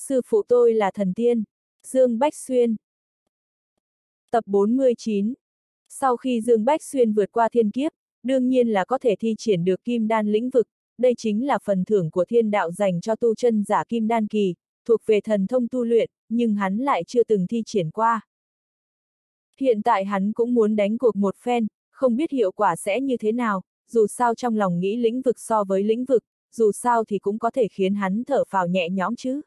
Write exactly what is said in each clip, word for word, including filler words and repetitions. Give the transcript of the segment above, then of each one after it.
Sư phụ tôi là thần tiên. Dương Bách Xuyên. Tập bốn mươi chín. Sau khi Dương Bách Xuyên vượt qua thiên kiếp, đương nhiên là có thể thi triển được kim đan lĩnh vực, đây chính là phần thưởng của thiên đạo dành cho tu chân giả kim đan kỳ, thuộc về thần thông tu luyện, nhưng hắn lại chưa từng thi triển qua. Hiện tại hắn cũng muốn đánh cuộc một phen, không biết hiệu quả sẽ như thế nào, dù sao trong lòng nghĩ lĩnh vực so với lĩnh vực, dù sao thì cũng có thể khiến hắn thở phào nhẹ nhõm chứ.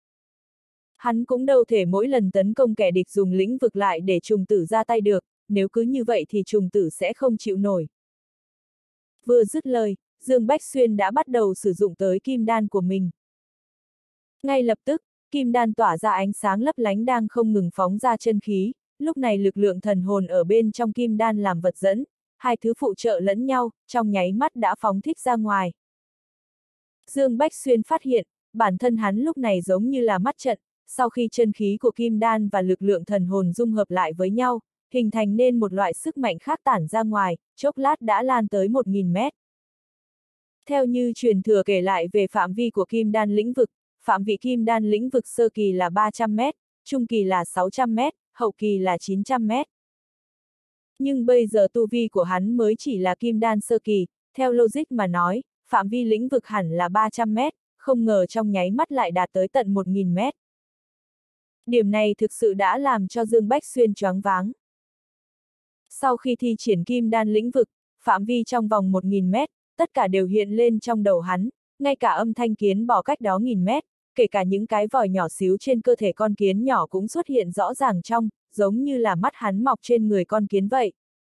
Hắn cũng đâu thể mỗi lần tấn công kẻ địch dùng lĩnh vực lại để trùng tử ra tay được, nếu cứ như vậy thì trùng tử sẽ không chịu nổi. Vừa dứt lời, Dương Bách Xuyên đã bắt đầu sử dụng tới kim đan của mình. Ngay lập tức, kim đan tỏa ra ánh sáng lấp lánh đang không ngừng phóng ra chân khí, lúc này lực lượng thần hồn ở bên trong kim đan làm vật dẫn, hai thứ phụ trợ lẫn nhau, trong nháy mắt đã phóng thích ra ngoài. Dương Bách Xuyên phát hiện, bản thân hắn lúc này giống như là mắt trận, sau khi chân khí của kim đan và lực lượng thần hồn dung hợp lại với nhau, hình thành nên một loại sức mạnh khác tản ra ngoài, chốc lát đã lan tới một nghìn mét. Theo như truyền thừa kể lại về phạm vi của kim đan lĩnh vực, phạm vị kim đan lĩnh vực sơ kỳ là ba trăm mét, trung kỳ là sáu trăm mét, hậu kỳ là chín trăm mét. Nhưng bây giờ tu vi của hắn mới chỉ là kim đan sơ kỳ, theo logic mà nói, phạm vi lĩnh vực hẳn là ba trăm mét, không ngờ trong nháy mắt lại đạt tới tận một nghìn mét. Điểm này thực sự đã làm cho Dương Bách Xuyên choáng váng. Sau khi thi triển kim đan lĩnh vực, phạm vi trong vòng một nghìn mét, tất cả đều hiện lên trong đầu hắn, ngay cả âm thanh kiến bò cách đó nghìn mét, kể cả những cái vòi nhỏ xíu trên cơ thể con kiến nhỏ cũng xuất hiện rõ ràng trong, giống như là mắt hắn mọc trên người con kiến vậy.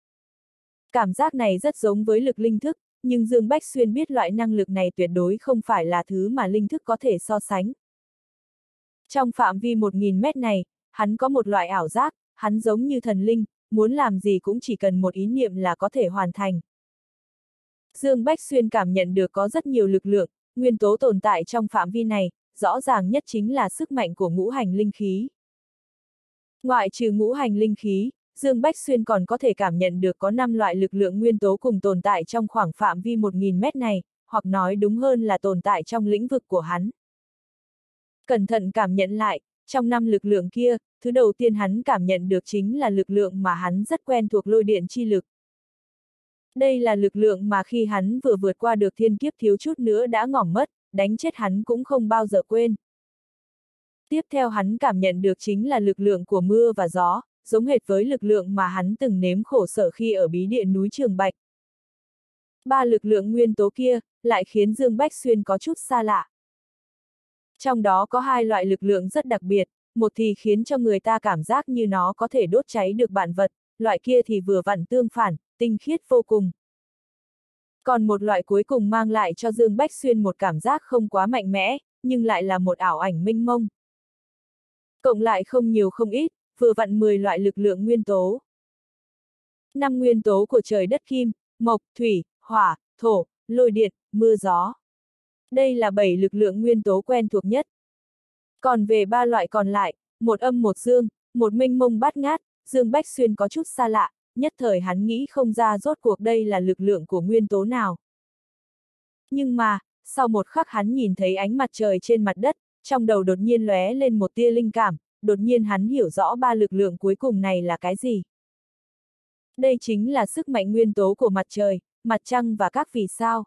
Cảm giác này rất giống với lực linh thức, nhưng Dương Bách Xuyên biết loại năng lực này tuyệt đối không phải là thứ mà linh thức có thể so sánh. Trong phạm vi một nghìn mét này, hắn có một loại ảo giác, hắn giống như thần linh, muốn làm gì cũng chỉ cần một ý niệm là có thể hoàn thành. Dương Bách Xuyên cảm nhận được có rất nhiều lực lượng, nguyên tố tồn tại trong phạm vi này, rõ ràng nhất chính là sức mạnh của ngũ hành linh khí. Ngoại trừ ngũ hành linh khí, Dương Bách Xuyên còn có thể cảm nhận được có năm loại lực lượng nguyên tố cùng tồn tại trong khoảng phạm vi một nghìn mét này, hoặc nói đúng hơn là tồn tại trong lĩnh vực của hắn. Cẩn thận cảm nhận lại, trong năm lực lượng kia, thứ đầu tiên hắn cảm nhận được chính là lực lượng mà hắn rất quen thuộc, lôi điện chi lực. Đây là lực lượng mà khi hắn vừa vượt qua được thiên kiếp thiếu chút nữa đã ngỏm mất, đánh chết hắn cũng không bao giờ quên. Tiếp theo hắn cảm nhận được chính là lực lượng của mưa và gió, giống hệt với lực lượng mà hắn từng nếm khổ sở khi ở bí địa núi Trường Bạch. Ba lực lượng nguyên tố kia, lại khiến Dương Bách Xuyên có chút xa lạ. Trong đó có hai loại lực lượng rất đặc biệt, một thì khiến cho người ta cảm giác như nó có thể đốt cháy được vạn vật, loại kia thì vừa vặn tương phản, tinh khiết vô cùng. Còn một loại cuối cùng mang lại cho Dương Bách Xuyên một cảm giác không quá mạnh mẽ, nhưng lại là một ảo ảnh mênh mông. Cộng lại không nhiều không ít, vừa vặn mười loại lực lượng nguyên tố. Năm nguyên tố của trời đất kim, mộc, thủy, hỏa, thổ, lôi điện, mưa gió. Đây là bảy lực lượng nguyên tố quen thuộc nhất. Còn về ba loại còn lại, một âm một dương, một mênh mông bát ngát, Dương Bách Xuyên có chút xa lạ, nhất thời hắn nghĩ không ra rốt cuộc đây là lực lượng của nguyên tố nào. Nhưng mà, sau một khắc hắn nhìn thấy ánh mặt trời trên mặt đất, trong đầu đột nhiên lóe lên một tia linh cảm, đột nhiên hắn hiểu rõ ba lực lượng cuối cùng này là cái gì. Đây chính là sức mạnh nguyên tố của mặt trời, mặt trăng và các vì sao.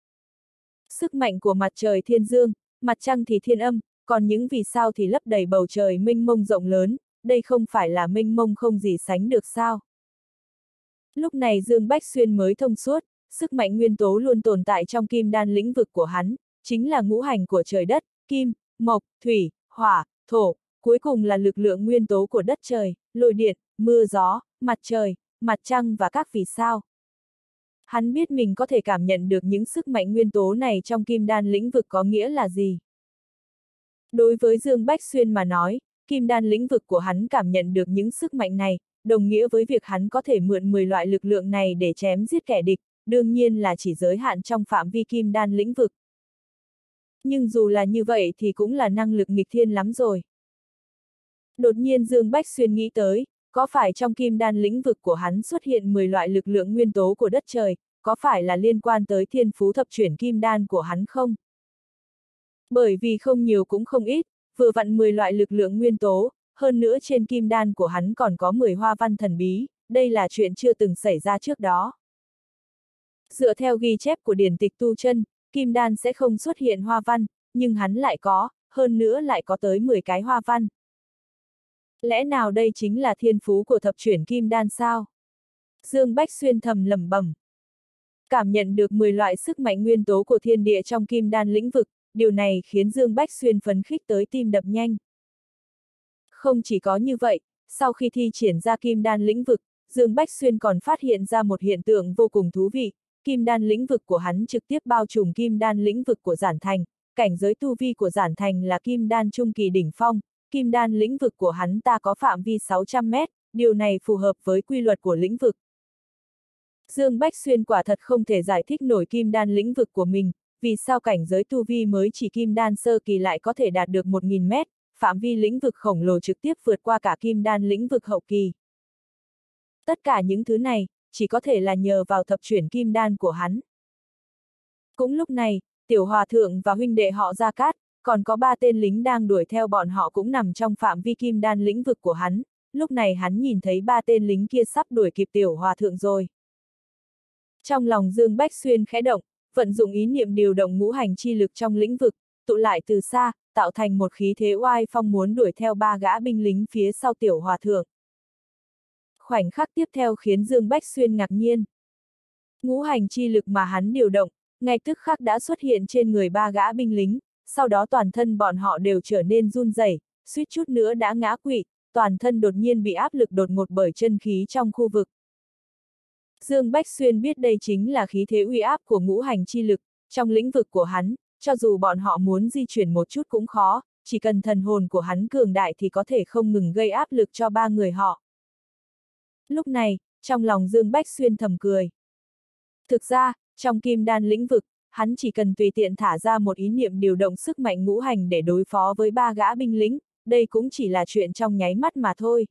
Sức mạnh của mặt trời thiên dương, mặt trăng thì thiên âm, còn những vì sao thì lấp đầy bầu trời mênh mông rộng lớn, đây không phải là mênh mông không gì sánh được sao. Lúc này Dương Bách Xuyên mới thông suốt, sức mạnh nguyên tố luôn tồn tại trong kim đan lĩnh vực của hắn, chính là ngũ hành của trời đất, kim, mộc, thủy, hỏa, thổ, cuối cùng là lực lượng nguyên tố của đất trời, lôi điện, mưa gió, mặt trời, mặt trăng và các vì sao. Hắn biết mình có thể cảm nhận được những sức mạnh nguyên tố này trong kim đan lĩnh vực có nghĩa là gì. Đối với Dương Bách Xuyên mà nói, kim đan lĩnh vực của hắn cảm nhận được những sức mạnh này, đồng nghĩa với việc hắn có thể mượn mười loại lực lượng này để chém giết kẻ địch, đương nhiên là chỉ giới hạn trong phạm vi kim đan lĩnh vực. Nhưng dù là như vậy thì cũng là năng lực nghịch thiên lắm rồi. Đột nhiên Dương Bách Xuyên nghĩ tới, có phải trong kim đan lĩnh vực của hắn xuất hiện mười loại lực lượng nguyên tố của đất trời, có phải là liên quan tới thiên phú thập chuyển kim đan của hắn không? Bởi vì không nhiều cũng không ít, vừa vặn mười loại lực lượng nguyên tố, hơn nữa trên kim đan của hắn còn có mười hoa văn thần bí, đây là chuyện chưa từng xảy ra trước đó. Dựa theo ghi chép của điển tịch tu chân, kim đan sẽ không xuất hiện hoa văn, nhưng hắn lại có, hơn nữa lại có tới mười cái hoa văn. Lẽ nào đây chính là thiên phú của thập chuyển kim đan sao? Dương Bách Xuyên thầm lẩm bẩm. Cảm nhận được mười loại sức mạnh nguyên tố của thiên địa trong kim đan lĩnh vực, điều này khiến Dương Bách Xuyên phấn khích tới tim đập nhanh. Không chỉ có như vậy, sau khi thi triển ra kim đan lĩnh vực, Dương Bách Xuyên còn phát hiện ra một hiện tượng vô cùng thú vị, kim đan lĩnh vực của hắn trực tiếp bao trùm kim đan lĩnh vực của Giản Thành, cảnh giới tu vi của Giản Thành là kim đan trung kỳ đỉnh phong, kim đan lĩnh vực của hắn ta có phạm vi sáu trăm mét, điều này phù hợp với quy luật của lĩnh vực. Dương Bách Xuyên quả thật không thể giải thích nổi kim đan lĩnh vực của mình, vì sao cảnh giới tu vi mới chỉ kim đan sơ kỳ lại có thể đạt được một nghìn mét, phạm vi lĩnh vực khổng lồ trực tiếp vượt qua cả kim đan lĩnh vực hậu kỳ. Tất cả những thứ này, chỉ có thể là nhờ vào thập chuyển kim đan của hắn. Cũng lúc này, Tiểu Hòa Thượng và huynh đệ họ Gia Cát, còn có ba tên lính đang đuổi theo bọn họ cũng nằm trong phạm vi kim đan lĩnh vực của hắn, lúc này hắn nhìn thấy ba tên lính kia sắp đuổi kịp Tiểu Hòa Thượng rồi. Trong lòng Dương Bách Xuyên khẽ động, vận dụng ý niệm điều động ngũ hành chi lực trong lĩnh vực, tụ lại từ xa, tạo thành một khí thế oai phong muốn đuổi theo ba gã binh lính phía sau Tiểu Hòa Thượng. Khoảnh khắc tiếp theo khiến Dương Bách Xuyên ngạc nhiên. Ngũ hành chi lực mà hắn điều động, ngay tức khắc đã xuất hiện trên người ba gã binh lính, sau đó toàn thân bọn họ đều trở nên run rẩy, suýt chút nữa đã ngã quỵ, toàn thân đột nhiên bị áp lực đột ngột bởi chân khí trong khu vực. Dương Bách Xuyên biết đây chính là khí thế uy áp của ngũ hành chi lực, trong lĩnh vực của hắn, cho dù bọn họ muốn di chuyển một chút cũng khó, chỉ cần thần hồn của hắn cường đại thì có thể không ngừng gây áp lực cho ba người họ. Lúc này, trong lòng Dương Bách Xuyên thầm cười. Thực ra, trong kim đan lĩnh vực, hắn chỉ cần tùy tiện thả ra một ý niệm điều động sức mạnh ngũ hành để đối phó với ba gã binh lính, đây cũng chỉ là chuyện trong nháy mắt mà thôi.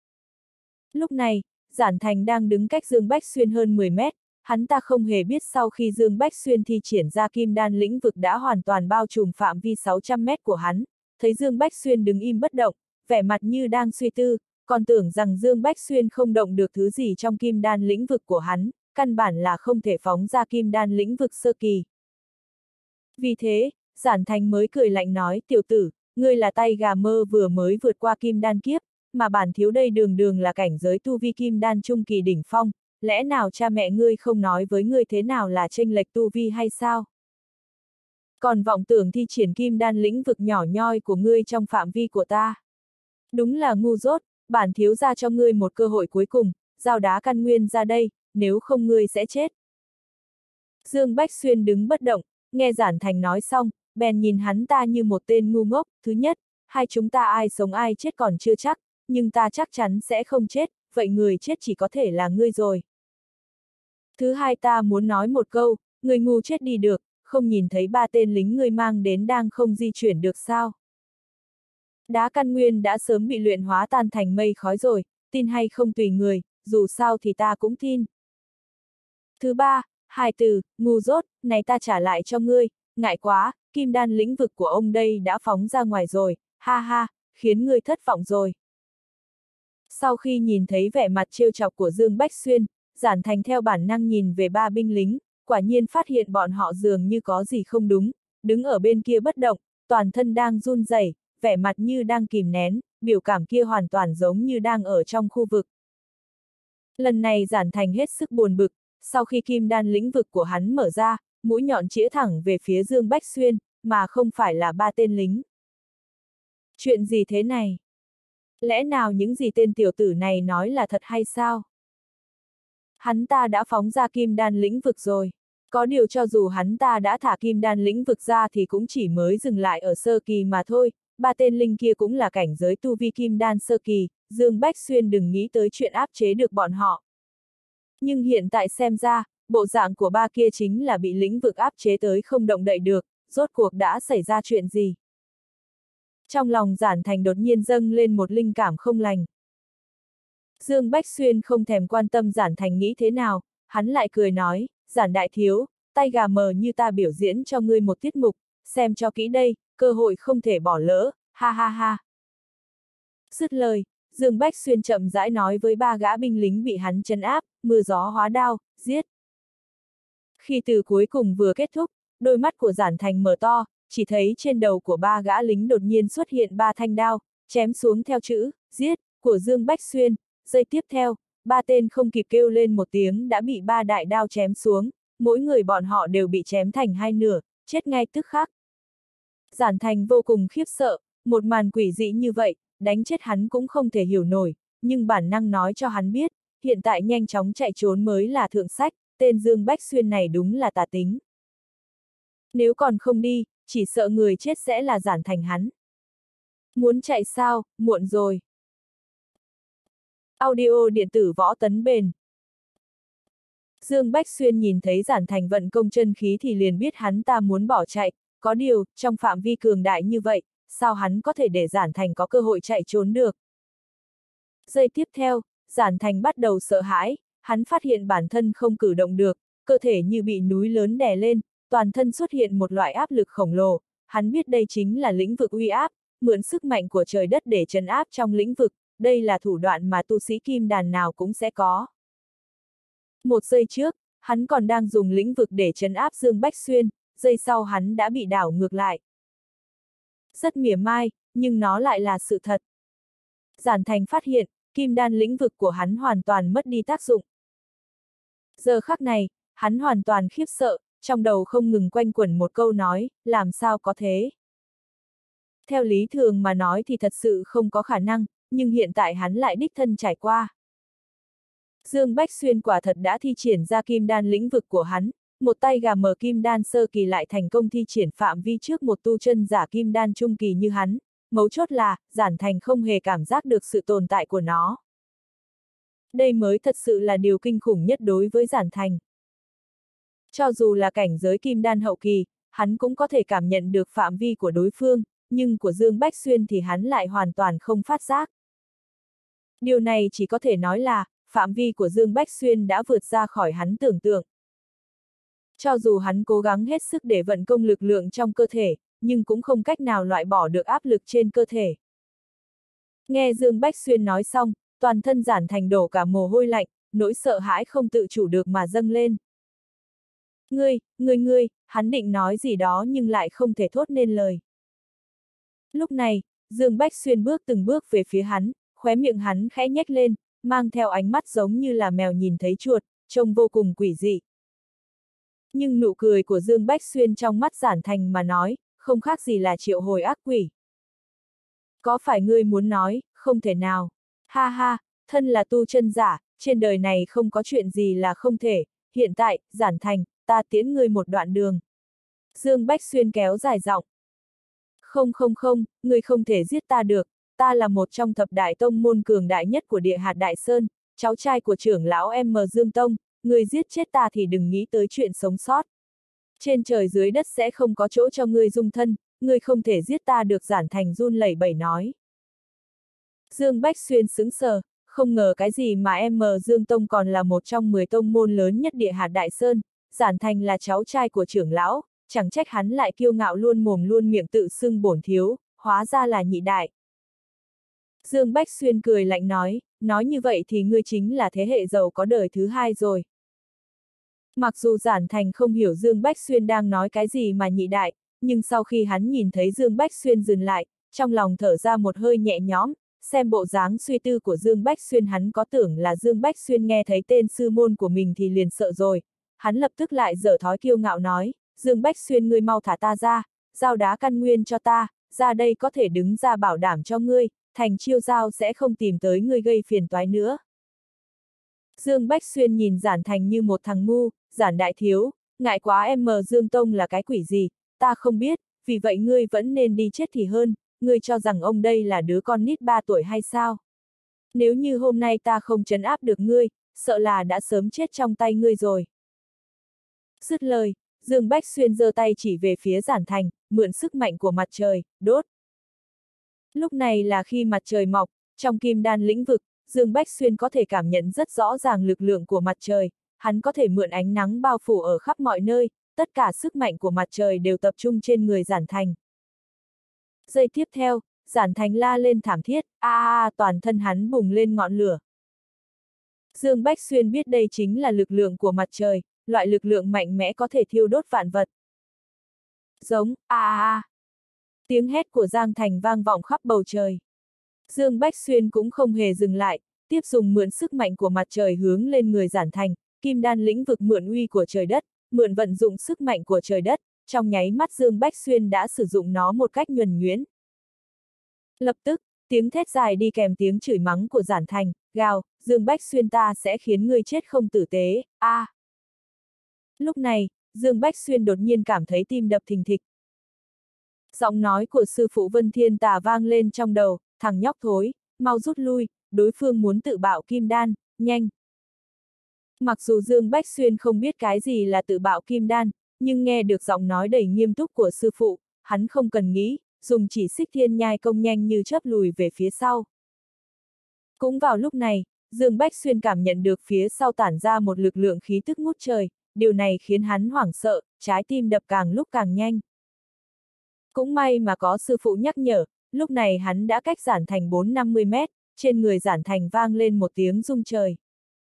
Lúc này, Giản Thành đang đứng cách Dương Bách Xuyên hơn mười mét, hắn ta không hề biết sau khi Dương Bách Xuyên thi triển ra kim đan lĩnh vực đã hoàn toàn bao trùm phạm vi sáu trăm mét của hắn, thấy Dương Bách Xuyên đứng im bất động, vẻ mặt như đang suy tư, còn tưởng rằng Dương Bách Xuyên không động được thứ gì trong kim đan lĩnh vực của hắn, căn bản là không thể phóng ra kim đan lĩnh vực sơ kỳ. Vì thế, Giản Thành mới cười lạnh nói, tiểu tử, ngươi là tay gà mơ vừa mới vượt qua kim đan kiếp, mà bản thiếu đây đường đường là cảnh giới tu vi kim đan trung kỳ đỉnh phong, lẽ nào cha mẹ ngươi không nói với ngươi thế nào là chênh lệch tu vi hay sao? Còn vọng tưởng thi triển kim đan lĩnh vực nhỏ nhoi của ngươi trong phạm vi của ta. Đúng là ngu dốt, bản thiếu ra cho ngươi một cơ hội cuối cùng, giao đá căn nguyên ra đây, nếu không ngươi sẽ chết. Dương Bách Xuyên đứng bất động, nghe Giản Thành nói xong, bèn nhìn hắn ta như một tên ngu ngốc, thứ nhất, hai chúng ta ai sống ai chết còn chưa chắc, nhưng ta chắc chắn sẽ không chết, vậy người chết chỉ có thể là ngươi rồi. Thứ hai, ta muốn nói một câu, người ngu chết đi được, không nhìn thấy ba tên lính ngươi mang đến đang không di chuyển được sao? Đá căn nguyên đã sớm bị luyện hóa tan thành mây khói rồi, tin hay không tùy người, dù sao thì ta cũng tin. Thứ ba, hai từ, ngu dốt, này ta trả lại cho ngươi, ngại quá, kim đan lĩnh vực của ông đây đã phóng ra ngoài rồi, ha ha, khiến ngươi thất vọng rồi. Sau khi nhìn thấy vẻ mặt trêu chọc của Dương Bách Xuyên, Giản Thành theo bản năng nhìn về ba binh lính, quả nhiên phát hiện bọn họ dường như có gì không đúng, đứng ở bên kia bất động, toàn thân đang run rẩy, vẻ mặt như đang kìm nén, biểu cảm kia hoàn toàn giống như đang ở trong khu vực. Lần này Giản Thành hết sức buồn bực, sau khi kim đan lĩnh vực của hắn mở ra, mũi nhọn chĩa thẳng về phía Dương Bách Xuyên, mà không phải là ba tên lính. Chuyện gì thế này? Lẽ nào những gì tên tiểu tử này nói là thật hay sao? Hắn ta đã phóng ra kim đan lĩnh vực rồi. Có điều cho dù hắn ta đã thả kim đan lĩnh vực ra thì cũng chỉ mới dừng lại ở sơ kỳ mà thôi, ba tên linh kia cũng là cảnh giới tu vi kim đan sơ kỳ, Dương Bách Xuyên đừng nghĩ tới chuyện áp chế được bọn họ. Nhưng hiện tại xem ra, bộ dạng của ba kia chính là bị lĩnh vực áp chế tới không động đậy được, rốt cuộc đã xảy ra chuyện gì? Trong lòng Giản Thành đột nhiên dâng lên một linh cảm không lành. Dương Bách Xuyên không thèm quan tâm Giản Thành nghĩ thế nào, hắn lại cười nói, Giản đại thiếu, tay gà mờ như ta biểu diễn cho ngươi một tiết mục, xem cho kỹ đây, cơ hội không thể bỏ lỡ, ha ha ha ha. Dứt lời, Dương Bách Xuyên chậm rãi nói với ba gã binh lính bị hắn trấn áp, mưa gió hóa đao, giết. Khi từ cuối cùng vừa kết thúc, đôi mắt của Giản Thành mở to, chỉ thấy trên đầu của ba gã lính đột nhiên xuất hiện ba thanh đao, chém xuống theo chữ, giết, của Dương Bách Xuyên. Giây tiếp theo, ba tên không kịp kêu lên một tiếng đã bị ba đại đao chém xuống, mỗi người bọn họ đều bị chém thành hai nửa, chết ngay tức khắc. Giản Thành vô cùng khiếp sợ, một màn quỷ dị như vậy, đánh chết hắn cũng không thể hiểu nổi, nhưng bản năng nói cho hắn biết, hiện tại nhanh chóng chạy trốn mới là thượng sách, tên Dương Bách Xuyên này đúng là tà tính. Nếu còn không đi, chỉ sợ người chết sẽ là Giản Thành hắn. Muốn chạy sao, muộn rồi. Audio điện tử võ tấn bền. Dương Bách Xuyên nhìn thấy Giản Thành vận công chân khí thì liền biết hắn ta muốn bỏ chạy, có điều, trong phạm vi cường đại như vậy, sao hắn có thể để Giản Thành có cơ hội chạy trốn được. Giây tiếp theo, Giản Thành bắt đầu sợ hãi, hắn phát hiện bản thân không cử động được, cơ thể như bị núi lớn đè lên, toàn thân xuất hiện một loại áp lực khổng lồ, hắn biết đây chính là lĩnh vực uy áp, mượn sức mạnh của trời đất để trấn áp trong lĩnh vực, đây là thủ đoạn mà tu sĩ kim đàn nào cũng sẽ có. Một giây trước, hắn còn đang dùng lĩnh vực để trấn áp Dương Bách Xuyên, giây sau hắn đã bị đảo ngược lại. Rất mỉa mai, nhưng nó lại là sự thật. Giản Thành phát hiện, kim đan lĩnh vực của hắn hoàn toàn mất đi tác dụng. Giờ khắc này, hắn hoàn toàn khiếp sợ, trong đầu không ngừng quanh quẩn một câu nói, làm sao có thế? Theo lý thường mà nói thì thật sự không có khả năng, nhưng hiện tại hắn lại đích thân trải qua. Dương Bách Xuyên quả thật đã thi triển ra kim đan lĩnh vực của hắn, một tay gà mờ kim đan sơ kỳ lại thành công thi triển phạm vi trước một tu chân giả kim đan trung kỳ như hắn, mấu chốt là, Giản Thành không hề cảm giác được sự tồn tại của nó. Đây mới thật sự là điều kinh khủng nhất đối với Giản Thành. Cho dù là cảnh giới kim đan hậu kỳ, hắn cũng có thể cảm nhận được phạm vi của đối phương, nhưng của Dương Bách Xuyên thì hắn lại hoàn toàn không phát giác. Điều này chỉ có thể nói là, phạm vi của Dương Bách Xuyên đã vượt ra khỏi hắn tưởng tượng. Cho dù hắn cố gắng hết sức để vận công lực lượng trong cơ thể, nhưng cũng không cách nào loại bỏ được áp lực trên cơ thể. Nghe Dương Bách Xuyên nói xong, toàn thân Giản Thành đổ cả mồ hôi lạnh, nỗi sợ hãi không tự chủ được mà dâng lên. Ngươi, ngươi ngươi, hắn định nói gì đó nhưng lại không thể thốt nên lời. Lúc này, Dương Bách Xuyên bước từng bước về phía hắn, khóe miệng hắn khẽ nhếch lên, mang theo ánh mắt giống như là mèo nhìn thấy chuột, trông vô cùng quỷ dị. Nhưng nụ cười của Dương Bách Xuyên trong mắt Giản Thành mà nói, không khác gì là triệu hồi ác quỷ. Có phải ngươi muốn nói, không thể nào. Ha ha, thân là tu chân giả, trên đời này không có chuyện gì là không thể, hiện tại, Giản Thành, ta tiễn ngươi một đoạn đường. Dương Bách Xuyên kéo dài giọng. Không không không, ngươi không thể giết ta được, ta là một trong thập đại tông môn cường đại nhất của địa hạt Đại Sơn, cháu trai của trưởng lão M Dương Tông, ngươi giết chết ta thì đừng nghĩ tới chuyện sống sót. Trên trời dưới đất sẽ không có chỗ cho ngươi dung thân, ngươi không thể giết ta được. Giản Thành run lẩy bẩy nói. Dương Bách Xuyên sững sờ, không ngờ cái gì mà M Dương Tông còn là một trong mười tông môn lớn nhất địa hạt Đại Sơn, Giản Thành là cháu trai của trưởng lão, chẳng trách hắn lại kiêu ngạo luôn mồm luôn miệng tự xưng bổn thiếu, hóa ra là nhị đại. Dương Bách Xuyên cười lạnh nói, nói như vậy thì ngươi chính là thế hệ giàu có đời thứ hai rồi. Mặc dù Giản Thành không hiểu Dương Bách Xuyên đang nói cái gì mà nhị đại, nhưng sau khi hắn nhìn thấy Dương Bách Xuyên dừng lại, trong lòng thở ra một hơi nhẹ nhõm, xem bộ dáng suy tư của Dương Bách Xuyên hắn có tưởng là Dương Bách Xuyên nghe thấy tên sư môn của mình thì liền sợ rồi, hắn lập tức lại dở thói kiêu ngạo nói, Dương Bách Xuyên ngươi mau thả ta ra, giao đá căn nguyên cho ta, ra đây có thể đứng ra bảo đảm cho ngươi, Thành Chiêu Giao sẽ không tìm tới ngươi gây phiền toái nữa. Dương Bách Xuyên nhìn Giản Thành như một thằng ngu, Giản đại thiếu, ngại quá em mờ Dương Tông là cái quỷ gì, ta không biết, vì vậy ngươi vẫn nên đi chết thì hơn, ngươi cho rằng ông đây là đứa con nít ba tuổi hay sao? Nếu như hôm nay ta không trấn áp được ngươi, sợ là đã sớm chết trong tay ngươi rồi. Dứt lời, Dương Bách Xuyên giơ tay chỉ về phía Giản Thành, mượn sức mạnh của mặt trời, đốt. Lúc này là khi mặt trời mọc, trong kim đan lĩnh vực, Dương Bách Xuyên có thể cảm nhận rất rõ ràng lực lượng của mặt trời, hắn có thể mượn ánh nắng bao phủ ở khắp mọi nơi, tất cả sức mạnh của mặt trời đều tập trung trên người Giản Thành. Giây tiếp theo, Giản Thành la lên thảm thiết, a a a, toàn thân hắn bùng lên ngọn lửa. Dương Bách Xuyên biết đây chính là lực lượng của mặt trời, loại lực lượng mạnh mẽ có thể thiêu đốt vạn vật. Giống, a a a. Tiếng hét của Giang Thành vang vọng khắp bầu trời. Dương Bách Xuyên cũng không hề dừng lại, tiếp dùng mượn sức mạnh của mặt trời hướng lên người Giản Thành, kim đan lĩnh vực mượn uy của trời đất, mượn vận dụng sức mạnh của trời đất, trong nháy mắt Dương Bách Xuyên đã sử dụng nó một cách nhuần nhuyễn. Lập tức, tiếng thét dài đi kèm tiếng chửi mắng của Giản Thành, gào, Dương Bách Xuyên ta sẽ khiến ngươi chết không tử tế, a. À. Lúc này, Dương Bách Xuyên đột nhiên cảm thấy tim đập thình thịch. Giọng nói của sư phụ Vân Thiên Tà vang lên trong đầu, thằng nhóc thối, mau rút lui, đối phương muốn tự bạo kim đan, nhanh. Mặc dù Dương Bách Xuyên không biết cái gì là tự bạo kim đan, nhưng nghe được giọng nói đầy nghiêm túc của sư phụ, hắn không cần nghĩ, dùng chỉ xích thiên nhai công nhanh như chớp lùi về phía sau. Cũng vào lúc này, Dương Bách Xuyên cảm nhận được phía sau tản ra một lực lượng khí tức ngút trời, điều này khiến hắn hoảng sợ, trái tim đập càng lúc càng nhanh. Cũng may mà có sư phụ nhắc nhở, lúc này hắn đã cách Giản Thành bốn năm mươi mét, trên người Giản Thành vang lên một tiếng rung trời.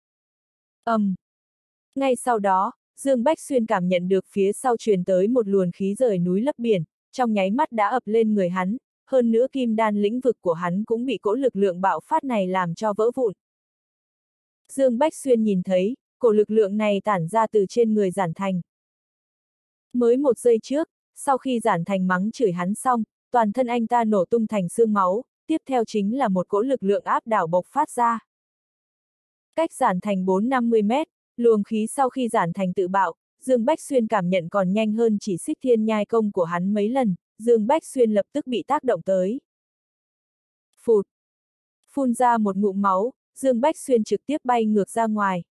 ầm. Um. Ngay sau đó, Dương Bách Xuyên cảm nhận được phía sau truyền tới một luồng khí rời núi lấp biển, trong nháy mắt đã ập lên người hắn, hơn nữa kim đan lĩnh vực của hắn cũng bị cỗ lực lượng bạo phát này làm cho vỡ vụn. Dương Bách Xuyên nhìn thấy, cổ lực lượng này tản ra từ trên người Giản Thành. Mới một giây trước, sau khi Giản Thành mắng chửi hắn xong, toàn thân anh ta nổ tung thành xương máu, tiếp theo chính là một cỗ lực lượng áp đảo bộc phát ra. Cách Giản Thành bốn năm mươi mét, luồng khí sau khi Giản Thành tự bạo, Dương Bách Xuyên cảm nhận còn nhanh hơn chỉ xích thiên nhai công của hắn mấy lần, Dương Bách Xuyên lập tức bị tác động tới. Phụt! Phun ra một ngụm máu, Dương Bách Xuyên trực tiếp bay ngược ra ngoài.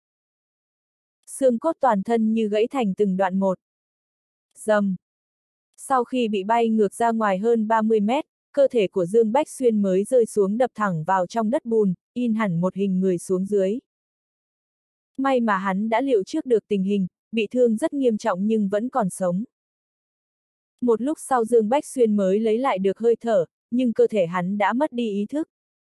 Xương cốt toàn thân như gãy thành từng đoạn một. Rầm! Sau khi bị bay ngược ra ngoài hơn ba mươi mét, cơ thể của Dương Bách Xuyên mới rơi xuống đập thẳng vào trong đất bùn, in hẳn một hình người xuống dưới. May mà hắn đã liệu trước được tình hình, bị thương rất nghiêm trọng nhưng vẫn còn sống. Một lúc sau Dương Bách Xuyên mới lấy lại được hơi thở, nhưng cơ thể hắn đã mất đi ý thức.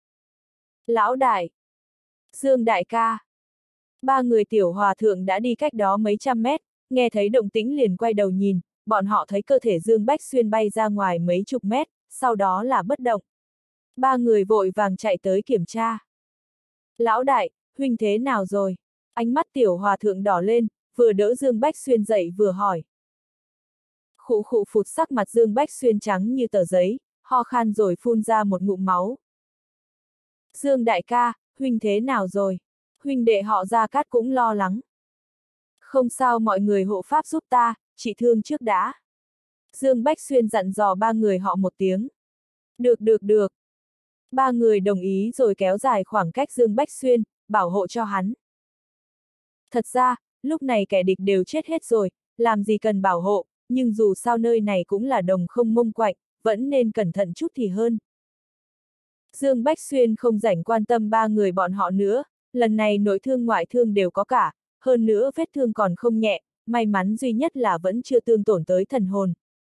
Lão đại! Dương đại ca! Ba người tiểu hòa thượng đã đi cách đó mấy trăm mét, nghe thấy động tĩnh liền quay đầu nhìn, bọn họ thấy cơ thể Dương Bách Xuyên bay ra ngoài mấy chục mét, sau đó là bất động. Ba người vội vàng chạy tới kiểm tra. Lão đại, huynh thế nào rồi? Ánh mắt tiểu hòa thượng đỏ lên, vừa đỡ Dương Bách Xuyên dậy vừa hỏi. Khụ khụ phụt, sắc mặt Dương Bách Xuyên trắng như tờ giấy, ho khan rồi phun ra một ngụm máu. Dương đại ca, huynh thế nào rồi? Huynh đệ họ Gia Cát cũng lo lắng. Không sao, mọi người hộ pháp giúp ta, trị thương trước đã. Dương Bách Xuyên dặn dò ba người họ một tiếng. Được được được. Ba người đồng ý rồi kéo dài khoảng cách Dương Bách Xuyên, bảo hộ cho hắn. Thật ra, lúc này kẻ địch đều chết hết rồi, làm gì cần bảo hộ, nhưng dù sao nơi này cũng là đồng không mông quạnh, vẫn nên cẩn thận chút thì hơn. Dương Bách Xuyên không rảnh quan tâm ba người bọn họ nữa, lần này nội thương ngoại thương đều có cả, hơn nữa vết thương còn không nhẹ, may mắn duy nhất là vẫn chưa thương tổn tới thần hồn.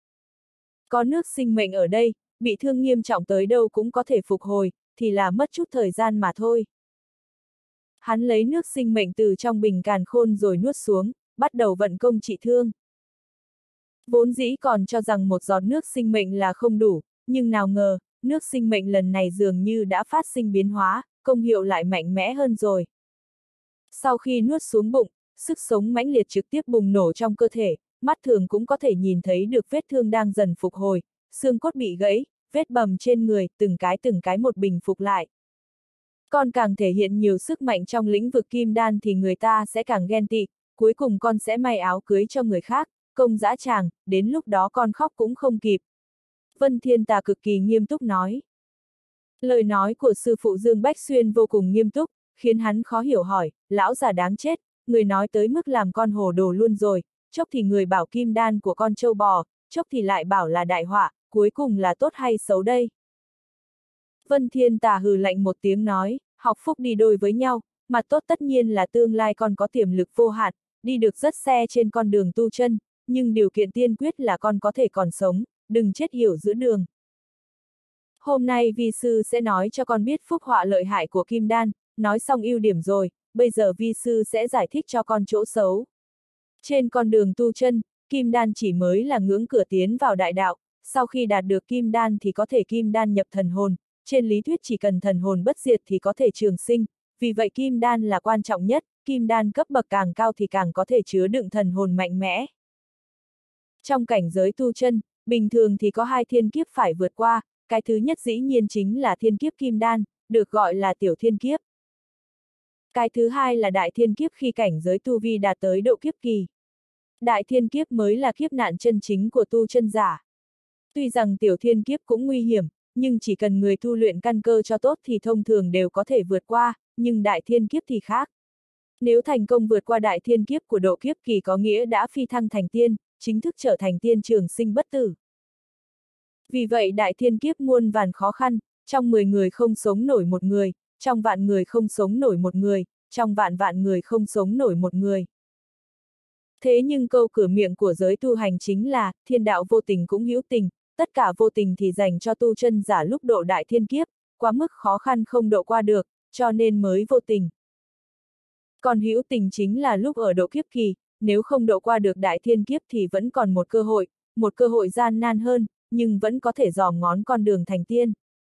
Có nước sinh mệnh ở đây, bị thương nghiêm trọng tới đâu cũng có thể phục hồi, thì là mất chút thời gian mà thôi. Hắn lấy nước sinh mệnh từ trong bình càn khôn rồi nuốt xuống, bắt đầu vận công trị thương. Vốn dĩ còn cho rằng một giọt nước sinh mệnh là không đủ, nhưng nào ngờ, nước sinh mệnh lần này dường như đã phát sinh biến hóa, công hiệu lại mạnh mẽ hơn rồi. Sau khi nuốt xuống bụng, sức sống mãnh liệt trực tiếp bùng nổ trong cơ thể, mắt thường cũng có thể nhìn thấy được vết thương đang dần phục hồi, xương cốt bị gãy, vết bầm trên người, từng cái từng cái một bình phục lại. Con càng thể hiện nhiều sức mạnh trong lĩnh vực kim đan thì người ta sẽ càng ghen tị, cuối cùng con sẽ may áo cưới cho người khác, công dã tràng, đến lúc đó con khóc cũng không kịp. Vân Thiên Tà cực kỳ nghiêm túc nói. Lời nói của sư phụ Dương Bách Xuyên vô cùng nghiêm túc, khiến hắn khó hiểu hỏi, lão già đáng chết, người nói tới mức làm con hồ đồ luôn rồi, chốc thì người bảo kim đan của con trâu bò, chốc thì lại bảo là đại họa, cuối cùng là tốt hay xấu đây? Vân Thiên Tà hừ lạnh một tiếng nói, học phúc đi đôi với nhau, mặt tốt tất nhiên là tương lai con có tiềm lực vô hạn, đi được rất xe trên con đường tu chân, nhưng điều kiện tiên quyết là con có thể còn sống, đừng chết hiểu giữa đường. Hôm nay vi sư sẽ nói cho con biết phúc họa lợi hại của kim đan, nói xong ưu điểm rồi, bây giờ vi sư sẽ giải thích cho con chỗ xấu. Trên con đường tu chân, kim đan chỉ mới là ngưỡng cửa tiến vào đại đạo, sau khi đạt được kim đan thì có thể kim đan nhập thần hồn, trên lý thuyết chỉ cần thần hồn bất diệt thì có thể trường sinh, vì vậy kim đan là quan trọng nhất, kim đan cấp bậc càng cao thì càng có thể chứa đựng thần hồn mạnh mẽ. Trong cảnh giới tu chân, bình thường thì có hai thiên kiếp phải vượt qua, cái thứ nhất dĩ nhiên chính là thiên kiếp kim đan, được gọi là tiểu thiên kiếp. Cái thứ hai là đại thiên kiếp khi cảnh giới tu vi đạt tới độ kiếp kỳ. Đại thiên kiếp mới là kiếp nạn chân chính của tu chân giả. Tuy rằng tiểu thiên kiếp cũng nguy hiểm, nhưng chỉ cần người tu luyện căn cơ cho tốt thì thông thường đều có thể vượt qua, nhưng đại thiên kiếp thì khác. Nếu thành công vượt qua đại thiên kiếp của độ kiếp kỳ có nghĩa đã phi thăng thành tiên, chính thức trở thành tiên trường sinh bất tử. Vì vậy đại thiên kiếp muôn vàn khó khăn, trong mười người không sống nổi một người, trong vạn người không sống nổi một người, trong vạn vạn người không sống nổi một người. Thế nhưng câu cửa miệng của giới tu hành chính là, thiên đạo vô tình cũng hữu tình, tất cả vô tình thì dành cho tu chân giả lúc độ đại thiên kiếp, quá mức khó khăn không độ qua được, cho nên mới vô tình. Còn hữu tình chính là lúc ở độ kiếp kỳ, nếu không độ qua được đại thiên kiếp thì vẫn còn một cơ hội, một cơ hội gian nan hơn, nhưng vẫn có thể dòm ngón con đường thành tiên.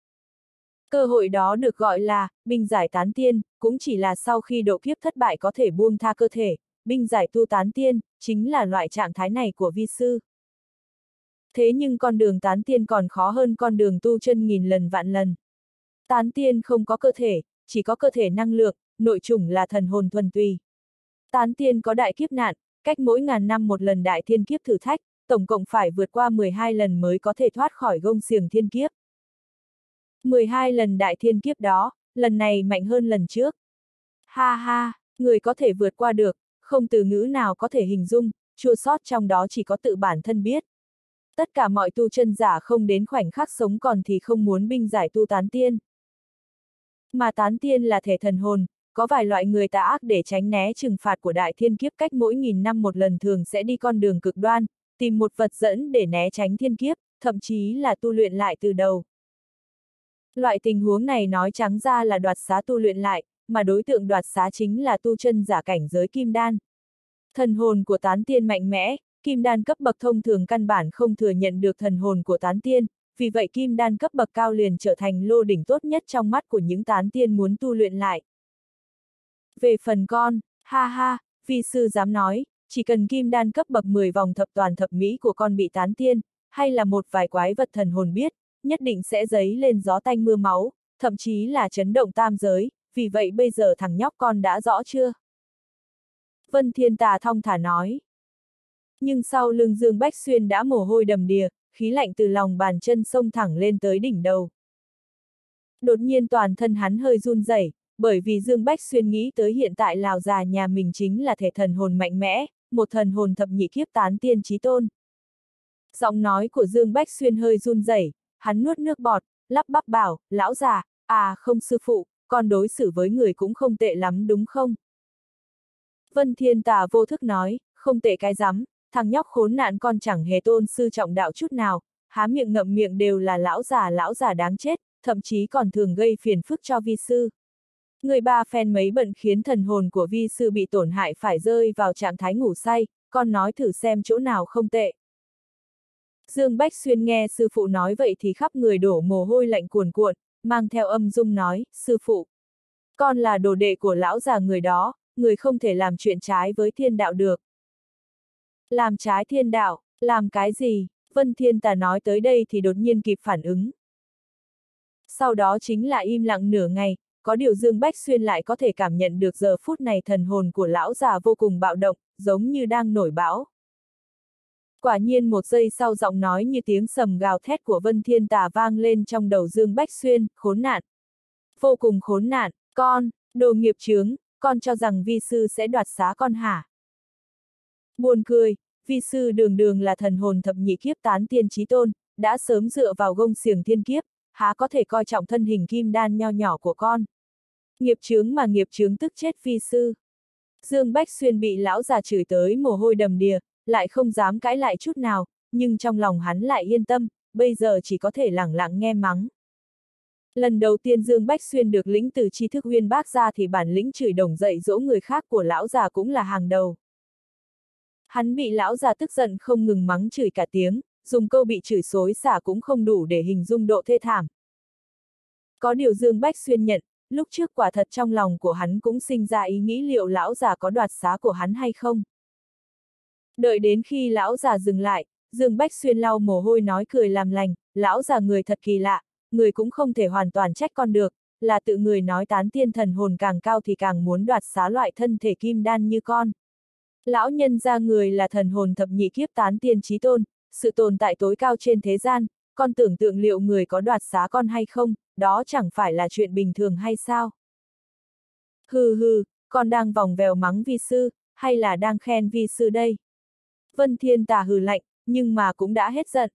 Cơ hội đó được gọi là, binh giải tán tiên, cũng chỉ là sau khi độ kiếp thất bại có thể buông tha cơ thể, binh giải tu tán tiên, chính là loại trạng thái này của vi sư. Thế nhưng con đường tán tiên còn khó hơn con đường tu chân nghìn lần vạn lần. Tán tiên không có cơ thể, chỉ có cơ thể năng lượng, nội chủng là thần hồn thuần túy. Tán tiên có đại kiếp nạn, cách mỗi ngàn năm một lần đại thiên kiếp thử thách, tổng cộng phải vượt qua mười hai lần mới có thể thoát khỏi gông xiềng thiên kiếp. mười hai lần đại thiên kiếp đó, lần này mạnh hơn lần trước. Ha ha, người có thể vượt qua được, không từ ngữ nào có thể hình dung, chua sót trong đó chỉ có tự bản thân biết. Tất cả mọi tu chân giả không đến khoảnh khắc sống còn thì không muốn binh giải tu tán tiên. Mà tán tiên là thể thần hồn, có vài loại người tà ác để tránh né trừng phạt của đại thiên kiếp cách mỗi nghìn năm một lần thường sẽ đi con đường cực đoan, tìm một vật dẫn để né tránh thiên kiếp, thậm chí là tu luyện lại từ đầu. Loại tình huống này nói trắng ra là đoạt xá tu luyện lại, mà đối tượng đoạt xá chính là tu chân giả cảnh giới kim đan. Thần hồn của tán tiên mạnh mẽ, kim đan cấp bậc thông thường căn bản không thừa nhận được thần hồn của tán tiên, vì vậy kim đan cấp bậc cao liền trở thành lô đỉnh tốt nhất trong mắt của những tán tiên muốn tu luyện lại. Về phần con, ha ha, vi sư dám nói, chỉ cần kim đan cấp bậc mười vòng thập toàn thập mỹ của con bị tán tiên, hay là một vài quái vật thần hồn biết, nhất định sẽ dấy lên gió tanh mưa máu, thậm chí là chấn động tam giới, vì vậy bây giờ thằng nhóc con đã rõ chưa? Vân Thiên Tà thong thả nói. Nhưng sau lưng Dương Bách Xuyên đã mồ hôi đầm đìa, khí lạnh từ lòng bàn chân xông thẳng lên tới đỉnh đầu. Đột nhiên toàn thân hắn hơi run rẩy, bởi vì Dương Bách Xuyên nghĩ tới hiện tại Lào già nhà mình chính là thể thần hồn mạnh mẽ, một thần hồn thập nhị kiếp tán tiên chí tôn. Giọng nói của Dương Bách Xuyên hơi run rẩy, hắn nuốt nước bọt, lắp bắp bảo, lão già, à không sư phụ, con đối xử với người cũng không tệ lắm đúng không? Vân Thiên Tà vô thức nói, không tệ cái rắm, thằng nhóc khốn nạn con chẳng hề tôn sư trọng đạo chút nào, há miệng ngậm miệng đều là lão già lão già đáng chết, thậm chí còn thường gây phiền phức cho vi sư. Người ba phen mấy bận khiến thần hồn của vi sư bị tổn hại phải rơi vào trạng thái ngủ say, con nói thử xem chỗ nào không tệ. Dương Bách Xuyên nghe sư phụ nói vậy thì khắp người đổ mồ hôi lạnh cuồn cuộn, mang theo âm dung nói, sư phụ. Con là đồ đệ của lão già người đó, người không thể làm chuyện trái với thiên đạo được. Làm trái thiên đạo, làm cái gì? Vân Thiên Tà nói tới đây thì đột nhiên kịp phản ứng. Sau đó chính là im lặng nửa ngày, có điều Dương Bách Xuyên lại có thể cảm nhận được giờ phút này thần hồn của lão già vô cùng bạo động, giống như đang nổi bão. Quả nhiên một giây sau giọng nói như tiếng sầm gào thét của Vân Thiên Tà vang lên trong đầu Dương Bách Xuyên, khốn nạn. Vô cùng khốn nạn, con, đồ nghiệp chướng, con cho rằng vi sư sẽ đoạt xá con hả? Buồn cười, vi sư đường đường là thần hồn thập nhị kiếp tán tiên chí tôn, đã sớm dựa vào gông xiềng thiên kiếp, há có thể coi trọng thân hình kim đan nho nhỏ của con. Nghiệp chướng mà nghiệp chướng tức chết vi sư. Dương Bách Xuyên bị lão già chửi tới mồ hôi đầm đìa, lại không dám cãi lại chút nào, nhưng trong lòng hắn lại yên tâm, bây giờ chỉ có thể lẳng lặng nghe mắng. Lần đầu tiên Dương Bách Xuyên được lĩnh từ tri thức uyên bác ra thì bản lĩnh chửi đồng dạy dỗ người khác của lão già cũng là hàng đầu. Hắn bị lão già tức giận không ngừng mắng chửi cả tiếng, dùng câu bị chửi xối xả cũng không đủ để hình dung độ thê thảm. Có điều Dương Bách Xuyên nhận, lúc trước quả thật trong lòng của hắn cũng sinh ra ý nghĩ liệu lão già có đoạt xá của hắn hay không. Đợi đến khi lão già dừng lại, Dương Bách Xuyên lau mồ hôi nói cười làm lành, lão già người thật kỳ lạ, người cũng không thể hoàn toàn trách con được, là tự người nói tán tiên thần hồn càng cao thì càng muốn đoạt xá loại thân thể kim đan như con. Lão nhân gia người là thần hồn thập nhị kiếp tán tiên chí tôn, sự tồn tại tối cao trên thế gian, con tưởng tượng liệu người có đoạt xá con hay không, đó chẳng phải là chuyện bình thường hay sao? Hừ hừ, con đang vòng vèo mắng vi sư, hay là đang khen vi sư đây? Vân Thiên Tà hừ lạnh, nhưng mà cũng đã hết giận.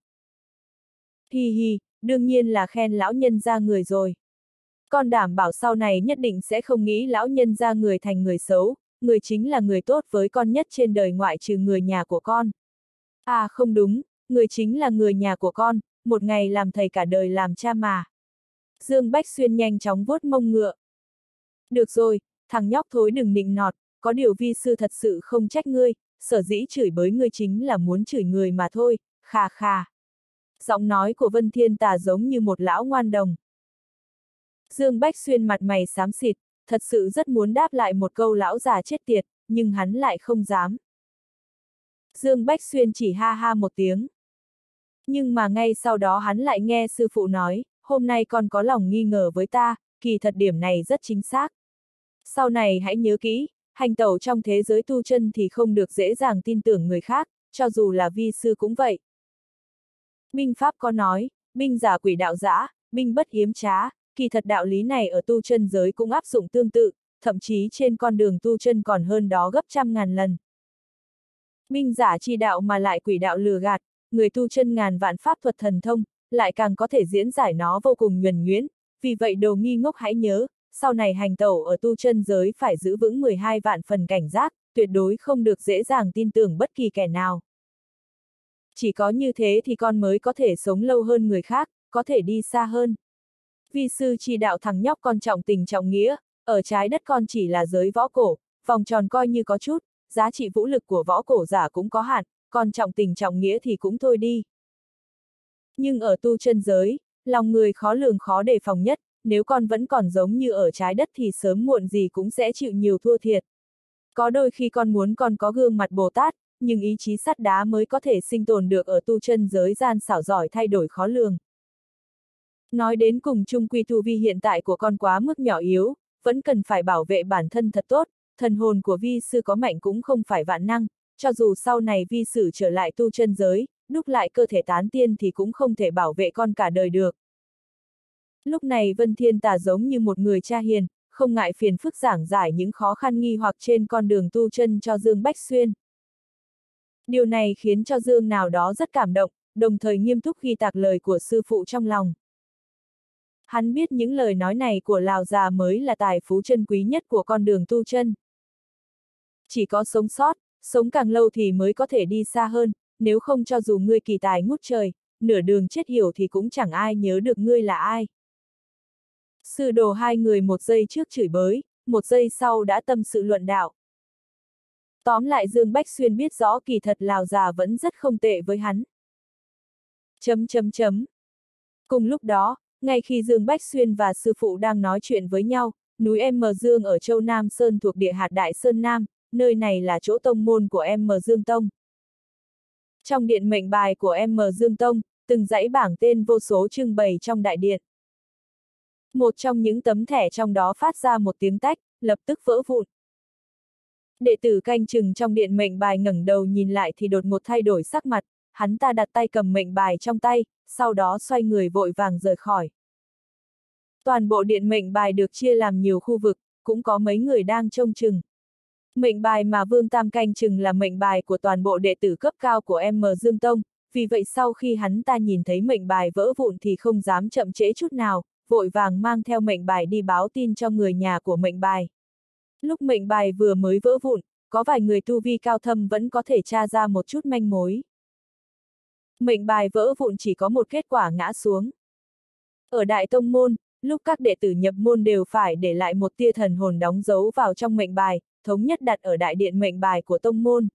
Hi hi, đương nhiên là khen lão nhân gia người rồi. Con đảm bảo sau này nhất định sẽ không nghĩ lão nhân gia người thành người xấu, người chính là người tốt với con nhất trên đời ngoại trừ người nhà của con. À không đúng, người chính là người nhà của con, một ngày làm thầy cả đời làm cha mà. Dương Bách Xuyên nhanh chóng vuốt mông ngựa. Được rồi, thằng nhóc thối đừng nịnh nọt, có điều vi sư thật sự không trách ngươi, sở dĩ chửi bới ngươi chính là muốn chửi người mà thôi, khà khà. Giọng nói của Vân Thiên Tà giống như một lão ngoan đồng. Dương Bách Xuyên mặt mày xám xịt, thật sự rất muốn đáp lại một câu lão già chết tiệt, nhưng hắn lại không dám. Dương Bách Xuyên chỉ ha ha một tiếng. Nhưng mà ngay sau đó hắn lại nghe sư phụ nói, hôm nay con có lòng nghi ngờ với ta, kỳ thật điểm này rất chính xác. Sau này hãy nhớ kỹ, hành tẩu trong thế giới tu chân thì không được dễ dàng tin tưởng người khác, cho dù là vi sư cũng vậy. Binh Pháp có nói, binh giả quỷ đạo dã, binh bất hiếm trá, kỳ thật đạo lý này ở tu chân giới cũng áp dụng tương tự, thậm chí trên con đường tu chân còn hơn đó gấp trăm ngàn lần. Binh giả chi đạo mà lại quỷ đạo lừa gạt, người tu chân ngàn vạn pháp thuật thần thông, lại càng có thể diễn giải nó vô cùng nhuần nhuyễn, vì vậy đồ nghi ngốc hãy nhớ, sau này hành tẩu ở tu chân giới phải giữ vững mười hai vạn phần cảnh giác, tuyệt đối không được dễ dàng tin tưởng bất kỳ kẻ nào. Chỉ có như thế thì con mới có thể sống lâu hơn người khác, có thể đi xa hơn. Vi sư chỉ đạo thằng nhóc con trọng tình trọng nghĩa, ở trái đất con chỉ là giới võ cổ, vòng tròn coi như có chút, giá trị vũ lực của võ cổ giả cũng có hạn, còn trọng tình trọng nghĩa thì cũng thôi đi. Nhưng ở tu chân giới, lòng người khó lường khó đề phòng nhất, nếu con vẫn còn giống như ở trái đất thì sớm muộn gì cũng sẽ chịu nhiều thua thiệt. Có đôi khi con muốn con có gương mặt Bồ Tát, nhưng ý chí sắt đá mới có thể sinh tồn được ở tu chân giới gian xảo giỏi thay đổi khó lường. Nói đến cùng chung quy tu vi hiện tại của con quá mức nhỏ yếu, vẫn cần phải bảo vệ bản thân thật tốt, thần hồn của vi sư có mạnh cũng không phải vạn năng, cho dù sau này vi sư trở lại tu chân giới, đúc lại cơ thể tán tiên thì cũng không thể bảo vệ con cả đời được. Lúc này Vân Thiên Tà giống như một người cha hiền, không ngại phiền phức giảng giải những khó khăn nghi hoặc trên con đường tu chân cho Dương Bách Xuyên. Điều này khiến cho Dương nào đó rất cảm động, đồng thời nghiêm túc ghi tạc lời của sư phụ trong lòng. Hắn biết những lời nói này của Lào già mới là tài phú chân quý nhất của con đường tu chân. Chỉ có sống sót, sống càng lâu thì mới có thể đi xa hơn, nếu không cho dù ngươi kỳ tài ngút trời, nửa đường chết hiểu thì cũng chẳng ai nhớ được ngươi là ai. Sư đồ hai người một giây trước chửi bới, một giây sau đã tâm sự luận đạo. Tóm lại Dương Bách Xuyên biết rõ kỳ thật Lào già vẫn rất không tệ với hắn. Chấm chấm chấm. Cùng lúc đó, ngay khi Dương Bách Xuyên và sư phụ đang nói chuyện với nhau, núi M Dương ở Châu Nam Sơn thuộc địa hạt Đại Sơn Nam, nơi này là chỗ tông môn của M Dương Tông. Trong điện mệnh bài của M Dương Tông, từng dãy bảng tên vô số trưng bày trong đại điện. Một trong những tấm thẻ trong đó phát ra một tiếng tách, lập tức vỡ vụn. Đệ tử canh chừng trong điện mệnh bài ngẩng đầu nhìn lại thì đột ngột thay đổi sắc mặt, hắn ta đặt tay cầm mệnh bài trong tay, sau đó xoay người vội vàng rời khỏi. Toàn bộ điện mệnh bài được chia làm nhiều khu vực, cũng có mấy người đang trông chừng. Mệnh bài mà Vương Tam canh chừng là mệnh bài của toàn bộ đệ tử cấp cao của M Dương Tông, vì vậy sau khi hắn ta nhìn thấy mệnh bài vỡ vụn thì không dám chậm trễ chút nào, vội vàng mang theo mệnh bài đi báo tin cho người nhà của mệnh bài. Lúc mệnh bài vừa mới vỡ vụn, có vài người tu vi cao thâm vẫn có thể tra ra một chút manh mối. Mệnh bài vỡ vụn chỉ có một kết quả ngã xuống. Ở Đại Tông Môn, lúc các đệ tử nhập môn đều phải để lại một tia thần hồn đóng dấu vào trong mệnh bài, thống nhất đặt ở đại điện mệnh bài của tông môn.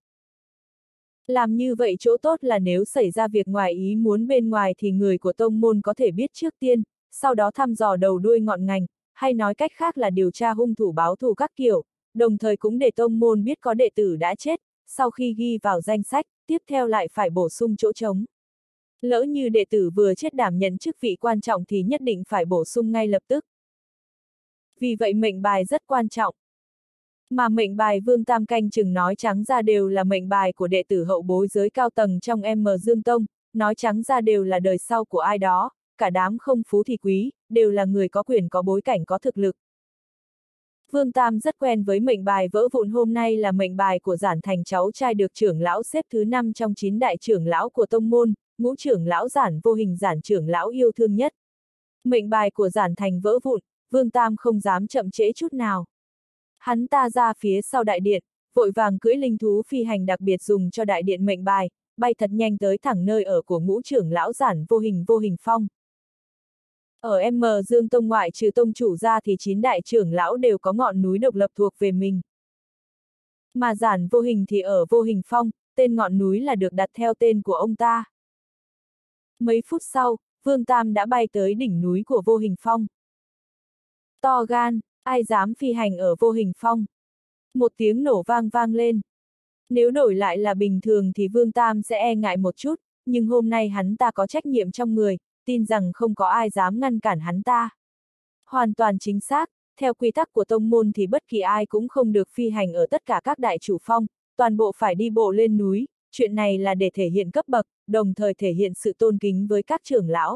Làm như vậy chỗ tốt là nếu xảy ra việc ngoài ý muốn bên ngoài thì người của tông môn có thể biết trước tiên, sau đó thăm dò đầu đuôi ngọn ngành, hay nói cách khác là điều tra hung thủ báo thù các kiểu, đồng thời cũng để tông môn biết có đệ tử đã chết, sau khi ghi vào danh sách, tiếp theo lại phải bổ sung chỗ trống. Lỡ như đệ tử vừa chết đảm nhận chức vị quan trọng thì nhất định phải bổ sung ngay lập tức. Vì vậy mệnh bài rất quan trọng. Mà mệnh bài Vương Tam canh chừng nói trắng ra đều là mệnh bài của đệ tử hậu bối giới cao tầng trong M Dương Tông, nói trắng ra đều là đời sau của ai đó, cả đám không phú thì quý, đều là người có quyền có bối cảnh có thực lực. Vương Tam rất quen với mệnh bài vỡ vụn, hôm nay là mệnh bài của Giản Thành, cháu trai được trưởng lão xếp thứ năm trong chín đại trưởng lão của tông môn, ngũ trưởng lão Giản Vô Hình, Giản trưởng lão yêu thương nhất. Mệnh bài của Giản Thành vỡ vụn, Vương Tam không dám chậm trễ chút nào. Hắn ta ra phía sau đại điện, vội vàng cưỡi linh thú phi hành đặc biệt dùng cho đại điện mệnh bài, bay thật nhanh tới thẳng nơi ở của ngũ trưởng lão Giản Vô Hình, Vô Hình Phong. Ở M Dương Tông ngoại trừ tông chủ ra thì chín đại trưởng lão đều có ngọn núi độc lập thuộc về mình. Mà Giản Vô Hình thì ở Vô Hình Phong, tên ngọn núi là được đặt theo tên của ông ta. Mấy phút sau, Vương Tam đã bay tới đỉnh núi của Vô Hình Phong. To gan, ai dám phi hành ở Vô Hình Phong? Một tiếng nổ vang vang lên. Nếu đổi lại là bình thường thì Vương Tam sẽ e ngại một chút, nhưng hôm nay hắn ta có trách nhiệm trong người, tin rằng không có ai dám ngăn cản hắn ta. Hoàn toàn chính xác, theo quy tắc của tông môn thì bất kỳ ai cũng không được phi hành ở tất cả các đại chủ phong, toàn bộ phải đi bộ lên núi, chuyện này là để thể hiện cấp bậc, đồng thời thể hiện sự tôn kính với các trưởng lão.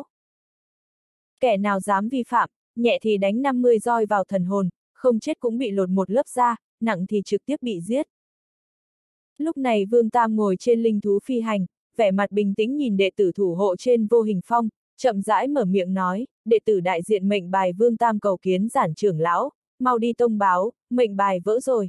Kẻ nào dám vi phạm, nhẹ thì đánh năm mươi roi vào thần hồn, không chết cũng bị lột một lớp da, nặng thì trực tiếp bị giết. Lúc này Vương Tam ngồi trên linh thú phi hành, vẻ mặt bình tĩnh nhìn đệ tử thủ hộ trên Vô Hình Phong, chậm rãi mở miệng nói, đệ tử đại diện mệnh bài Vương Tam cầu kiến Giản trưởng lão, mau đi thông báo, mệnh bài vỡ rồi.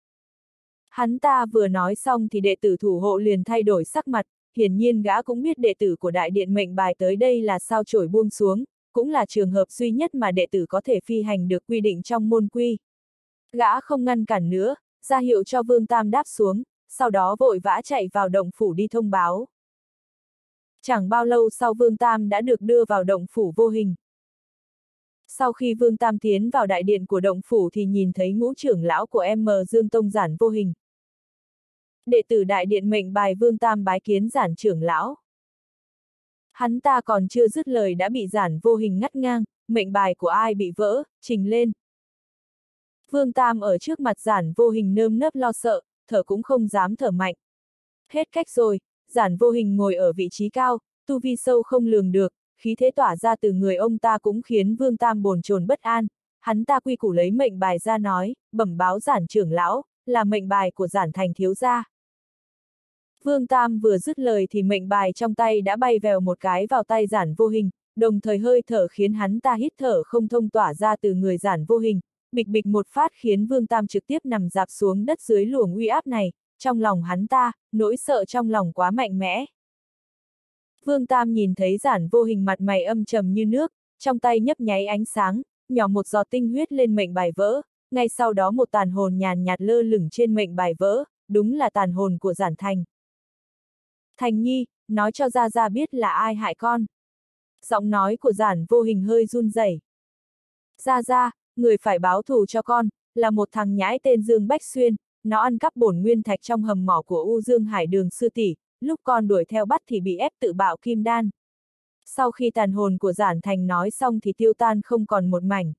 Hắn ta vừa nói xong thì đệ tử thủ hộ liền thay đổi sắc mặt, hiển nhiên gã cũng biết đệ tử của đại điện mệnh bài tới đây là sao chổi buông xuống, cũng là trường hợp duy nhất mà đệ tử có thể phi hành được quy định trong môn quy. Gã không ngăn cản nữa, ra hiệu cho Vương Tam đáp xuống, sau đó vội vã chạy vào động phủ đi thông báo. Chẳng bao lâu sau Vương Tam đã được đưa vào động phủ Vô Hình. Sau khi Vương Tam tiến vào đại điện của động phủ thì nhìn thấy ngũ trưởng lão của M Dương Tông Giản Vô Hình. Đệ tử đại điện mệnh bài Vương Tam bái kiến Giản trưởng lão. Hắn ta còn chưa dứt lời đã bị Giản Vô Hình ngắt ngang, mệnh bài của ai bị vỡ, trình lên. Vương Tam ở trước mặt Giản Vô Hình nơm nớp lo sợ, thở cũng không dám thở mạnh. Hết cách rồi, Giản Vô Hình ngồi ở vị trí cao, tu vi sâu không lường được, khí thế tỏa ra từ người ông ta cũng khiến Vương Tam bồn chồn bất an. Hắn ta quy củ lấy mệnh bài ra nói, bẩm báo Giản trưởng lão, là mệnh bài của Giản Thành thiếu gia. Vương Tam vừa dứt lời thì mệnh bài trong tay đã bay vèo một cái vào tay Giản Vô Hình, đồng thời hơi thở khiến hắn ta hít thở không thông tỏa ra từ người Giản Vô Hình, bịch bịch một phát khiến Vương Tam trực tiếp nằm dạp xuống đất dưới luồng uy áp này, trong lòng hắn ta, nỗi sợ trong lòng quá mạnh mẽ. Vương Tam nhìn thấy Giản Vô Hình mặt mày âm trầm như nước, trong tay nhấp nháy ánh sáng, nhỏ một giọt tinh huyết lên mệnh bài vỡ, ngay sau đó một tàn hồn nhàn nhạt lơ lửng trên mệnh bài vỡ, đúng là tàn hồn của Giản Thành. Thành Nhi, nói cho Gia Gia biết là ai hại con. Giọng nói của Giản Vô Hình hơi run rẩy. Gia Gia, người phải báo thù cho con, là một thằng nhãi tên Dương Bách Xuyên, nó ăn cắp bổn nguyên thạch trong hầm mỏ của U Dương Hải Đường sư tỷ, lúc con đuổi theo bắt thì bị ép tự bạo kim đan. Sau khi tàn hồn của Giản Thành nói xong thì tiêu tan không còn một mảnh.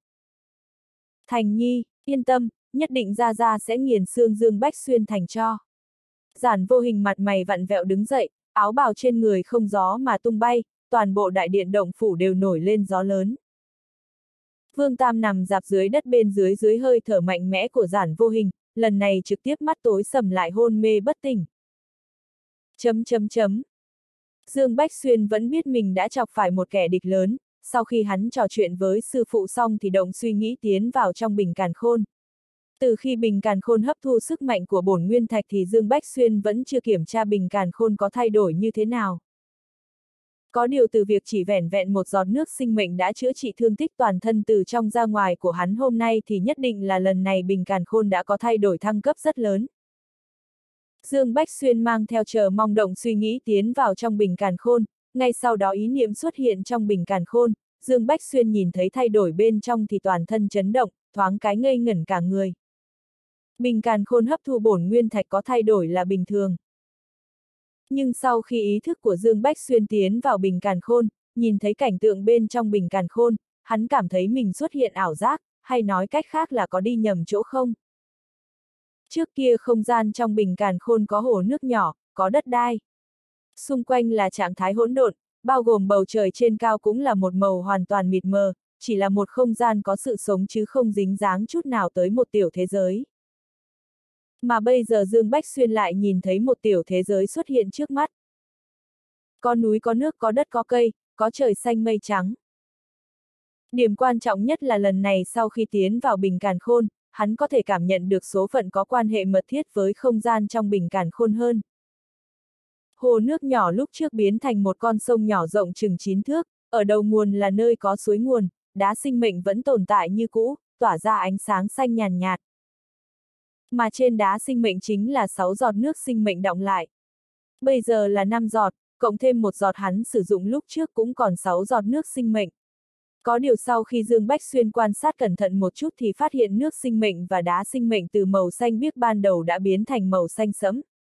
Thành Nhi, yên tâm, nhất định Gia Gia sẽ nghiền xương Dương Bách Xuyên thành tro. Giản Vô Hình mặt mày vặn vẹo đứng dậy, áo bào trên người không gió mà tung bay, toàn bộ đại điện động phủ đều nổi lên gió lớn. Vương Tam nằm dạp dưới đất bên dưới dưới hơi thở mạnh mẽ của Giản Vô Hình, lần này trực tiếp mắt tối sầm lại hôn mê bất tỉnh. Chấm chấm chấm. Dương Bách Xuyên vẫn biết mình đã chọc phải một kẻ địch lớn, sau khi hắn trò chuyện với sư phụ xong thì động suy nghĩ tiến vào trong bình càn khôn. Từ khi bình càn khôn hấp thu sức mạnh của bổn nguyên thạch thì Dương Bách Xuyên vẫn chưa kiểm tra bình càn khôn có thay đổi như thế nào. Có điều từ việc chỉ vẻn vẹn một giọt nước sinh mệnh đã chữa trị thương tích toàn thân từ trong ra ngoài của hắn hôm nay thì nhất định là lần này bình càn khôn đã có thay đổi thăng cấp rất lớn. Dương Bách Xuyên mang theo chờ mong động suy nghĩ tiến vào trong bình càn khôn, ngay sau đó ý niệm xuất hiện trong bình càn khôn, Dương Bách Xuyên nhìn thấy thay đổi bên trong thì toàn thân chấn động, thoáng cái ngây ngẩn cả người. Bình càn khôn hấp thu bổn nguyên thạch có thay đổi là bình thường. Nhưng sau khi ý thức của Dương Bách Xuyên tiến vào bình càn khôn, nhìn thấy cảnh tượng bên trong bình càn khôn, hắn cảm thấy mình xuất hiện ảo giác, hay nói cách khác là có đi nhầm chỗ không. Trước kia không gian trong bình càn khôn có hồ nước nhỏ, có đất đai. Xung quanh là trạng thái hỗn độn, bao gồm bầu trời trên cao cũng là một màu hoàn toàn mịt mờ, chỉ là một không gian có sự sống chứ không dính dáng chút nào tới một tiểu thế giới. Mà bây giờ Dương Bách Xuyên lại nhìn thấy một tiểu thế giới xuất hiện trước mắt. Có núi có nước có đất có cây, có trời xanh mây trắng. Điểm quan trọng nhất là lần này sau khi tiến vào bình càn khôn, hắn có thể cảm nhận được số phận có quan hệ mật thiết với không gian trong bình càn khôn hơn. Hồ nước nhỏ lúc trước biến thành một con sông nhỏ rộng chừng chín thước, ở đầu nguồn là nơi có suối nguồn, đá sinh mệnh vẫn tồn tại như cũ, tỏa ra ánh sáng xanh nhàn nhạt. Mà trên đá sinh mệnh chính là sáu giọt nước sinh mệnh đọng lại. Bây giờ là năm giọt, cộng thêm một giọt hắn sử dụng lúc trước cũng còn sáu giọt nước sinh mệnh. Có điều sau khi Dương Bách Xuyên quan sát cẩn thận một chút thì phát hiện nước sinh mệnh và đá sinh mệnh từ màu xanh biếc ban đầu đã biến thành màu xanh sẫm.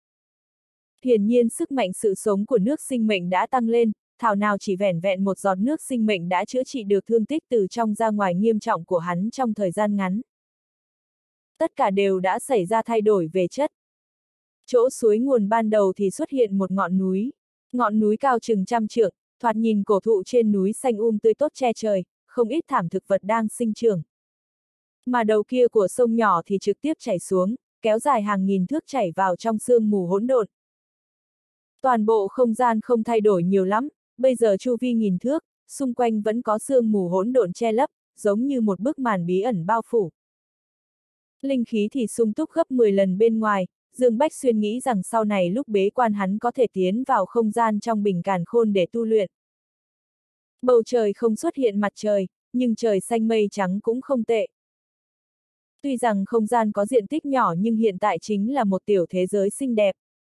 Hiển nhiên sức mạnh sự sống của nước sinh mệnh đã tăng lên, thảo nào chỉ vẻn vẹn một giọt nước sinh mệnh đã chữa trị được thương tích từ trong ra ngoài nghiêm trọng của hắn trong thời gian ngắn. Tất cả đều đã xảy ra thay đổi về chất. Chỗ suối nguồn ban đầu thì xuất hiện một ngọn núi. Ngọn núi cao chừng trăm trượng, thoạt nhìn cổ thụ trên núi xanh um tươi tốt che trời, không ít thảm thực vật đang sinh trưởng. Mà đầu kia của sông nhỏ thì trực tiếp chảy xuống, kéo dài hàng nghìn thước chảy vào trong sương mù hỗn độn. Toàn bộ không gian không thay đổi nhiều lắm, bây giờ chu vi nghìn thước, xung quanh vẫn có sương mù hỗn độn che lấp, giống như một bức màn bí ẩn bao phủ. Linh khí thì sung túc gấp mười lần bên ngoài, Dương Bách Xuyên nghĩ rằng sau này lúc bế quan hắn có thể tiến vào không gian trong bình càn khôn để tu luyện. Bầu trời không xuất hiện mặt trời, nhưng trời xanh mây trắng cũng không tệ. Tuy rằng không gian có diện tích nhỏ nhưng hiện tại chính là một tiểu thế giới xinh đẹp.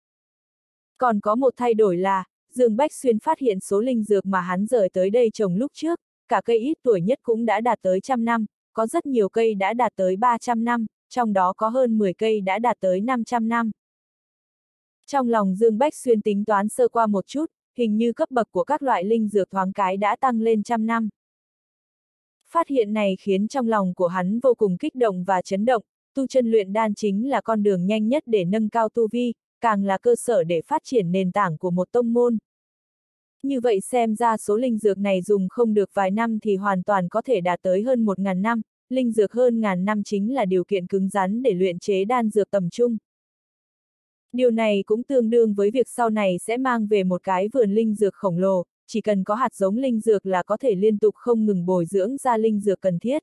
Còn có một thay đổi là, Dương Bách Xuyên phát hiện số linh dược mà hắn rời tới đây trồng lúc trước, cả cây ít tuổi nhất cũng đã đạt tới trăm năm, có rất nhiều cây đã đạt tới ba trăm năm, trong đó có hơn mười cây đã đạt tới năm trăm năm. Trong lòng Dương Bách Xuyên tính toán sơ qua một chút, hình như cấp bậc của các loại linh dược thoáng cái đã tăng lên trăm năm. Phát hiện này khiến trong lòng của hắn vô cùng kích động và chấn động, tu chân luyện đan chính là con đường nhanh nhất để nâng cao tu vi, càng là cơ sở để phát triển nền tảng của một tông môn. Như vậy xem ra số linh dược này dùng không được vài năm thì hoàn toàn có thể đạt tới hơn một ngàn năm, linh dược hơn ngàn năm chính là điều kiện cứng rắn để luyện chế đan dược tầm trung. Điều này cũng tương đương với việc sau này sẽ mang về một cái vườn linh dược khổng lồ, chỉ cần có hạt giống linh dược là có thể liên tục không ngừng bồi dưỡng ra linh dược cần thiết.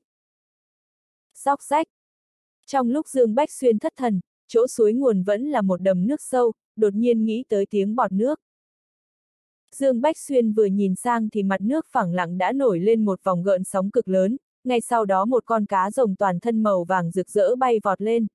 Xóc xách. Trong lúc Dương Bách Xuyên thất thần, chỗ suối nguồn vẫn là một đầm nước sâu, đột nhiên nghĩ tới tiếng bọt nước. Dương Bách Xuyên vừa nhìn sang thì mặt nước phẳng lặng đã nổi lên một vòng gợn sóng cực lớn, ngay sau đó một con cá rồng toàn thân màu vàng rực rỡ bay vọt lên.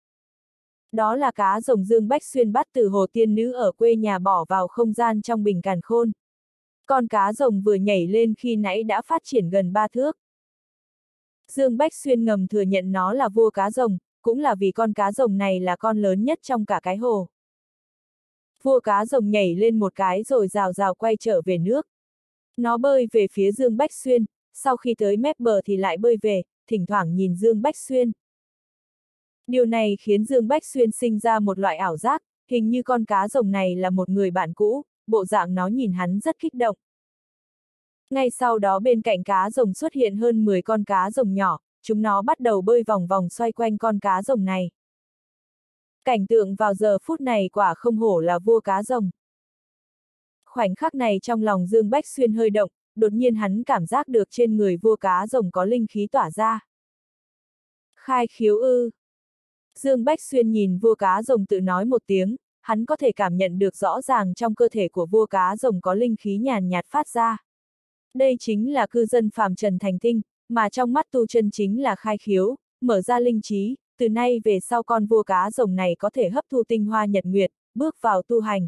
Đó là cá rồng Dương Bách Xuyên bắt từ hồ tiên nữ ở quê nhà bỏ vào không gian trong bình càn khôn. Con cá rồng vừa nhảy lên khi nãy đã phát triển gần ba thước. Dương Bách Xuyên ngầm thừa nhận nó là vua cá rồng, cũng là vì con cá rồng này là con lớn nhất trong cả cái hồ. Vua cá rồng nhảy lên một cái rồi rào rào quay trở về nước. Nó bơi về phía Dương Bách Xuyên, sau khi tới mép bờ thì lại bơi về, thỉnh thoảng nhìn Dương Bách Xuyên. Điều này khiến Dương Bách Xuyên sinh ra một loại ảo giác, hình như con cá rồng này là một người bạn cũ, bộ dạng nó nhìn hắn rất kích động. Ngay sau đó bên cạnh cá rồng xuất hiện hơn mười con cá rồng nhỏ, chúng nó bắt đầu bơi vòng vòng xoay quanh con cá rồng này. Cảnh tượng vào giờ phút này quả không hổ là vua cá rồng. Khoảnh khắc này trong lòng Dương Bách Xuyên hơi động, đột nhiên hắn cảm giác được trên người vua cá rồng có linh khí tỏa ra. Khai khiếu ư. Dương Bách Xuyên nhìn vua cá rồng tự nói một tiếng, hắn có thể cảm nhận được rõ ràng trong cơ thể của vua cá rồng có linh khí nhàn nhạt phát ra. Đây chính là cư dân phàm trần thành tinh, mà trong mắt tu chân chính là khai khiếu, mở ra linh trí, từ nay về sau con vua cá rồng này có thể hấp thu tinh hoa nhật nguyệt, bước vào tu hành.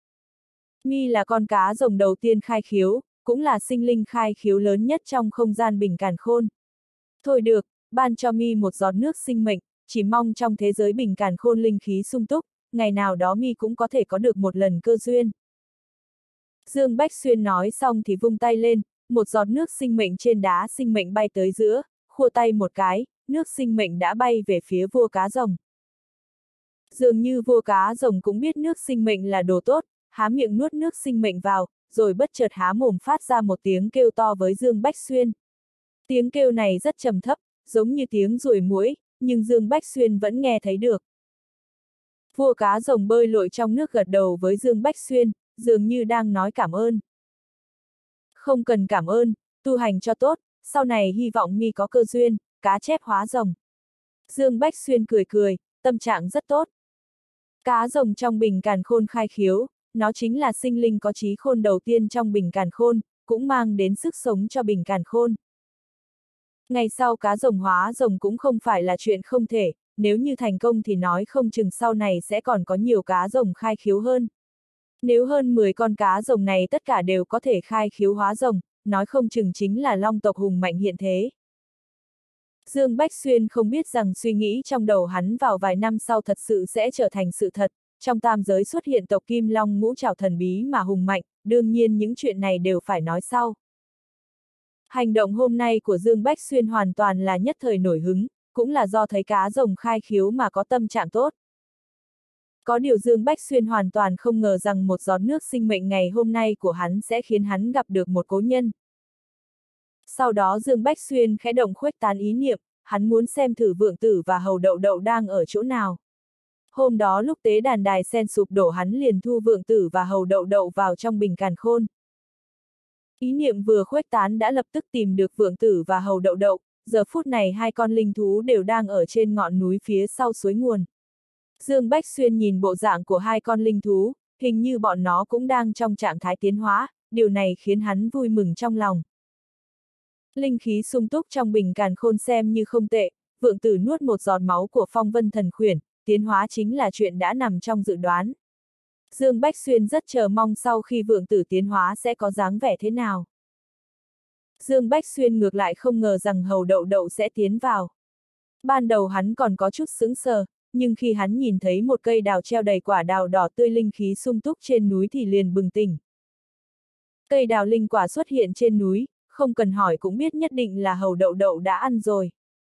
Mi là con cá rồng đầu tiên khai khiếu, cũng là sinh linh khai khiếu lớn nhất trong không gian bình càn khôn. Thôi được, ban cho Mi một giọt nước sinh mệnh, chỉ mong trong thế giới bình càn khôn linh khí sung túc, ngày nào đó Mi cũng có thể có được một lần cơ duyên. Dương Bách Xuyên nói xong thì vung tay lên, một giọt nước sinh mệnh trên đá sinh mệnh bay tới giữa, khua tay một cái, nước sinh mệnh đã bay về phía vua cá rồng. Dường như vua cá rồng cũng biết nước sinh mệnh là đồ tốt, há miệng nuốt nước sinh mệnh vào, rồi bất chợt há mồm phát ra một tiếng kêu to với Dương Bách Xuyên. Tiếng kêu này rất trầm thấp, giống như tiếng ruồi muỗi, nhưng Dương Bách Xuyên vẫn nghe thấy được. Vua cá rồng bơi lội trong nước gật đầu với Dương Bách Xuyên, dường như đang nói cảm ơn. Không cần cảm ơn, tu hành cho tốt, sau này hy vọng Mi có cơ duyên, cá chép hóa rồng. Dương Bách Xuyên cười cười, tâm trạng rất tốt. Cá rồng trong bình càn khôn khai khiếu, nó chính là sinh linh có trí khôn đầu tiên trong bình càn khôn, cũng mang đến sức sống cho bình càn khôn. Ngày sau cá rồng hóa rồng cũng không phải là chuyện không thể, nếu như thành công thì nói không chừng sau này sẽ còn có nhiều cá rồng khai khiếu hơn. Nếu hơn mười con cá rồng này tất cả đều có thể khai khiếu hóa rồng, nói không chừng chính là long tộc hùng mạnh hiện thế. Dương Bách Xuyên không biết rằng suy nghĩ trong đầu hắn vào vài năm sau thật sự sẽ trở thành sự thật, trong tam giới xuất hiện tộc Kim Long ngũ trảo thần bí mà hùng mạnh, đương nhiên những chuyện này đều phải nói sau. Hành động hôm nay của Dương Bách Xuyên hoàn toàn là nhất thời nổi hứng, cũng là do thấy cá rồng khai khiếu mà có tâm trạng tốt. Có điều Dương Bách Xuyên hoàn toàn không ngờ rằng một giọt nước sinh mệnh ngày hôm nay của hắn sẽ khiến hắn gặp được một cố nhân. Sau đó Dương Bách Xuyên khẽ động khuếch tán ý niệm, hắn muốn xem thử Vượng Tử và Hầu Đậu Đậu đang ở chỗ nào. Hôm đó lúc tế đàn đài sen sụp đổ hắn liền thu Vượng Tử và Hầu Đậu Đậu vào trong bình càn khôn. Ý niệm vừa khuếch tán đã lập tức tìm được Vượng Tử và Hầu Đậu Đậu, giờ phút này hai con linh thú đều đang ở trên ngọn núi phía sau suối nguồn. Dương Bách Xuyên nhìn bộ dạng của hai con linh thú, hình như bọn nó cũng đang trong trạng thái tiến hóa, điều này khiến hắn vui mừng trong lòng. Linh khí sung túc trong bình càn khôn xem như không tệ, Vượng Tử nuốt một giọt máu của Phong Vân Thần Khuyển, tiến hóa chính là chuyện đã nằm trong dự đoán. Dương Bách Xuyên rất chờ mong sau khi Vượng Tử tiến hóa sẽ có dáng vẻ thế nào. Dương Bách Xuyên ngược lại không ngờ rằng Hầu Đậu Đậu sẽ tiến vào. Ban đầu hắn còn có chút sững sờ, nhưng khi hắn nhìn thấy một cây đào treo đầy quả đào đỏ tươi linh khí sung túc trên núi thì liền bừng tỉnh. Cây đào linh quả xuất hiện trên núi, không cần hỏi cũng biết nhất định là Hầu Đậu Đậu đã ăn rồi.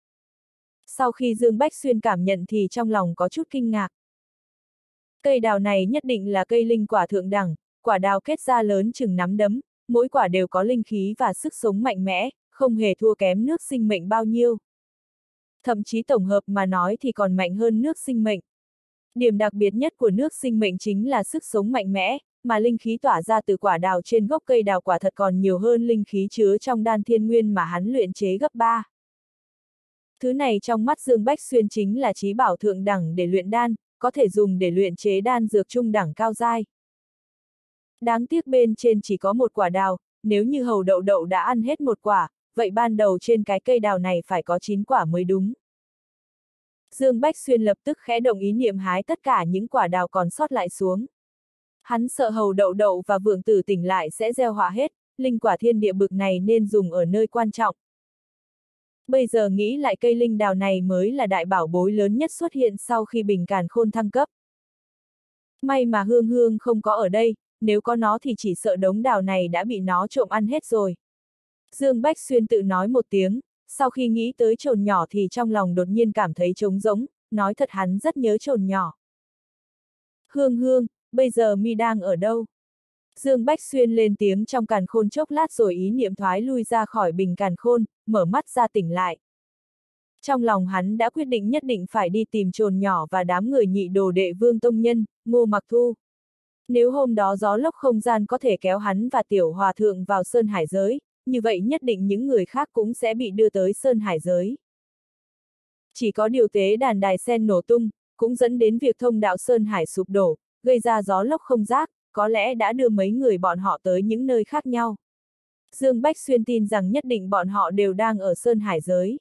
Sau khi Dương Bách Xuyên cảm nhận thì trong lòng có chút kinh ngạc. Cây đào này nhất định là cây linh quả thượng đẳng, quả đào kết ra lớn chừng nắm đấm, mỗi quả đều có linh khí và sức sống mạnh mẽ, không hề thua kém nước sinh mệnh bao nhiêu. Thậm chí tổng hợp mà nói thì còn mạnh hơn nước sinh mệnh. Điểm đặc biệt nhất của nước sinh mệnh chính là sức sống mạnh mẽ, mà linh khí tỏa ra từ quả đào trên gốc cây đào quả thật còn nhiều hơn linh khí chứa trong đan thiên nguyên mà hắn luyện chế gấp ba. Thứ này trong mắt Dương Bách Xuyên chính là chí bảo thượng đẳng để luyện đan, có thể dùng để luyện chế đan dược trung đẳng cao giai. Đáng tiếc bên trên chỉ có một quả đào, nếu như Hầu Đậu Đậu đã ăn hết một quả, vậy ban đầu trên cái cây đào này phải có chín quả mới đúng. Dương Bách Xuyên lập tức khẽ động ý niệm hái tất cả những quả đào còn sót lại xuống. Hắn sợ Hầu Đậu Đậu và Vượng Tử tỉnh lại sẽ gieo họa hết, linh quả thiên địa bực này nên dùng ở nơi quan trọng. Bây giờ nghĩ lại cây linh đào này mới là đại bảo bối lớn nhất xuất hiện sau khi bình càn khôn thăng cấp. May mà Hương Hương không có ở đây, nếu có nó thì chỉ sợ đống đào này đã bị nó trộm ăn hết rồi. Dương Bách Xuyên tự nói một tiếng, sau khi nghĩ tới trồn nhỏ thì trong lòng đột nhiên cảm thấy trống rỗng, nói thật hắn rất nhớ trồn nhỏ. Hương Hương, bây giờ mi đang ở đâu? Dương Bách Xuyên lên tiếng trong càn khôn chốc lát rồi ý niệm thoái lui ra khỏi bình càn khôn, mở mắt ra tỉnh lại. Trong lòng hắn đã quyết định nhất định phải đi tìm trồn nhỏ và đám người nhị đồ đệ Vương Tông Nhân, Ngô Mặc Thu. Nếu hôm đó gió lốc không gian có thể kéo hắn và Tiểu Hòa Thượng vào Sơn Hải giới, như vậy nhất định những người khác cũng sẽ bị đưa tới Sơn Hải giới. Chỉ có điều tế đàn đài sen nổ tung, cũng dẫn đến việc thông đạo Sơn Hải sụp đổ, gây ra gió lốc không rác, có lẽ đã đưa mấy người bọn họ tới những nơi khác nhau. Dương Bách Xuyên tin rằng nhất định bọn họ đều đang ở Sơn Hải giới.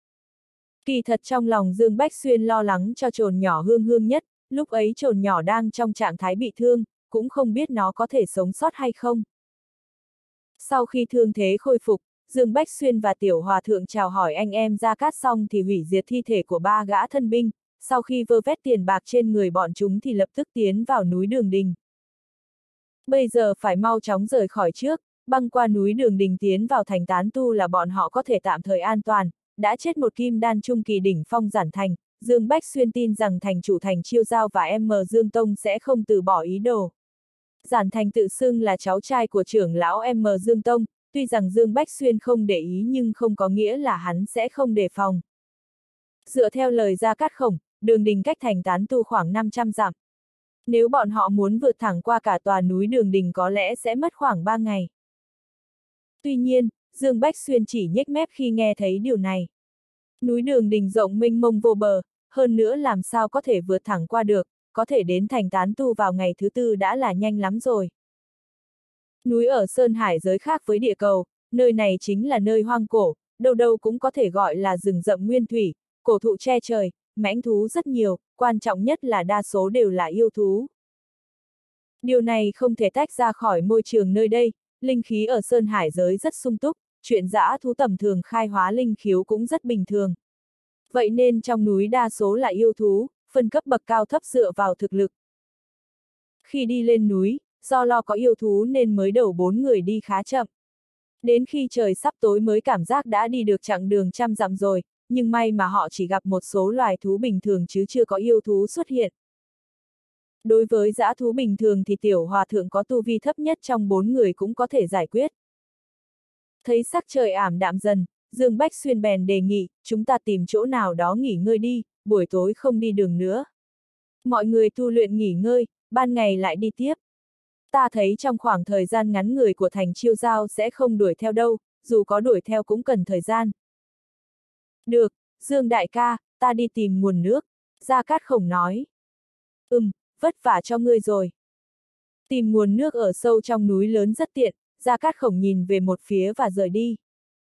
Kỳ thật trong lòng Dương Bách Xuyên lo lắng cho trồn nhỏ Hương Hương nhất, lúc ấy trồn nhỏ đang trong trạng thái bị thương, cũng không biết nó có thể sống sót hay không. Sau khi thương thế khôi phục, Dương Bách Xuyên và Tiểu Hòa Thượng chào hỏi anh em Gia Cát xong thì hủy diệt thi thể của ba gã thân binh, sau khi vơ vét tiền bạc trên người bọn chúng thì lập tức tiến vào núi Đường Đình. Bây giờ phải mau chóng rời khỏi trước, băng qua núi Đường Đình tiến vào thành tán tu là bọn họ có thể tạm thời an toàn, đã chết một kim đan trung kỳ đỉnh phong Giản Thành, Dương Bách Xuyên tin rằng thành chủ thành Chiêu Giao và em M Dương Tông sẽ không từ bỏ ý đồ. Giản Thành tự xưng là cháu trai của trưởng lão em M Dương Tông, tuy rằng Dương Bách Xuyên không để ý nhưng không có nghĩa là hắn sẽ không đề phòng. Dựa theo lời Gia Cát Khổng, Đường Đình cách thành tán tu khoảng năm trăm dặm. Nếu bọn họ muốn vượt thẳng qua cả tòa núi Đường Đình có lẽ sẽ mất khoảng ba ngày. Tuy nhiên, Dương Bách Xuyên chỉ nhếch mép khi nghe thấy điều này. Núi Đường Đình rộng mênh mông vô bờ, hơn nữa làm sao có thể vượt thẳng qua được, có thể đến thành tán tu vào ngày thứ tư đã là nhanh lắm rồi. Núi ở Sơn Hải giới khác với địa cầu, nơi này chính là nơi hoang cổ, đâu đâu cũng có thể gọi là rừng rậm nguyên thủy, cổ thụ che trời, mãnh thú rất nhiều, quan trọng nhất là đa số đều là yêu thú. Điều này không thể tách ra khỏi môi trường nơi đây, linh khí ở Sơn Hải giới rất sung túc, chuyện dã thú tầm thường khai hóa linh khiếu cũng rất bình thường. Vậy nên trong núi đa số là yêu thú, phân cấp bậc cao thấp dựa vào thực lực. Khi đi lên núi, do lo có yêu thú nên mới đầu bốn người đi khá chậm. Đến khi trời sắp tối mới cảm giác đã đi được chặng đường trăm dặm rồi, nhưng may mà họ chỉ gặp một số loài thú bình thường chứ chưa có yêu thú xuất hiện. Đối với dã thú bình thường thì Tiểu Hòa Thượng có tu vi thấp nhất trong bốn người cũng có thể giải quyết. Thấy sắc trời ảm đạm dần, Dương Bách Xuyên bèn đề nghị, chúng ta tìm chỗ nào đó nghỉ ngơi đi, buổi tối không đi đường nữa. Mọi người tu luyện nghỉ ngơi, ban ngày lại đi tiếp. Ta thấy trong khoảng thời gian ngắn người của thành Chiêu Giao sẽ không đuổi theo đâu, dù có đuổi theo cũng cần thời gian. Được, Dương đại ca, ta đi tìm nguồn nước, Gia Cát Khổng nói. Ừm, vất vả cho ngươi rồi. Tìm nguồn nước ở sâu trong núi lớn rất tiện, Gia Cát Khổng nhìn về một phía và rời đi.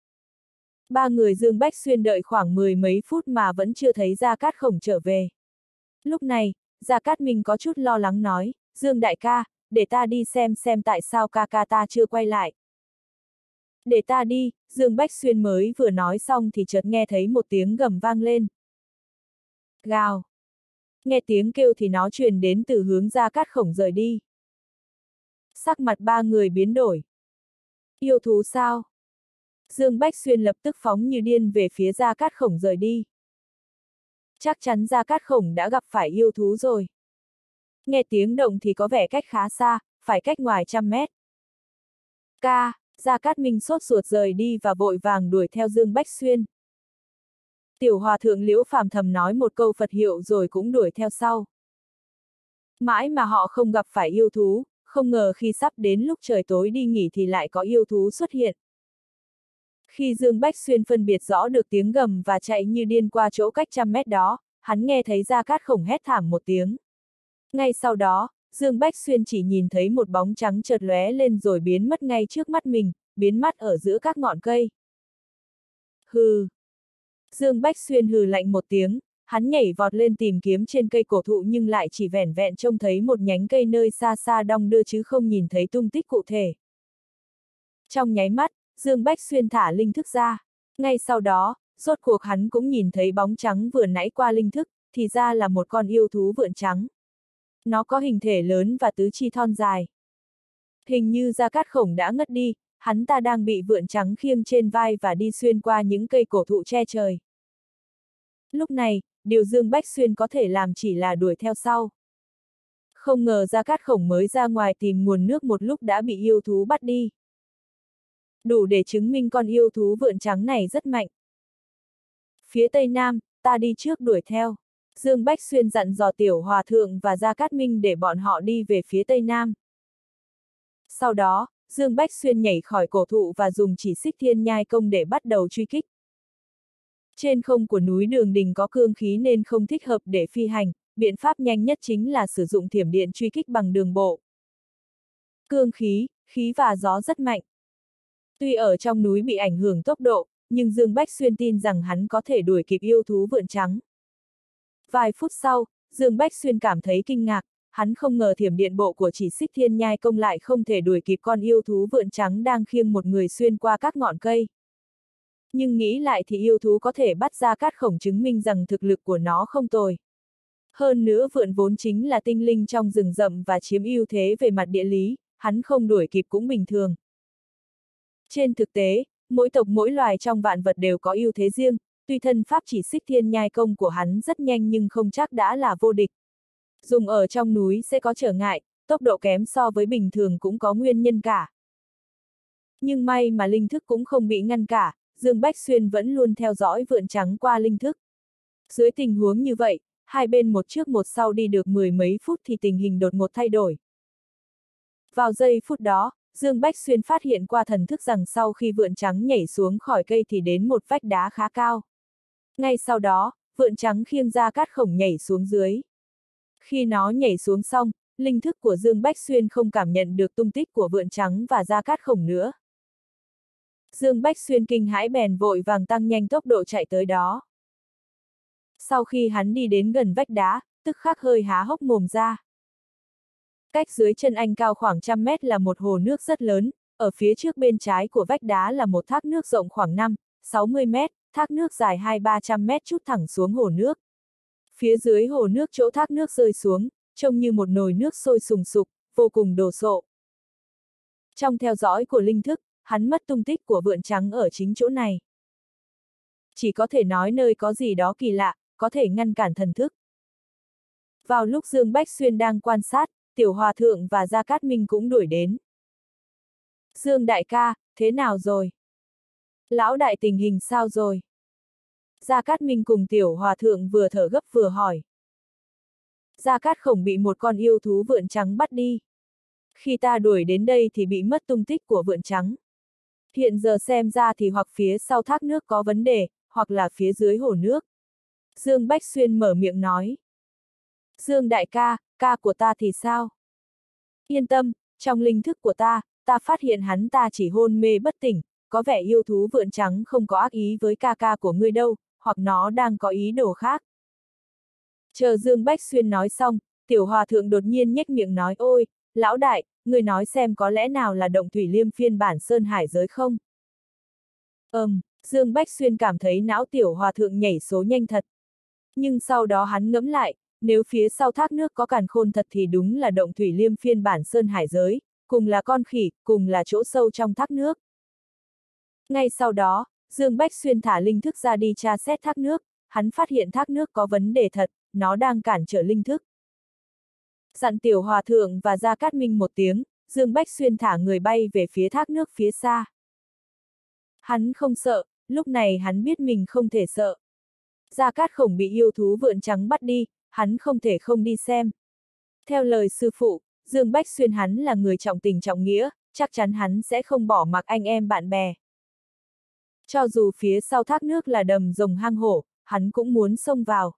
Ba người Dương Bách Xuyên đợi khoảng mười mấy phút mà vẫn chưa thấy Gia Cát Khổng trở về. Lúc này, Gia Cát Minh có chút lo lắng nói, Dương đại ca, để ta đi xem xem tại sao ca ca ta chưa quay lại. Để ta đi, Dương Bách Xuyên mới vừa nói xong thì chợt nghe thấy một tiếng gầm vang lên. Gào. Nghe tiếng kêu thì nó truyền đến từ hướng Gia Cát Khổng rời đi. Sắc mặt ba người biến đổi. Yêu thú sao? Dương Bách Xuyên lập tức phóng như điên về phía Gia Cát Khổng rời đi. Chắc chắn Gia Cát Khổng đã gặp phải yêu thú rồi. Nghe tiếng động thì có vẻ cách khá xa, phải cách ngoài trăm mét. Ca, Gia Cát Minh sốt ruột rời đi và vội vàng đuổi theo Dương Bách Xuyên. Tiểu Hòa Thượng Liễu Phàm thầm nói một câu Phật hiệu rồi cũng đuổi theo sau. Mãi mà họ không gặp phải yêu thú, không ngờ khi sắp đến lúc trời tối đi nghỉ thì lại có yêu thú xuất hiện. Khi Dương Bách Xuyên phân biệt rõ được tiếng gầm và chạy như điên qua chỗ cách trăm mét đó, hắn nghe thấy Gia Cát Khổng hét thảm một tiếng. Ngay sau đó, Dương Bách Xuyên chỉ nhìn thấy một bóng trắng chợt lóe lên rồi biến mất ngay trước mắt mình, biến mất ở giữa các ngọn cây. Hừ. Dương Bách Xuyên hừ lạnh một tiếng, hắn nhảy vọt lên tìm kiếm trên cây cổ thụ nhưng lại chỉ vẻn vẹn trông thấy một nhánh cây nơi xa xa đong đưa chứ không nhìn thấy tung tích cụ thể. Trong nháy mắt, Dương Bách Xuyên thả linh thức ra. Ngay sau đó, rốt cuộc hắn cũng nhìn thấy bóng trắng vừa nãy qua linh thức, thì ra là một con yêu thú vượn trắng. Nó có hình thể lớn và tứ chi thon dài. Hình như Gia Cát Khổng đã ngất đi, hắn ta đang bị vượn trắng khiêng trên vai và đi xuyên qua những cây cổ thụ che trời. Lúc này, điều Dương Bách Xuyên có thể làm chỉ là đuổi theo sau. Không ngờ Gia Cát Khổng mới ra ngoài tìm nguồn nước một lúc đã bị yêu thú bắt đi. Đủ để chứng minh con yêu thú vượn trắng này rất mạnh. Phía tây nam, ta đi trước đuổi theo. Dương Bách Xuyên dặn dò Tiểu Hòa Thượng và Gia Cát Minh để bọn họ đi về phía tây nam. Sau đó, Dương Bách Xuyên nhảy khỏi cổ thụ và dùng chỉ xích thiên nhai công để bắt đầu truy kích. Trên không của núi Đường Đình có cương khí nên không thích hợp để phi hành, biện pháp nhanh nhất chính là sử dụng thiểm điện truy kích bằng đường bộ. Cương khí, khí và gió rất mạnh. Tuy ở trong núi bị ảnh hưởng tốc độ, nhưng Dương Bách Xuyên tin rằng hắn có thể đuổi kịp yêu thú vượn trắng. Vài phút sau, Dương Bách Xuyên cảm thấy kinh ngạc, hắn không ngờ thiểm điện bộ của Chỉ Xích Thiên Nhai Công lại không thể đuổi kịp con yêu thú vượn trắng đang khiêng một người xuyên qua các ngọn cây. Nhưng nghĩ lại thì yêu thú có thể bắt ra cát khổng chứng minh rằng thực lực của nó không tồi. Hơn nữa vượn vốn chính là tinh linh trong rừng rậm và chiếm ưu thế về mặt địa lý, hắn không đuổi kịp cũng bình thường. Trên thực tế, mỗi tộc mỗi loài trong vạn vật đều có ưu thế riêng, tuy thân pháp Chỉ Xích Thiên Nhai Công của hắn rất nhanh nhưng không chắc đã là vô địch. Dùng ở trong núi sẽ có trở ngại, tốc độ kém so với bình thường cũng có nguyên nhân cả. Nhưng may mà linh thức cũng không bị ngăn cả, Dương Bách Xuyên vẫn luôn theo dõi vượn trắng qua linh thức. Dưới tình huống như vậy, hai bên một trước một sau đi được mười mấy phút thì tình hình đột ngột thay đổi. Vào giây phút đó, Dương Bách Xuyên phát hiện qua thần thức rằng sau khi vượn trắng nhảy xuống khỏi cây thì đến một vách đá khá cao. Ngay sau đó, vượn trắng khiêng ra cát khổng nhảy xuống dưới. Khi nó nhảy xuống xong, linh thức của Dương Bách Xuyên không cảm nhận được tung tích của vượn trắng và ra cát khổng nữa. Dương Bách Xuyên kinh hãi bèn vội vàng tăng nhanh tốc độ chạy tới đó. Sau khi hắn đi đến gần vách đá, tức khắc hơi há hốc mồm ra. Cách dưới chân anh cao khoảng trăm mét là một hồ nước rất lớn, ở phía trước bên trái của vách đá là một thác nước rộng khoảng năm, sáu mươi mét, thác nước dài hai ba trăm mét trút thẳng xuống hồ nước. Phía dưới hồ nước chỗ thác nước rơi xuống, trông như một nồi nước sôi sùng sục, vô cùng đồ sộ. Trong theo dõi của linh thức, hắn mất tung tích của vượn trắng ở chính chỗ này. Chỉ có thể nói nơi có gì đó kỳ lạ, có thể ngăn cản thần thức. Vào lúc Dương Bách Xuyên đang quan sát, Tiểu Hòa Thượng và Gia Cát Minh cũng đuổi đến. Dương đại ca, thế nào rồi? Lão đại tình hình sao rồi? Gia Cát Minh cùng Tiểu Hòa Thượng vừa thở gấp vừa hỏi. Gia Cát Khổng bị một con yêu thú vượn trắng bắt đi. Khi ta đuổi đến đây thì bị mất tung tích của vượn trắng. Hiện giờ xem ra thì hoặc phía sau thác nước có vấn đề, hoặc là phía dưới hồ nước. Dương Bách Xuyên mở miệng nói. Dương đại ca, ca của ta thì sao? Yên tâm, trong linh thức của ta, ta phát hiện hắn ta chỉ hôn mê bất tỉnh, có vẻ yêu thú vượn trắng không có ác ý với ca ca của ngươi đâu, hoặc nó đang có ý đồ khác. Chờ Dương Bách Xuyên nói xong, Tiểu Hòa Thượng đột nhiên nhếch miệng nói ôi, lão đại, ngươi nói xem có lẽ nào là động thủy liêm phiên bản Sơn Hải giới không? Ừm, um, Dương Bách Xuyên cảm thấy não Tiểu Hòa Thượng nhảy số nhanh thật. Nhưng sau đó hắn ngẫm lại, nếu phía sau thác nước có càn khôn thật thì đúng là động thủy liêm phiên bản Sơn Hải giới, cùng là con khỉ, cùng là chỗ sâu trong thác nước. Ngay sau đó, Dương Bách Xuyên thả linh thức ra đi tra xét thác nước, hắn phát hiện thác nước có vấn đề thật, nó đang cản trở linh thức. Dặn Tiểu Hòa Thượng và Gia Cát Minh một tiếng, Dương Bách Xuyên thả người bay về phía thác nước phía xa. Hắn không sợ, lúc này hắn biết mình không thể sợ. Gia Cát Khổng bị yêu thú vượn trắng bắt đi, hắn không thể không đi xem. Theo lời sư phụ, Dương Bách Xuyên hắn là người trọng tình trọng nghĩa, chắc chắn hắn sẽ không bỏ mặc anh em bạn bè. Cho dù phía sau thác nước là đầm rồng hang hổ, hắn cũng muốn xông vào.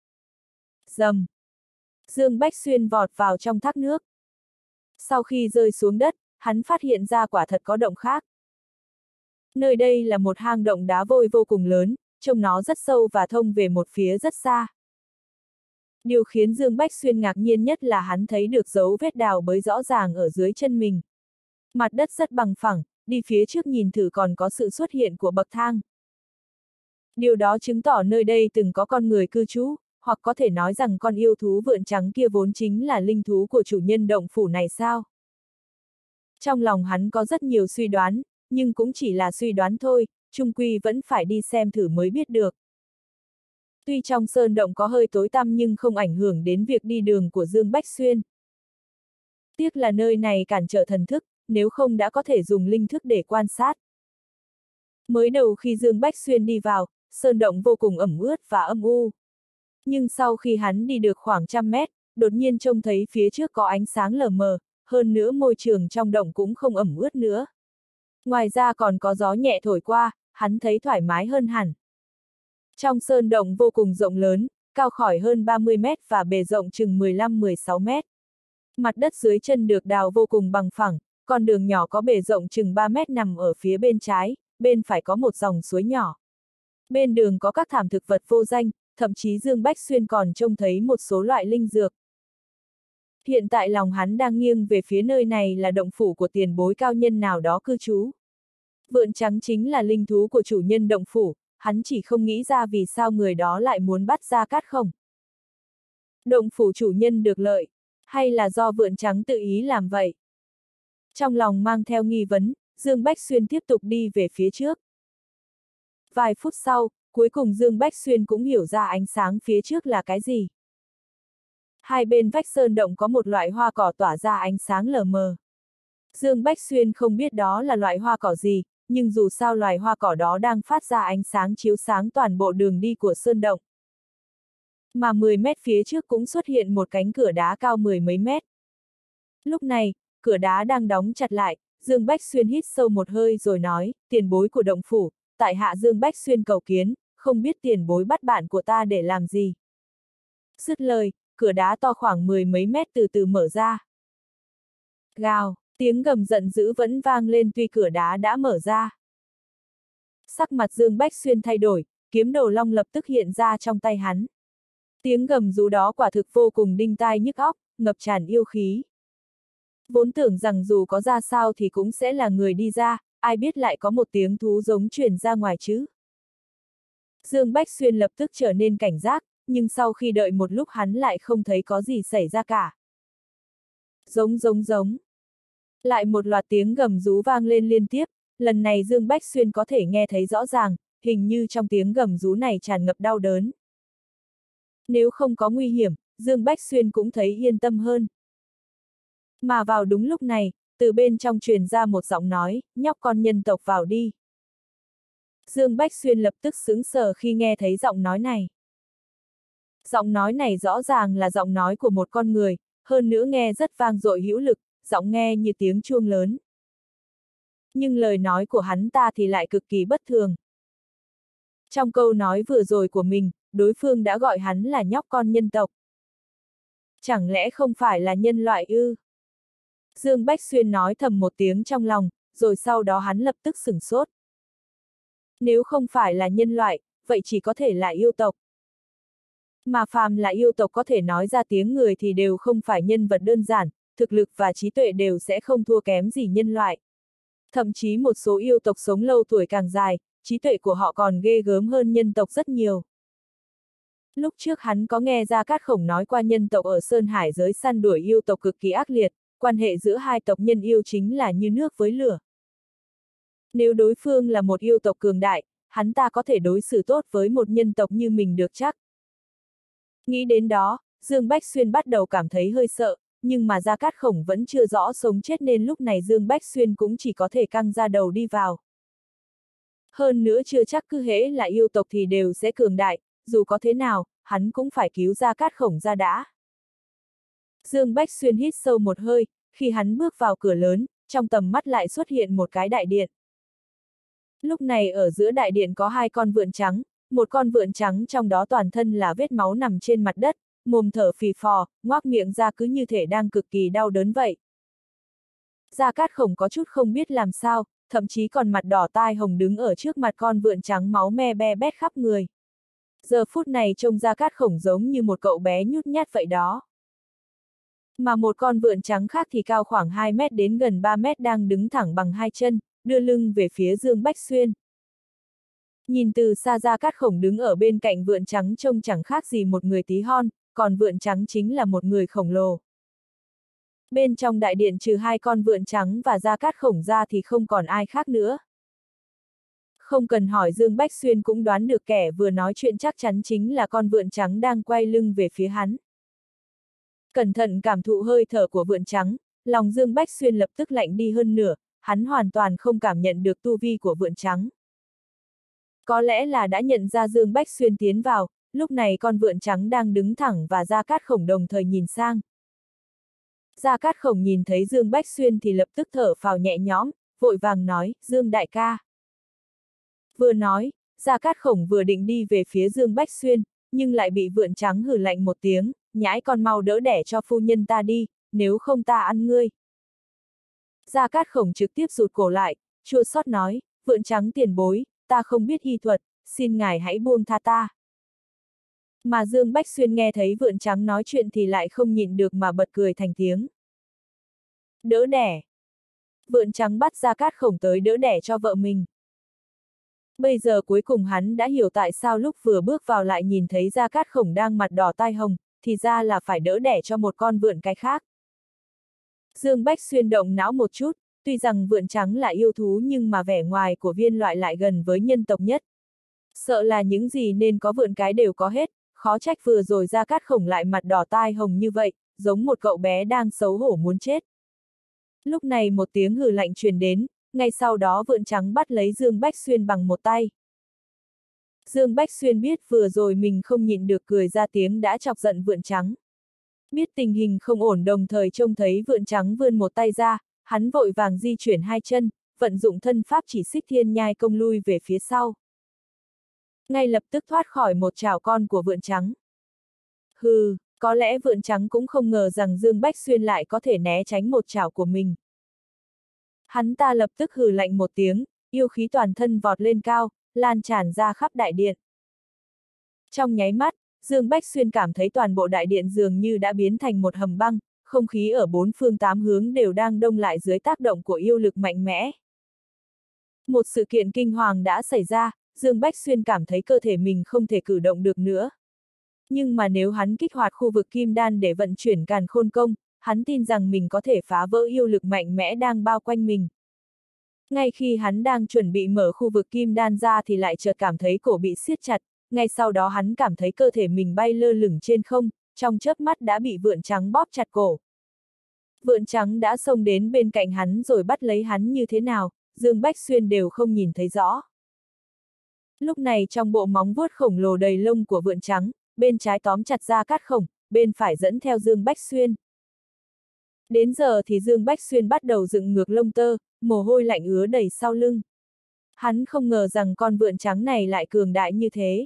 Rầm. Dương Bách Xuyên vọt vào trong thác nước. Sau khi rơi xuống đất, hắn phát hiện ra quả thật có động khác. Nơi đây là một hang động đá vôi vô cùng lớn, trông nó rất sâu và thông về một phía rất xa. Điều khiến Dương Bách Xuyên ngạc nhiên nhất là hắn thấy được dấu vết đào bới rõ ràng ở dưới chân mình. Mặt đất rất bằng phẳng, đi phía trước nhìn thử còn có sự xuất hiện của bậc thang. Điều đó chứng tỏ nơi đây từng có con người cư trú, hoặc có thể nói rằng con yêu thú vượn trắng kia vốn chính là linh thú của chủ nhân động phủ này sao? Trong lòng hắn có rất nhiều suy đoán, nhưng cũng chỉ là suy đoán thôi, chung quy vẫn phải đi xem thử mới biết được. Tuy trong sơn động có hơi tối tăm nhưng không ảnh hưởng đến việc đi đường của Dương Bách Xuyên. Tiếc là nơi này cản trở thần thức, nếu không đã có thể dùng linh thức để quan sát. Mới đầu khi Dương Bách Xuyên đi vào, sơn động vô cùng ẩm ướt và âm u. Nhưng sau khi hắn đi được khoảng trăm mét, đột nhiên trông thấy phía trước có ánh sáng lờ mờ, hơn nữa môi trường trong động cũng không ẩm ướt nữa. Ngoài ra còn có gió nhẹ thổi qua, hắn thấy thoải mái hơn hẳn. Trong sơn động vô cùng rộng lớn, cao khỏi hơn ba mươi mét và bề rộng chừng mười lăm mười sáu mét. Mặt đất dưới chân được đào vô cùng bằng phẳng, con đường nhỏ có bề rộng chừng ba mét nằm ở phía bên trái, bên phải có một dòng suối nhỏ. Bên đường có các thảm thực vật vô danh, thậm chí Dương Bách Xuyên còn trông thấy một số loại linh dược. Hiện tại lòng hắn đang nghiêng về phía nơi này là động phủ của tiền bối cao nhân nào đó cư trú. Vượn trắng chính là linh thú của chủ nhân động phủ, hắn chỉ không nghĩ ra vì sao người đó lại muốn bắt Gia Cát Khổng. Động phủ chủ nhân được lợi, hay là do vượn trắng tự ý làm vậy? Trong lòng mang theo nghi vấn, Dương Bách Xuyên tiếp tục đi về phía trước. Vài phút sau, cuối cùng Dương Bách Xuyên cũng hiểu ra ánh sáng phía trước là cái gì. Hai bên vách sơn động có một loại hoa cỏ tỏa ra ánh sáng lờ mờ. Dương Bách Xuyên không biết đó là loại hoa cỏ gì, nhưng dù sao loài hoa cỏ đó đang phát ra ánh sáng chiếu sáng toàn bộ đường đi của sơn động. Mà mười mét phía trước cũng xuất hiện một cánh cửa đá cao mười mấy mét. Lúc này, cửa đá đang đóng chặt lại, Dương Bách Xuyên hít sâu một hơi rồi nói, tiền bối của động phủ, tại hạ Dương Bách Xuyên cầu kiến, không biết tiền bối bắt bạn của ta để làm gì. Dứt lời, cửa đá to khoảng mười mấy mét từ từ mở ra. Gào, tiếng gầm giận dữ vẫn vang lên tuy cửa đá đã mở ra. Sắc mặt Dương Bách Xuyên thay đổi, kiếm đầu long lập tức hiện ra trong tay hắn. Tiếng gầm rú đó quả thực vô cùng đinh tai nhức óc, ngập tràn yêu khí. Vốn tưởng rằng dù có ra sao thì cũng sẽ là người đi ra, ai biết lại có một tiếng thú giống truyền ra ngoài chứ. Dương Bách Xuyên lập tức trở nên cảnh giác, nhưng sau khi đợi một lúc hắn lại không thấy có gì xảy ra cả. Giống giống giống. Lại một loạt tiếng gầm rú vang lên liên tiếp, lần này Dương Bách Xuyên có thể nghe thấy rõ ràng, hình như trong tiếng gầm rú này tràn ngập đau đớn. Nếu không có nguy hiểm, Dương Bách Xuyên cũng thấy yên tâm hơn. Mà vào đúng lúc này, từ bên trong truyền ra một giọng nói, nhóc con nhân tộc vào đi. Dương Bách Xuyên lập tức sững sờ khi nghe thấy giọng nói này. Giọng nói này rõ ràng là giọng nói của một con người, hơn nữa nghe rất vang dội hữu lực, giọng nghe như tiếng chuông lớn. Nhưng lời nói của hắn ta thì lại cực kỳ bất thường. Trong câu nói vừa rồi của mình, đối phương đã gọi hắn là nhóc con nhân tộc. Chẳng lẽ không phải là nhân loại ư? Dương Bách Xuyên nói thầm một tiếng trong lòng, rồi sau đó hắn lập tức sửng sốt. Nếu không phải là nhân loại, vậy chỉ có thể là yêu tộc. Mà phàm là yêu tộc có thể nói ra tiếng người thì đều không phải nhân vật đơn giản, thực lực và trí tuệ đều sẽ không thua kém gì nhân loại. Thậm chí một số yêu tộc sống lâu tuổi càng dài, trí tuệ của họ còn ghê gớm hơn nhân tộc rất nhiều. Lúc trước hắn có nghe Gia Cát Khổng nói qua nhân tộc ở Sơn Hải giới săn đuổi yêu tộc cực kỳ ác liệt, quan hệ giữa hai tộc nhân yêu chính là như nước với lửa. Nếu đối phương là một yêu tộc cường đại, hắn ta có thể đối xử tốt với một nhân tộc như mình được chắc. Nghĩ đến đó, Dương Bách Xuyên bắt đầu cảm thấy hơi sợ, nhưng mà Gia Cát Khổng vẫn chưa rõ sống chết nên lúc này Dương Bách Xuyên cũng chỉ có thể căng ra đầu đi vào. Hơn nữa chưa chắc cứ hễ là yêu tộc thì đều sẽ cường đại, dù có thế nào, hắn cũng phải cứu Gia Cát Khổng ra đã. Dương Bách Xuyên hít sâu một hơi, khi hắn bước vào cửa lớn, trong tầm mắt lại xuất hiện một cái đại điện. Lúc này ở giữa đại điện có hai con vượn trắng, một con vượn trắng trong đó toàn thân là vết máu nằm trên mặt đất, mồm thở phì phò, ngoác miệng ra cứ như thể đang cực kỳ đau đớn vậy. Gia Cát Khổng có chút không biết làm sao, thậm chí còn mặt đỏ tai hồng đứng ở trước mặt con vượn trắng máu me be bét khắp người. Giờ phút này trông Gia Cát Khổng giống như một cậu bé nhút nhát vậy đó. Mà một con vượn trắng khác thì cao khoảng hai mét đến gần ba mét đang đứng thẳng bằng hai chân, đưa lưng về phía Dương Bách Xuyên. Nhìn từ xa Gia Cát Khổng đứng ở bên cạnh vượn trắng trông chẳng khác gì một người tí hon, còn vượn trắng chính là một người khổng lồ. Bên trong đại điện trừ hai con vượn trắng và Gia Cát Khổng ra thì không còn ai khác nữa. Không cần hỏi Dương Bách Xuyên cũng đoán được kẻ vừa nói chuyện chắc chắn chính là con vượn trắng đang quay lưng về phía hắn. Cẩn thận cảm thụ hơi thở của vượn trắng, lòng Dương Bách Xuyên lập tức lạnh đi hơn nửa, hắn hoàn toàn không cảm nhận được tu vi của vượn trắng. Có lẽ là đã nhận ra Dương Bách Xuyên tiến vào, lúc này con vượn trắng đang đứng thẳng và Gia Cát Khổng đồng thời nhìn sang. Gia Cát Khổng nhìn thấy Dương Bách Xuyên thì lập tức thở phào nhẹ nhõm, vội vàng nói, Dương đại ca. Vừa nói, Gia Cát Khổng vừa định đi về phía Dương Bách Xuyên, nhưng lại bị vượn trắng hừ lạnh một tiếng, nhãi con mau đỡ đẻ cho phu nhân ta đi, nếu không ta ăn ngươi. Gia Cát Khổng trực tiếp rụt cổ lại, chua xót nói, vượn trắng tiền bối, ta không biết y thuật, xin ngài hãy buông tha ta. Mà Dương Bách Xuyên nghe thấy vượn trắng nói chuyện thì lại không nhịn được mà bật cười thành tiếng. Đỡ đẻ. Vượn trắng bắt Gia Cát Khổng tới đỡ đẻ cho vợ mình. Bây giờ cuối cùng hắn đã hiểu tại sao lúc vừa bước vào lại nhìn thấy Gia Cát Khổng đang mặt đỏ tai hồng, thì ra là phải đỡ đẻ cho một con vượn cái khác. Dương Bách Xuyên động não một chút, tuy rằng vượn trắng là yêu thú nhưng mà vẻ ngoài của viên loại lại gần với nhân tộc nhất. Sợ là những gì nên có vượn cái đều có hết, khó trách vừa rồi Gia Cát Khổng lại mặt đỏ tai hồng như vậy, giống một cậu bé đang xấu hổ muốn chết. Lúc này một tiếng hừ lạnh truyền đến, ngay sau đó vượn trắng bắt lấy Dương Bách Xuyên bằng một tay. Dương Bách Xuyên biết vừa rồi mình không nhịn được cười ra tiếng đã chọc giận vượn trắng. Biết tình hình không ổn đồng thời trông thấy vượn trắng vươn một tay ra, hắn vội vàng di chuyển hai chân, vận dụng thân pháp chỉ xích thiên nhai công lui về phía sau. Ngay lập tức thoát khỏi một chảo con của vượn trắng. Hừ, có lẽ vượn trắng cũng không ngờ rằng Dương Bách Xuyên lại có thể né tránh một chảo của mình. Hắn ta lập tức hừ lạnh một tiếng, yêu khí toàn thân vọt lên cao, lan tràn ra khắp đại điện. Trong nháy mắt, Dương Bách Xuyên cảm thấy toàn bộ đại điện dường như đã biến thành một hầm băng, không khí ở bốn phương tám hướng đều đang đông lại dưới tác động của yêu lực mạnh mẽ. Một sự kiện kinh hoàng đã xảy ra, Dương Bách Xuyên cảm thấy cơ thể mình không thể cử động được nữa. Nhưng mà nếu hắn kích hoạt khu vực kim đan để vận chuyển càn khôn công, hắn tin rằng mình có thể phá vỡ yêu lực mạnh mẽ đang bao quanh mình. Ngay khi hắn đang chuẩn bị mở khu vực kim đan ra thì lại chợt cảm thấy cổ bị siết chặt, ngay sau đó hắn cảm thấy cơ thể mình bay lơ lửng trên không, trong chớp mắt đã bị vượn trắng bóp chặt cổ. Vượn trắng đã xông đến bên cạnh hắn rồi bắt lấy hắn như thế nào, Dương Bách Xuyên đều không nhìn thấy rõ. Lúc này trong bộ móng vuốt khổng lồ đầy lông của vượn trắng, bên trái tóm chặt Gia Cát Khổng, bên phải dẫn theo Dương Bách Xuyên. Đến giờ thì Dương Bách Xuyên bắt đầu dựng ngược lông tơ, mồ hôi lạnh ứa đầy sau lưng. Hắn không ngờ rằng con vượn trắng này lại cường đại như thế.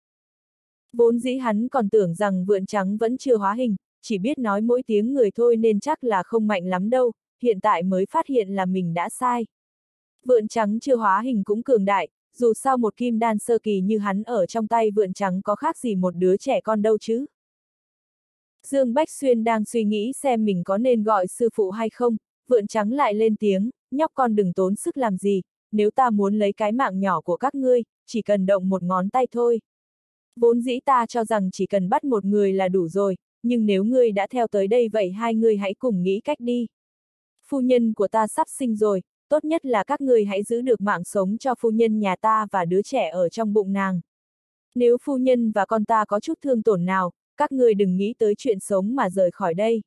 Vốn dĩ hắn còn tưởng rằng vượn trắng vẫn chưa hóa hình, chỉ biết nói mỗi tiếng người thôi nên chắc là không mạnh lắm đâu, hiện tại mới phát hiện là mình đã sai. Vượn trắng chưa hóa hình cũng cường đại, dù sao một kim đan sơ kỳ như hắn ở trong tay vượn trắng có khác gì một đứa trẻ con đâu chứ. Dương Bách Xuyên đang suy nghĩ xem mình có nên gọi sư phụ hay không, vượn trắng lại lên tiếng, nhóc con đừng tốn sức làm gì, nếu ta muốn lấy cái mạng nhỏ của các ngươi, chỉ cần động một ngón tay thôi. Vốn dĩ ta cho rằng chỉ cần bắt một người là đủ rồi, nhưng nếu ngươi đã theo tới đây vậy hai ngươi hãy cùng nghĩ cách đi. Phu nhân của ta sắp sinh rồi, tốt nhất là các ngươi hãy giữ được mạng sống cho phu nhân nhà ta và đứa trẻ ở trong bụng nàng. Nếu phu nhân và con ta có chút thương tổn nào, các ngươi đừng nghĩ tới chuyện sống mà rời khỏi đây.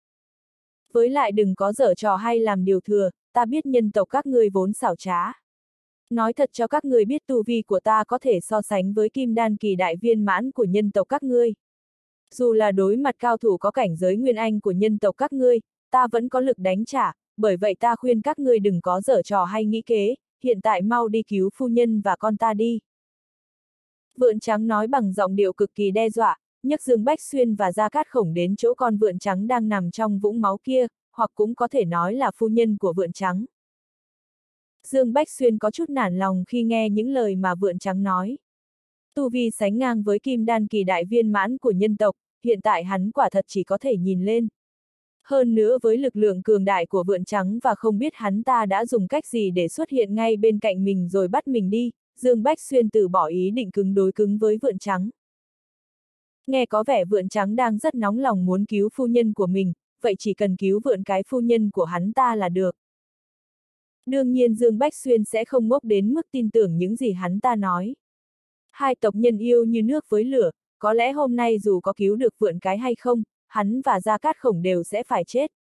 Với lại đừng có giở trò hay làm điều thừa, ta biết nhân tộc các ngươi vốn xảo trá. Nói thật cho các ngươi biết tu vi của ta có thể so sánh với kim đan kỳ đại viên mãn của nhân tộc các ngươi. Dù là đối mặt cao thủ có cảnh giới nguyên anh của nhân tộc các ngươi, ta vẫn có lực đánh trả, bởi vậy ta khuyên các ngươi đừng có giở trò hay nghĩ kế, hiện tại mau đi cứu phu nhân và con ta đi. Vượn trắng nói bằng giọng điệu cực kỳ đe dọa, nhấc Dương Bách Xuyên và Gia Cát Khổng đến chỗ con vượn trắng đang nằm trong vũng máu kia, hoặc cũng có thể nói là phu nhân của vượn trắng. Dương Bách Xuyên có chút nản lòng khi nghe những lời mà vượn trắng nói. Tu vi sánh ngang với kim đan kỳ đại viên mãn của nhân tộc, hiện tại hắn quả thật chỉ có thể nhìn lên. Hơn nữa với lực lượng cường đại của vượn trắng và không biết hắn ta đã dùng cách gì để xuất hiện ngay bên cạnh mình rồi bắt mình đi, Dương Bách Xuyên từ bỏ ý định cứng đối cứng với vượn trắng. Nghe có vẻ vượn trắng đang rất nóng lòng muốn cứu phu nhân của mình, vậy chỉ cần cứu vượn cái phu nhân của hắn ta là được. Đương nhiên Dương Bách Xuyên sẽ không ngốc đến mức tin tưởng những gì hắn ta nói. Hai tộc nhân yêu như nước với lửa, có lẽ hôm nay dù có cứu được vượn cái hay không, hắn và Gia Cát Khổng đều sẽ phải chết.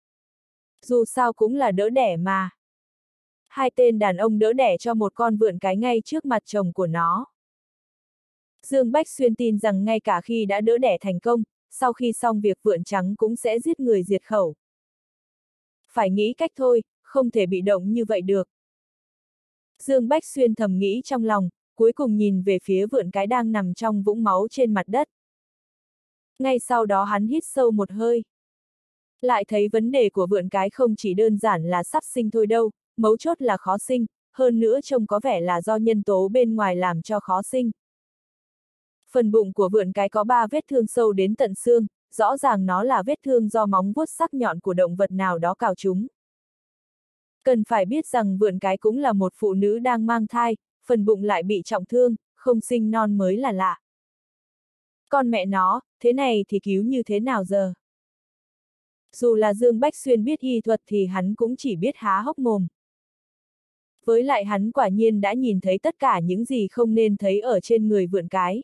Dù sao cũng là đỡ đẻ mà. Hai tên đàn ông đỡ đẻ cho một con vượn cái ngay trước mặt chồng của nó. Dương Bách Xuyên tin rằng ngay cả khi đã đỡ đẻ thành công, sau khi xong việc vượn trắng cũng sẽ giết người diệt khẩu. Phải nghĩ cách thôi, không thể bị động như vậy được. Dương Bách Xuyên thầm nghĩ trong lòng, cuối cùng nhìn về phía vượn cái đang nằm trong vũng máu trên mặt đất. Ngay sau đó hắn hít sâu một hơi. Lại thấy vấn đề của vượn cái không chỉ đơn giản là sắp sinh thôi đâu, mấu chốt là khó sinh, hơn nữa trông có vẻ là do nhân tố bên ngoài làm cho khó sinh. Phần bụng của vượn cái có ba vết thương sâu đến tận xương, rõ ràng nó là vết thương do móng vuốt sắc nhọn của động vật nào đó cào chúng. Cần phải biết rằng vượn cái cũng là một phụ nữ đang mang thai, phần bụng lại bị trọng thương, không sinh non mới là lạ. Con mẹ nó, thế này thì cứu như thế nào giờ? Dù là Dương Bách Xuyên biết y thuật thì hắn cũng chỉ biết há hốc mồm. Với lại hắn quả nhiên đã nhìn thấy tất cả những gì không nên thấy ở trên người vượn cái.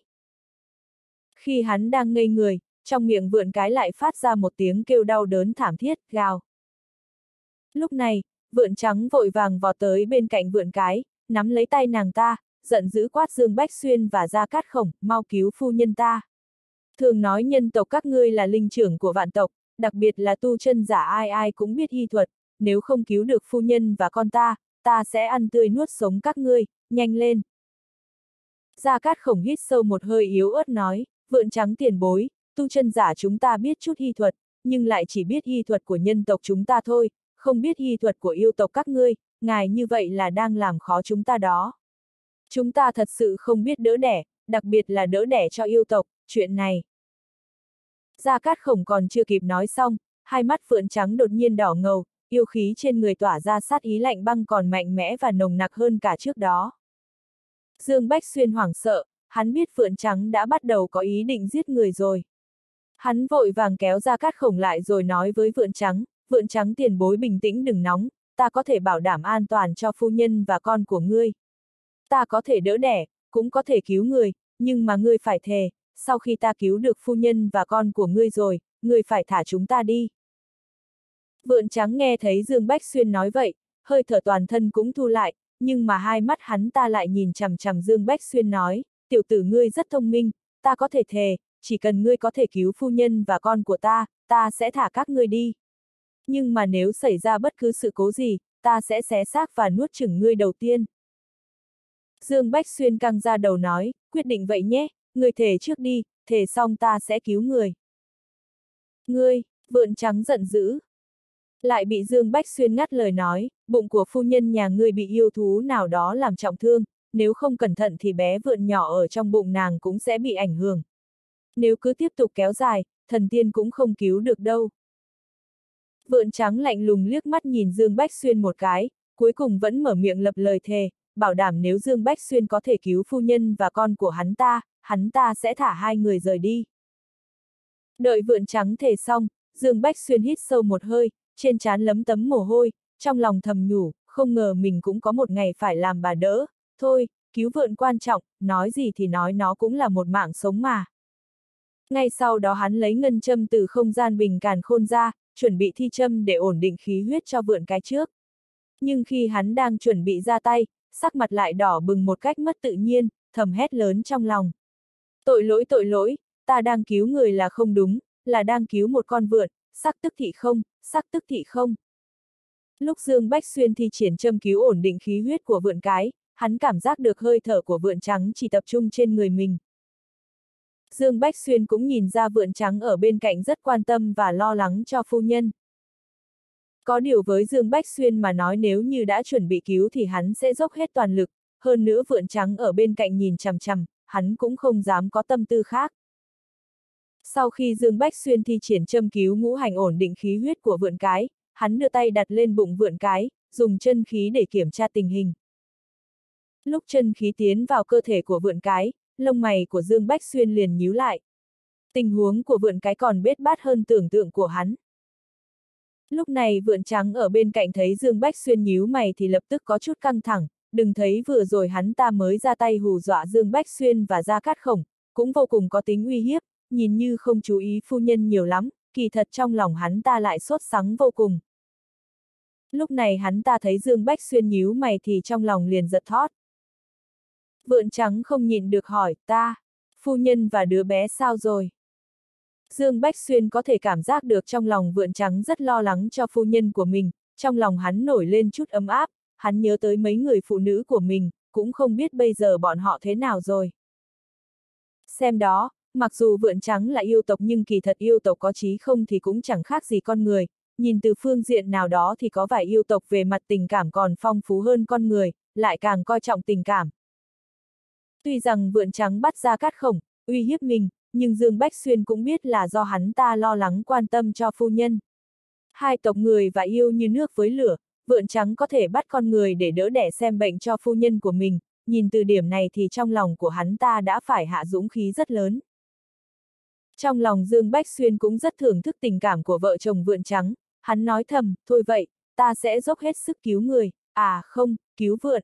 Khi hắn đang ngây người, trong miệng vượn cái lại phát ra một tiếng kêu đau đớn thảm thiết, gào. Lúc này, vượn trắng vội vàng vọt tới bên cạnh vượn cái, nắm lấy tay nàng ta, giận dữ quát Dương Bách Xuyên và Gia Cát Khổng, mau cứu phu nhân ta. Thường nói nhân tộc các ngươi là linh trưởng của vạn tộc, đặc biệt là tu chân giả ai ai cũng biết y thuật, nếu không cứu được phu nhân và con ta, ta sẽ ăn tươi nuốt sống các ngươi, nhanh lên. Gia Cát Khổng hít sâu một hơi yếu ớt nói, vượn trắng tiền bối, tu chân giả chúng ta biết chút y thuật, nhưng lại chỉ biết y thuật của nhân tộc chúng ta thôi, không biết y thuật của yêu tộc các ngươi, ngài như vậy là đang làm khó chúng ta đó. Chúng ta thật sự không biết đỡ đẻ, đặc biệt là đỡ đẻ cho yêu tộc, chuyện này. Gia Cát Khổng còn chưa kịp nói xong, hai mắt vượn trắng đột nhiên đỏ ngầu, yêu khí trên người tỏa ra sát ý lạnh băng còn mạnh mẽ và nồng nặc hơn cả trước đó. Dương Bách Xuyên hoảng sợ, hắn biết vượn trắng đã bắt đầu có ý định giết người rồi. Hắn vội vàng kéo Gia Cát Khổng lại rồi nói với vượn trắng, vượn trắng tiền bối bình tĩnh đừng nóng, ta có thể bảo đảm an toàn cho phu nhân và con của ngươi. Ta có thể đỡ đẻ, cũng có thể cứu người, nhưng mà ngươi phải thề, sau khi ta cứu được phu nhân và con của ngươi rồi, ngươi phải thả chúng ta đi. Vượn trắng nghe thấy Dương Bách Xuyên nói vậy, hơi thở toàn thân cũng thu lại, nhưng mà hai mắt hắn ta lại nhìn chằm chằm Dương Bách Xuyên nói, tiểu tử ngươi rất thông minh, ta có thể thề, chỉ cần ngươi có thể cứu phu nhân và con của ta, ta sẽ thả các ngươi đi. Nhưng mà nếu xảy ra bất cứ sự cố gì, ta sẽ xé xác và nuốt chửng ngươi đầu tiên. Dương Bách Xuyên căng ra đầu nói, quyết định vậy nhé, ngươi thề trước đi, thề xong ta sẽ cứu người. Ngươi, vượn trắng giận dữ. Lại bị Dương Bách Xuyên ngắt lời nói, bụng của phu nhân nhà ngươi bị yêu thú nào đó làm trọng thương, nếu không cẩn thận thì bé vượn nhỏ ở trong bụng nàng cũng sẽ bị ảnh hưởng. Nếu cứ tiếp tục kéo dài, thần tiên cũng không cứu được đâu. Vượn trắng lạnh lùng liếc mắt nhìn Dương Bách Xuyên một cái, cuối cùng vẫn mở miệng lập lời thề, bảo đảm nếu Dương Bách Xuyên có thể cứu phu nhân và con của hắn ta, hắn ta sẽ thả hai người rời đi. Đợi vượn trắng thề xong, Dương Bách Xuyên hít sâu một hơi, trên trán lấm tấm mồ hôi, trong lòng thầm nhủ, không ngờ mình cũng có một ngày phải làm bà đỡ, thôi, cứu vượn quan trọng, nói gì thì nói nó cũng là một mạng sống mà. Ngay sau đó hắn lấy ngân châm từ không gian bình càn khôn ra, chuẩn bị thi châm để ổn định khí huyết cho vượn cái trước. Nhưng khi hắn đang chuẩn bị ra tay, sắc mặt lại đỏ bừng một cách mất tự nhiên, thầm hét lớn trong lòng. Tội lỗi tội lỗi, ta đang cứu người là không đúng, là đang cứu một con vượn, sắc tức thị không, sắc tức thị không. Lúc Dương Bách Xuyên thi triển châm cứu ổn định khí huyết của vượn cái, hắn cảm giác được hơi thở của vượn trắng chỉ tập trung trên người mình. Dương Bách Xuyên cũng nhìn ra vượn trắng ở bên cạnh rất quan tâm và lo lắng cho phu nhân. Có điều với Dương Bách Xuyên mà nói nếu như đã chuẩn bị cứu thì hắn sẽ dốc hết toàn lực, hơn nữa vượn trắng ở bên cạnh nhìn chằm chằm, hắn cũng không dám có tâm tư khác. Sau khi Dương Bách Xuyên thi triển châm cứu ngũ hành ổn định khí huyết của vượn cái, hắn đưa tay đặt lên bụng vượn cái, dùng chân khí để kiểm tra tình hình. Lúc chân khí tiến vào cơ thể của vượn cái, lông mày của Dương Bách Xuyên liền nhíu lại. Tình huống của vượn cái còn bết bát hơn tưởng tượng của hắn. Lúc này vượn trắng ở bên cạnh thấy Dương Bách Xuyên nhíu mày thì lập tức có chút căng thẳng, đừng thấy vừa rồi hắn ta mới ra tay hù dọa Dương Bách Xuyên và Gia Cát Khổng, cũng vô cùng có tính uy hiếp, nhìn như không chú ý phu nhân nhiều lắm, kỳ thật trong lòng hắn ta lại sốt sắng vô cùng. Lúc này hắn ta thấy Dương Bách Xuyên nhíu mày thì trong lòng liền giật thót. Vượn trắng không nhịn được hỏi, ta, phu nhân và đứa bé sao rồi? Dương Bách Xuyên có thể cảm giác được trong lòng vượn trắng rất lo lắng cho phu nhân của mình, trong lòng hắn nổi lên chút ấm áp, hắn nhớ tới mấy người phụ nữ của mình, cũng không biết bây giờ bọn họ thế nào rồi. Xem đó, mặc dù vượn trắng là yêu tộc nhưng kỳ thật yêu tộc có trí không thì cũng chẳng khác gì con người, nhìn từ phương diện nào đó thì có vài yêu tộc về mặt tình cảm còn phong phú hơn con người, lại càng coi trọng tình cảm. Tuy rằng vượn trắng bắt ra cát khổng, uy hiếp mình, nhưng Dương Bách Xuyên cũng biết là do hắn ta lo lắng quan tâm cho phu nhân. Hai tộc người và yêu như nước với lửa, vượn trắng có thể bắt con người để đỡ đẻ xem bệnh cho phu nhân của mình, nhìn từ điểm này thì trong lòng của hắn ta đã phải hạ dũng khí rất lớn. Trong lòng Dương Bách Xuyên cũng rất thưởng thức tình cảm của vợ chồng vượn trắng, hắn nói thầm, thôi vậy, ta sẽ dốc hết sức cứu người, à không, cứu vượn.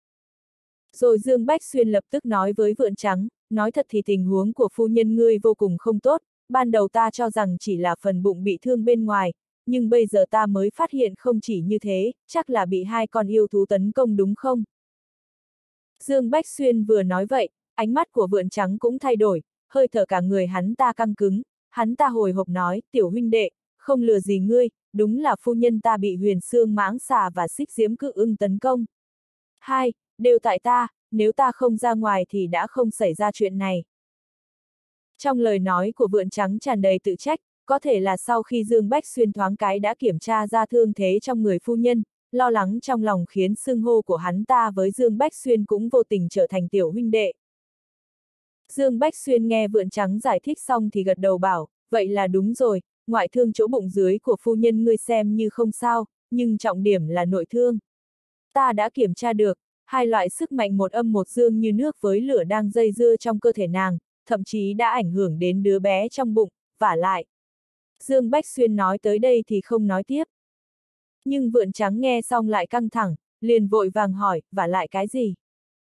Rồi Dương Bách Xuyên lập tức nói với vượn trắng, nói thật thì tình huống của phu nhân ngươi vô cùng không tốt, ban đầu ta cho rằng chỉ là phần bụng bị thương bên ngoài, nhưng bây giờ ta mới phát hiện không chỉ như thế, chắc là bị hai con yêu thú tấn công đúng không? Dương Bách Xuyên vừa nói vậy, ánh mắt của vượn trắng cũng thay đổi, hơi thở cả người hắn ta căng cứng, hắn ta hồi hộp nói, tiểu huynh đệ, không lừa gì ngươi, đúng là phu nhân ta bị huyền xương mãng xà và xích diễm cự ưng tấn công. Hai, đều tại ta, nếu ta không ra ngoài thì đã không xảy ra chuyện này. Trong lời nói của vượn trắng tràn đầy tự trách, có thể là sau khi Dương Bách Xuyên thoáng cái đã kiểm tra ra thương thế trong người phu nhân, lo lắng trong lòng khiến xưng hô của hắn ta với Dương Bách Xuyên cũng vô tình trở thành tiểu huynh đệ. Dương Bách Xuyên nghe vượn trắng giải thích xong thì gật đầu bảo, vậy là đúng rồi, ngoại thương chỗ bụng dưới của phu nhân ngươi xem như không sao, nhưng trọng điểm là nội thương. Ta đã kiểm tra được, hai loại sức mạnh một âm một dương như nước với lửa đang dây dưa trong cơ thể nàng, thậm chí đã ảnh hưởng đến đứa bé trong bụng, vả lại. Dương Bách Xuyên nói tới đây thì không nói tiếp. Nhưng vượn trắng nghe xong lại căng thẳng, liền vội vàng hỏi, vả lại cái gì?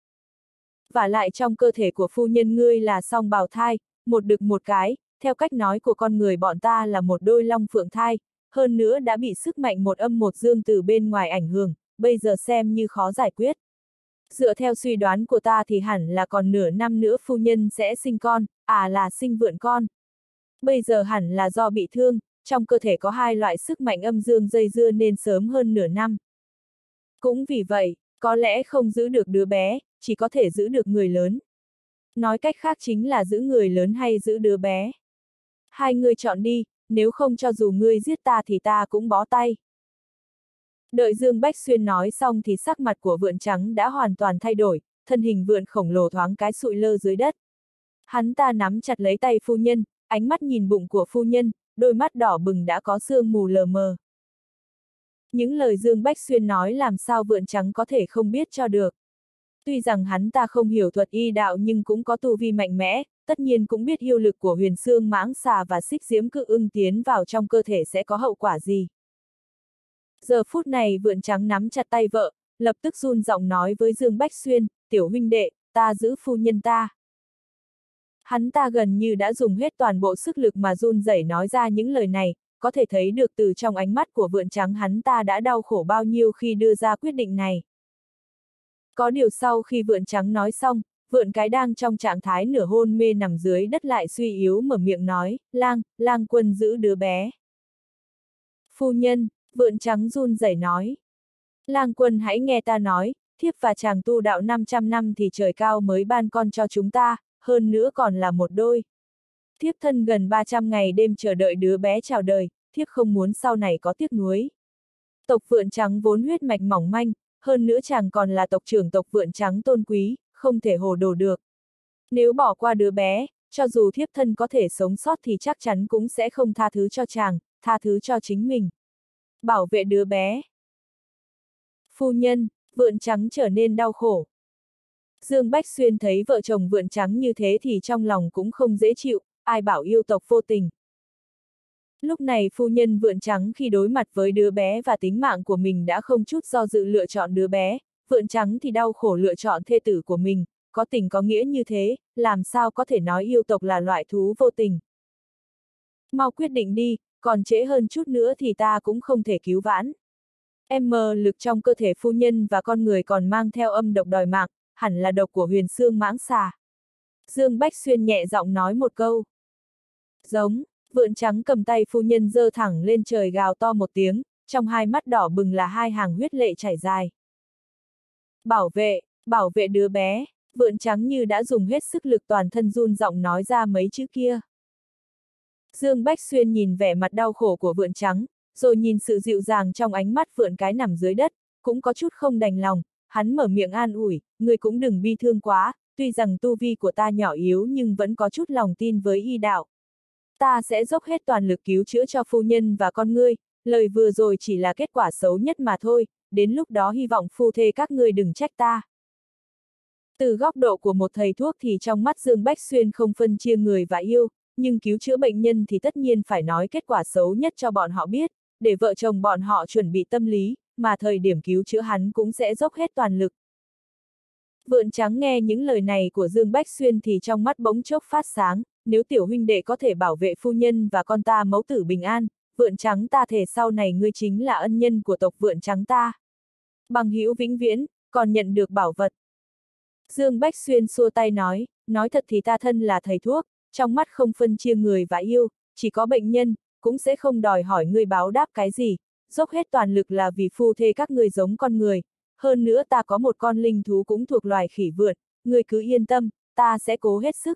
Vả lại trong cơ thể của phu nhân ngươi là song bào thai, một đực một cái, theo cách nói của con người bọn ta là một đôi long phượng thai, hơn nữa đã bị sức mạnh một âm một dương từ bên ngoài ảnh hưởng, bây giờ xem như khó giải quyết. Dựa theo suy đoán của ta thì hẳn là còn nửa năm nữa phu nhân sẽ sinh con, à là sinh vượn con. Bây giờ hẳn là do bị thương, trong cơ thể có hai loại sức mạnh âm dương dây dưa nên sớm hơn nửa năm. Cũng vì vậy, có lẽ không giữ được đứa bé, chỉ có thể giữ được người lớn. Nói cách khác chính là giữ người lớn hay giữ đứa bé. Hai người chọn đi, nếu không cho dù ngươi giết ta thì ta cũng bó tay. Đợi Dương Bách Xuyên nói xong thì sắc mặt của vượn trắng đã hoàn toàn thay đổi, thân hình vượn khổng lồ thoáng cái sụi lơ dưới đất. Hắn ta nắm chặt lấy tay phu nhân, ánh mắt nhìn bụng của phu nhân, đôi mắt đỏ bừng đã có sương mù lờ mờ. Những lời Dương Bách Xuyên nói làm sao vượn trắng có thể không biết cho được. Tuy rằng hắn ta không hiểu thuật y đạo nhưng cũng có tu vi mạnh mẽ, tất nhiên cũng biết yêu lực của huyền xương mãng xà và xích diễm cự ưng tiến vào trong cơ thể sẽ có hậu quả gì. Giờ phút này vượn trắng nắm chặt tay vợ, lập tức run giọng nói với Dương Bách Xuyên, tiểu huynh đệ, ta giữ phu nhân ta. Hắn ta gần như đã dùng hết toàn bộ sức lực mà run rẩy nói ra những lời này, có thể thấy được từ trong ánh mắt của vượn trắng hắn ta đã đau khổ bao nhiêu khi đưa ra quyết định này. Có điều sau khi vượn trắng nói xong, vượn cái đang trong trạng thái nửa hôn mê nằm dưới đất lại suy yếu mở miệng nói, lang, lang quân giữ đứa bé. Phu nhân, vượn trắng run rẩy nói. Lang quân hãy nghe ta nói, thiếp và chàng tu đạo năm trăm năm thì trời cao mới ban con cho chúng ta, hơn nữa còn là một đôi. Thiếp thân gần ba trăm ngày đêm chờ đợi đứa bé chào đời, thiếp không muốn sau này có tiếc nuối. Tộc vượn trắng vốn huyết mạch mỏng manh, hơn nữa chàng còn là tộc trưởng tộc vượn trắng tôn quý, không thể hồ đồ được. Nếu bỏ qua đứa bé, cho dù thiếp thân có thể sống sót thì chắc chắn cũng sẽ không tha thứ cho chàng, tha thứ cho chính mình. Bảo vệ đứa bé. Phu nhân, vượn trắng trở nên đau khổ. Dương Bách Xuyên thấy vợ chồng vượn trắng như thế thì trong lòng cũng không dễ chịu, ai bảo yêu tộc vô tình. Lúc này phu nhân vượn trắng khi đối mặt với đứa bé và tính mạng của mình đã không chút do dự lựa chọn đứa bé, vượn trắng thì đau khổ lựa chọn thê tử của mình, có tình có nghĩa như thế, làm sao có thể nói yêu tộc là loại thú vô tình. Mau quyết định đi, còn trễ hơn chút nữa thì ta cũng không thể cứu vãn. M lực trong cơ thể phu nhân và con người còn mang theo âm độc đòi mạng, hẳn là độc của huyền xương mãng xà. Dương Bách Xuyên nhẹ giọng nói một câu. Giống, vượn trắng cầm tay phu nhân giơ thẳng lên trời gào to một tiếng, trong hai mắt đỏ bừng là hai hàng huyết lệ chảy dài. Bảo vệ, Bảo vệ đứa bé, Vượn Trắng như đã dùng hết sức lực toàn thân run giọng nói ra mấy chữ kia. Dương Bách Xuyên nhìn vẻ mặt đau khổ của Vượn Trắng, rồi nhìn sự dịu dàng trong ánh mắt Vượn Cái nằm dưới đất, cũng có chút không đành lòng, hắn mở miệng an ủi, người cũng đừng bi thương quá, tuy rằng tu vi của ta nhỏ yếu nhưng vẫn có chút lòng tin với y đạo. Ta sẽ dốc hết toàn lực cứu chữa cho phu nhân và con ngươi, lời vừa rồi chỉ là kết quả xấu nhất mà thôi, đến lúc đó hy vọng phu thê các ngươi đừng trách ta. Từ góc độ của một thầy thuốc thì trong mắt Dương Bách Xuyên không phân chia người và yêu, nhưng cứu chữa bệnh nhân thì tất nhiên phải nói kết quả xấu nhất cho bọn họ biết, để vợ chồng bọn họ chuẩn bị tâm lý, mà thời điểm cứu chữa hắn cũng sẽ dốc hết toàn lực. Vượn Trắng nghe những lời này của Dương Bách Xuyên thì trong mắt bỗng chốc phát sáng, nếu tiểu huynh đệ có thể bảo vệ phu nhân và con ta mẫu tử bình an, Vượn Trắng ta thề sau này ngươi chính là ân nhân của tộc Vượn Trắng ta. Bằng hữu vĩnh viễn, còn nhận được bảo vật. Dương Bách Xuyên xua tay nói, nói thật thì ta thân là thầy thuốc, trong mắt không phân chia người và yêu, chỉ có bệnh nhân, cũng sẽ không đòi hỏi ngươi báo đáp cái gì, dốc hết toàn lực là vì phu thê các ngươi giống con người, hơn nữa ta có một con linh thú cũng thuộc loài khỉ vượn, ngươi cứ yên tâm, ta sẽ cố hết sức.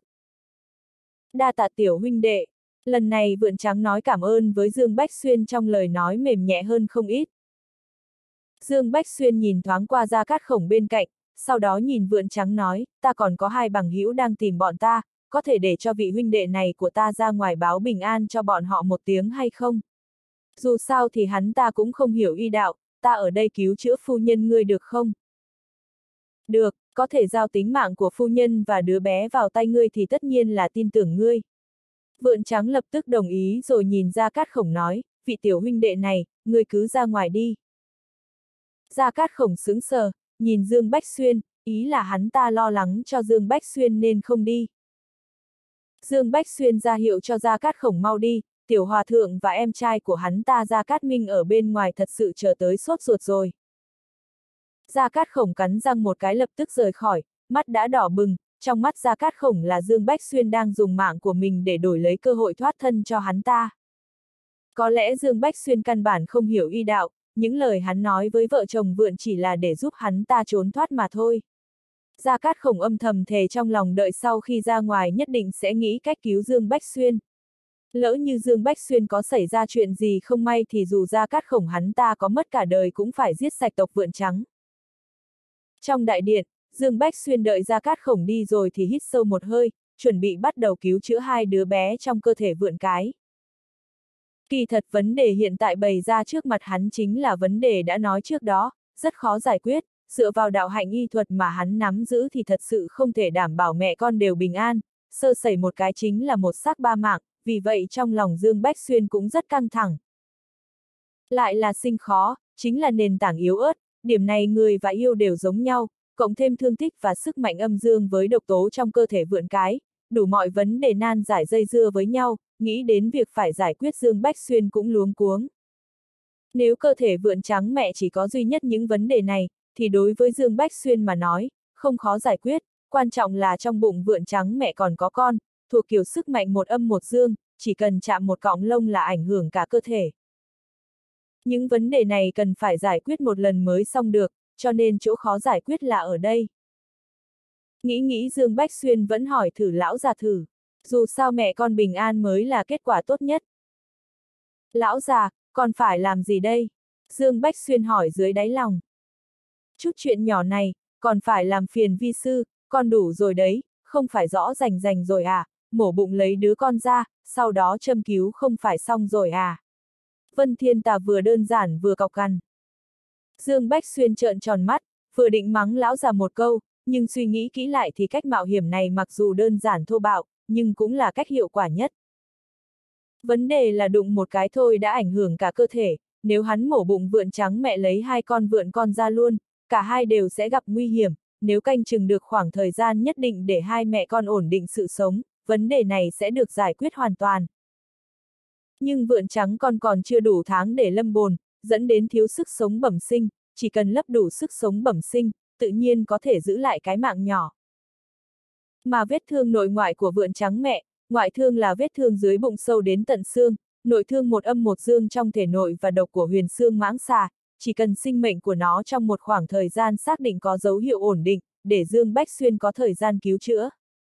Đa tạ tiểu huynh đệ, lần này Vượn Trắng nói cảm ơn với Dương Bách Xuyên trong lời nói mềm nhẹ hơn không ít. Dương Bách Xuyên nhìn thoáng qua Gia Cát Khổng bên cạnh, sau đó nhìn Vượn Trắng nói, ta còn có hai bằng hữu đang tìm bọn ta, có thể để cho vị huynh đệ này của ta ra ngoài báo bình an cho bọn họ một tiếng hay không? Dù sao thì hắn ta cũng không hiểu y đạo, ta ở đây cứu chữa phu nhân ngươi được không? Được, có thể giao tính mạng của phu nhân và đứa bé vào tay ngươi thì tất nhiên là tin tưởng ngươi. Vượn Trắng lập tức đồng ý rồi nhìn Gia Cát Khổng nói, vị tiểu huynh đệ này, ngươi cứ ra ngoài đi. Gia Cát Khổng sững sờ, nhìn Dương Bách Xuyên, ý là hắn ta lo lắng cho Dương Bách Xuyên nên không đi. Dương Bách Xuyên ra hiệu cho Gia Cát Khổng mau đi, tiểu hòa thượng và em trai của hắn ta Gia Cát Minh ở bên ngoài thật sự chờ tới sốt ruột rồi. Gia Cát Khổng cắn răng một cái lập tức rời khỏi, mắt đã đỏ bừng, trong mắt Gia Cát Khổng là Dương Bách Xuyên đang dùng mạng của mình để đổi lấy cơ hội thoát thân cho hắn ta. Có lẽ Dương Bách Xuyên căn bản không hiểu y đạo, những lời hắn nói với vợ chồng Vượn chỉ là để giúp hắn ta trốn thoát mà thôi. Gia Cát Khổng âm thầm thề trong lòng đợi sau khi ra ngoài nhất định sẽ nghĩ cách cứu Dương Bách Xuyên. Lỡ như Dương Bách Xuyên có xảy ra chuyện gì không may thì dù Gia Cát Khổng hắn ta có mất cả đời cũng phải giết sạch tộc Vượn Trắng. Trong đại điện, Dương Bách Xuyên đợi Gia Cát Khổng đi rồi thì hít sâu một hơi, chuẩn bị bắt đầu cứu chữa hai đứa bé trong cơ thể Vượn Cái. Kỳ thật vấn đề hiện tại bày ra trước mặt hắn chính là vấn đề đã nói trước đó, rất khó giải quyết, dựa vào đạo hạnh y thuật mà hắn nắm giữ thì thật sự không thể đảm bảo mẹ con đều bình an, sơ sẩy một cái chính là một xác ba mạng, vì vậy trong lòng Dương Bách Xuyên cũng rất căng thẳng. Lại là sinh khó, chính là nền tảng yếu ớt, điểm này người và yêu đều giống nhau, cộng thêm thương tích và sức mạnh âm dương với độc tố trong cơ thể Vượn Cái, đủ mọi vấn đề nan giải dây dưa với nhau, nghĩ đến việc phải giải quyết Dương Bách Xuyên cũng luống cuống. Nếu cơ thể Vượn Trắng mẹ chỉ có duy nhất những vấn đề này, thì đối với Dương Bách Xuyên mà nói, không khó giải quyết, quan trọng là trong bụng Vượn Trắng mẹ còn có con, thuộc kiểu sức mạnh một âm một dương, chỉ cần chạm một cọng lông là ảnh hưởng cả cơ thể. Những vấn đề này cần phải giải quyết một lần mới xong được, cho nên chỗ khó giải quyết là ở đây. Nghĩ nghĩ Dương Bách Xuyên vẫn hỏi thử lão già thử, dù sao mẹ con bình an mới là kết quả tốt nhất. Lão già, còn phải làm gì đây? Dương Bách Xuyên hỏi dưới đáy lòng. Chút chuyện nhỏ này, còn phải làm phiền vi sư, con đủ rồi đấy, không phải rõ rành rành rồi à, mổ bụng lấy đứa con ra, sau đó châm cứu không phải xong rồi à. Vân Thiên Tà vừa đơn giản vừa cọc cằn. Dương Bách Xuyên trợn tròn mắt, vừa định mắng lão già một câu, nhưng suy nghĩ kỹ lại thì cách mạo hiểm này mặc dù đơn giản thô bạo, nhưng cũng là cách hiệu quả nhất. Vấn đề là đụng một cái thôi đã ảnh hưởng cả cơ thể, nếu hắn mổ bụng Vượn Trắng mẹ lấy hai con vượn con ra luôn, cả hai đều sẽ gặp nguy hiểm, nếu canh chừng được khoảng thời gian nhất định để hai mẹ con ổn định sự sống, vấn đề này sẽ được giải quyết hoàn toàn. Nhưng Vượn Trắng con còn chưa đủ tháng để lâm bồn, dẫn đến thiếu sức sống bẩm sinh, chỉ cần lấp đủ sức sống bẩm sinh, tự nhiên có thể giữ lại cái mạng nhỏ. Mà vết thương nội ngoại của Vượn Trắng mẹ, ngoại thương là vết thương dưới bụng sâu đến tận xương, nội thương một âm một dương trong thể nội và độc của huyền xương mãng xà, chỉ cần sinh mệnh của nó trong một khoảng thời gian xác định có dấu hiệu ổn định, để Dương Bách Xuyên có thời gian cứu chữa.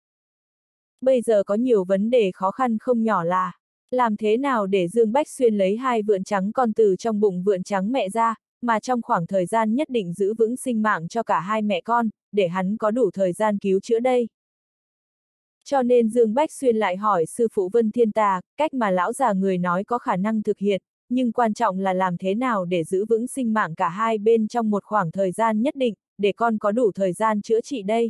Bây giờ có nhiều vấn đề khó khăn không nhỏ là, làm thế nào để Dương Bách Xuyên lấy hai vượn trắng con từ trong bụng vượn trắng mẹ ra, mà trong khoảng thời gian nhất định giữ vững sinh mạng cho cả hai mẹ con, để hắn có đủ thời gian cứu chữa đây. Cho nên Dương Bách Xuyên lại hỏi sư phụ Vân Thiên Tà, cách mà lão già người nói có khả năng thực hiện, nhưng quan trọng là làm thế nào để giữ vững sinh mạng cả hai bên trong một khoảng thời gian nhất định, để con có đủ thời gian chữa trị đây.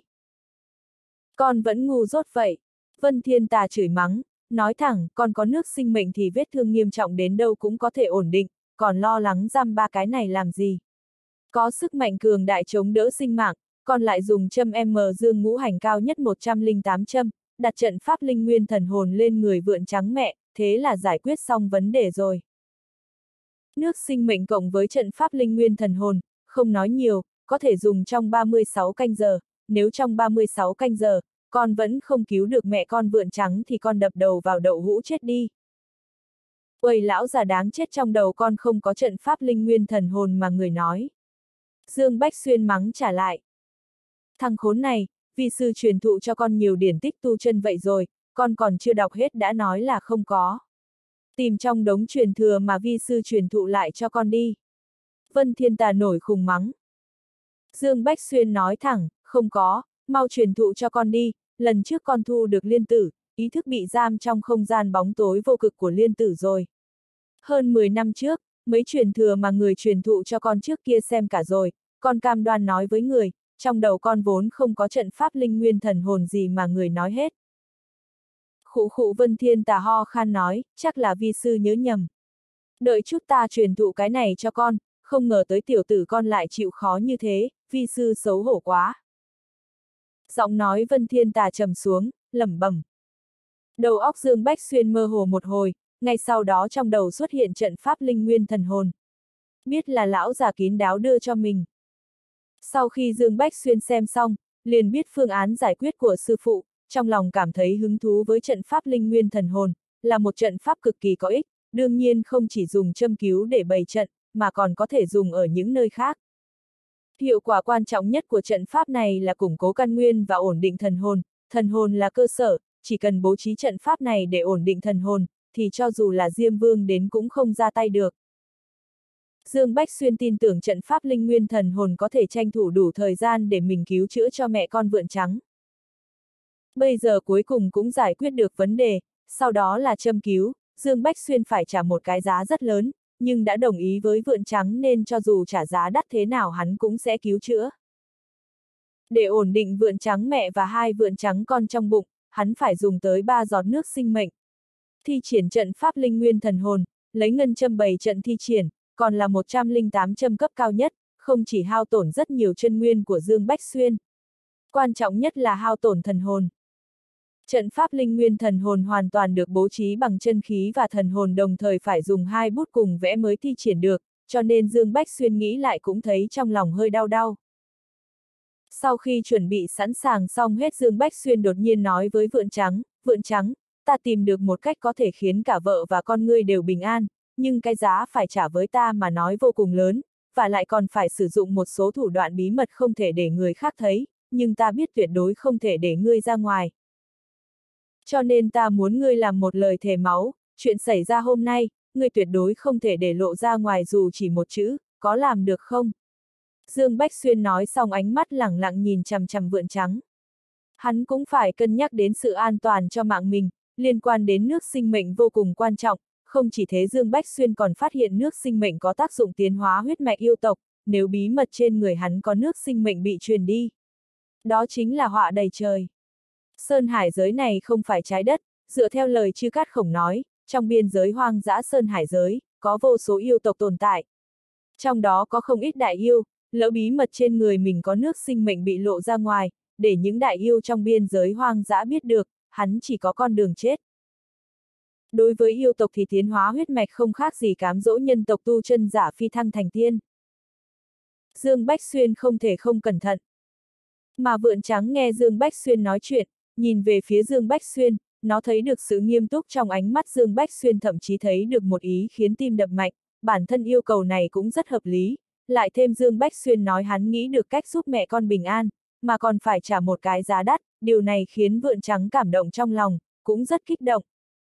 Con vẫn ngu dốt vậy. Vân Thiên Tà chửi mắng, nói thẳng, con có nước sinh mệnh thì vết thương nghiêm trọng đến đâu cũng có thể ổn định, còn lo lắng giam ba cái này làm gì. Có sức mạnh cường đại chống đỡ sinh mạng, con lại dùng châm M dương ngũ hành cao nhất một trăm lẻ tám châm, đặt trận pháp linh nguyên thần hồn lên người vượn trắng mẹ, thế là giải quyết xong vấn đề rồi. Nước sinh mệnh cộng với trận pháp linh nguyên thần hồn, không nói nhiều, có thể dùng trong ba mươi sáu canh giờ, nếu trong ba mươi sáu canh giờ, con vẫn không cứu được mẹ con vượn trắng thì con đập đầu vào đậu hũ chết đi. Uầy, lão già đáng chết, trong đầu con không có trận pháp linh nguyên thần hồn mà người nói. Dương Bách Xuyên mắng trả lại. Thằng khốn này, vi sư truyền thụ cho con nhiều điển tích tu chân vậy rồi, con còn chưa đọc hết đã nói là không có. Tìm trong đống truyền thừa mà vi sư truyền thụ lại cho con đi. Vân Thiên Tà nổi khùng mắng. Dương Bách Xuyên nói thẳng, không có, mau truyền thụ cho con đi, lần trước con thu được liên tử, ý thức bị giam trong không gian bóng tối vô cực của liên tử rồi. Hơn mười năm trước, mấy truyền thừa mà người truyền thụ cho con trước kia xem cả rồi, con cam đoan nói với người, trong đầu con vốn không có trận pháp linh nguyên thần hồn gì mà người nói hết. Khụ khụ, Vân Thiên Tà ho khan nói, chắc là vi sư nhớ nhầm. Đợi chút ta truyền thụ cái này cho con, không ngờ tới tiểu tử con lại chịu khó như thế, vi sư xấu hổ quá. Giọng nói Vân Thiên Tà trầm xuống, lẩm bẩm. Đầu óc Dương Bách Xuyên mơ hồ một hồi, ngay sau đó trong đầu xuất hiện trận pháp linh nguyên thần hồn. Biết là lão già kín đáo đưa cho mình. Sau khi Dương Bách Xuyên xem xong, liền biết phương án giải quyết của sư phụ, trong lòng cảm thấy hứng thú với trận pháp linh nguyên thần hồn, là một trận pháp cực kỳ có ích, đương nhiên không chỉ dùng châm cứu để bày trận, mà còn có thể dùng ở những nơi khác. Hiệu quả quan trọng nhất của trận pháp này là củng cố căn nguyên và ổn định thần hồn, thần hồn là cơ sở, chỉ cần bố trí trận pháp này để ổn định thần hồn, thì cho dù là Diêm Vương đến cũng không ra tay được. Dương Bách Xuyên tin tưởng trận pháp linh nguyên thần hồn có thể tranh thủ đủ thời gian để mình cứu chữa cho mẹ con vượn trắng. Bây giờ cuối cùng cũng giải quyết được vấn đề, sau đó là châm cứu, Dương Bách Xuyên phải trả một cái giá rất lớn, nhưng đã đồng ý với vượn trắng nên cho dù trả giá đắt thế nào hắn cũng sẽ cứu chữa. Để ổn định vượn trắng mẹ và hai vượn trắng con trong bụng, hắn phải dùng tới ba giọt nước sinh mệnh. Thi triển trận pháp linh nguyên thần hồn, lấy ngân châm bày trận thi triển, còn là một trăm lẻ tám châm cấp cao nhất, không chỉ hao tổn rất nhiều chân nguyên của Dương Bách Xuyên. Quan trọng nhất là hao tổn thần hồn. Trận pháp linh nguyên thần hồn hoàn toàn được bố trí bằng chân khí và thần hồn đồng thời phải dùng hai bút cùng vẽ mới thi triển được, cho nên Dương Bách Xuyên nghĩ lại cũng thấy trong lòng hơi đau đau. Sau khi chuẩn bị sẵn sàng xong hết, Dương Bách Xuyên đột nhiên nói với vượn trắng, vượn trắng, ta tìm được một cách có thể khiến cả vợ và con ngươi đều bình an, nhưng cái giá phải trả với ta mà nói vô cùng lớn, và lại còn phải sử dụng một số thủ đoạn bí mật không thể để người khác thấy, nhưng ta biết tuyệt đối không thể để ngươi ra ngoài. Cho nên ta muốn ngươi làm một lời thề máu, chuyện xảy ra hôm nay, ngươi tuyệt đối không thể để lộ ra ngoài dù chỉ một chữ, có làm được không? Dương Bách Xuyên nói xong ánh mắt lẳng lặng nhìn chằm chằm vượn trắng. Hắn cũng phải cân nhắc đến sự an toàn cho mạng mình, liên quan đến nước sinh mệnh vô cùng quan trọng, không chỉ thế Dương Bách Xuyên còn phát hiện nước sinh mệnh có tác dụng tiến hóa huyết mạch yêu tộc, nếu bí mật trên người hắn có nước sinh mệnh bị truyền đi. Đó chính là họa đầy trời. Sơn hải giới này không phải trái đất, dựa theo lời Chư Cát Khổng nói, trong biên giới hoang dã sơn hải giới, có vô số yêu tộc tồn tại. Trong đó có không ít đại yêu, lỡ bí mật trên người mình có nước sinh mệnh bị lộ ra ngoài, để những đại yêu trong biên giới hoang dã biết được, hắn chỉ có con đường chết. Đối với yêu tộc thì tiến hóa huyết mạch không khác gì cám dỗ nhân tộc tu chân giả phi thăng thành tiên. Dương Bách Xuyên không thể không cẩn thận. Mà vượn trắng nghe Dương Bách Xuyên nói chuyện, nhìn về phía Dương Bách Xuyên, nó thấy được sự nghiêm túc trong ánh mắt Dương Bách Xuyên, thậm chí thấy được một ý khiến tim đập mạnh, bản thân yêu cầu này cũng rất hợp lý, lại thêm Dương Bách Xuyên nói hắn nghĩ được cách giúp mẹ con bình an, mà còn phải trả một cái giá đắt, điều này khiến Vượn Trắng cảm động trong lòng, cũng rất kích động.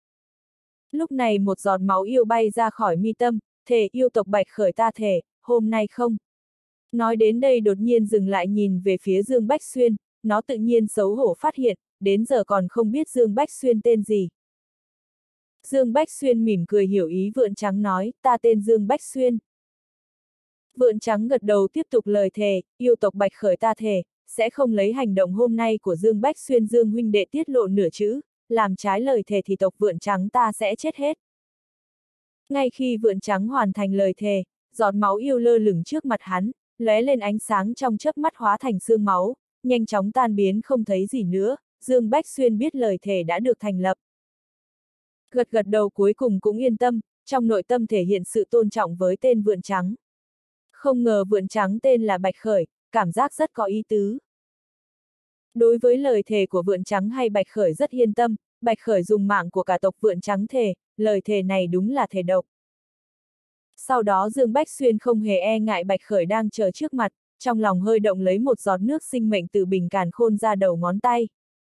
Lúc này một giọt máu yêu bay ra khỏi mi tâm, thề yêu tộc Bạch Khởi ta thề, hôm nay không. Nói đến đây đột nhiên dừng lại nhìn về phía Dương Bách Xuyên, nó tự nhiên xấu hổ phát hiện, đến giờ còn không biết Dương Bách Xuyên tên gì. Dương Bách Xuyên mỉm cười hiểu ý Vượn Trắng nói, ta tên Dương Bách Xuyên. Vượn Trắng gật đầu tiếp tục lời thề, yêu tộc Bạch Khởi ta thề, sẽ không lấy hành động hôm nay của Dương Bách Xuyên Dương huynh đệ tiết lộ nửa chữ, làm trái lời thề thì tộc Vượn Trắng ta sẽ chết hết. Ngay khi Vượn Trắng hoàn thành lời thề, giọt máu yêu lơ lửng trước mặt hắn, lóe lên ánh sáng trong chớp mắt hóa thành sương máu, nhanh chóng tan biến không thấy gì nữa, Dương Bách Xuyên biết lời thề đã được thành lập. Gật gật đầu cuối cùng cũng yên tâm, trong nội tâm thể hiện sự tôn trọng với tên Vượn Trắng. Không ngờ Vượn Trắng tên là Bạch Khởi, cảm giác rất có ý tứ. Đối với lời thề của Vượn Trắng hay Bạch Khởi rất yên tâm, Bạch Khởi dùng mạng của cả tộc Vượn Trắng thề, lời thề này đúng là thề độc. Sau đó Dương Bách Xuyên không hề e ngại Bạch Khởi đang chờ trước mặt, trong lòng hơi động lấy một giọt nước sinh mệnh từ bình càn khôn ra đầu ngón tay.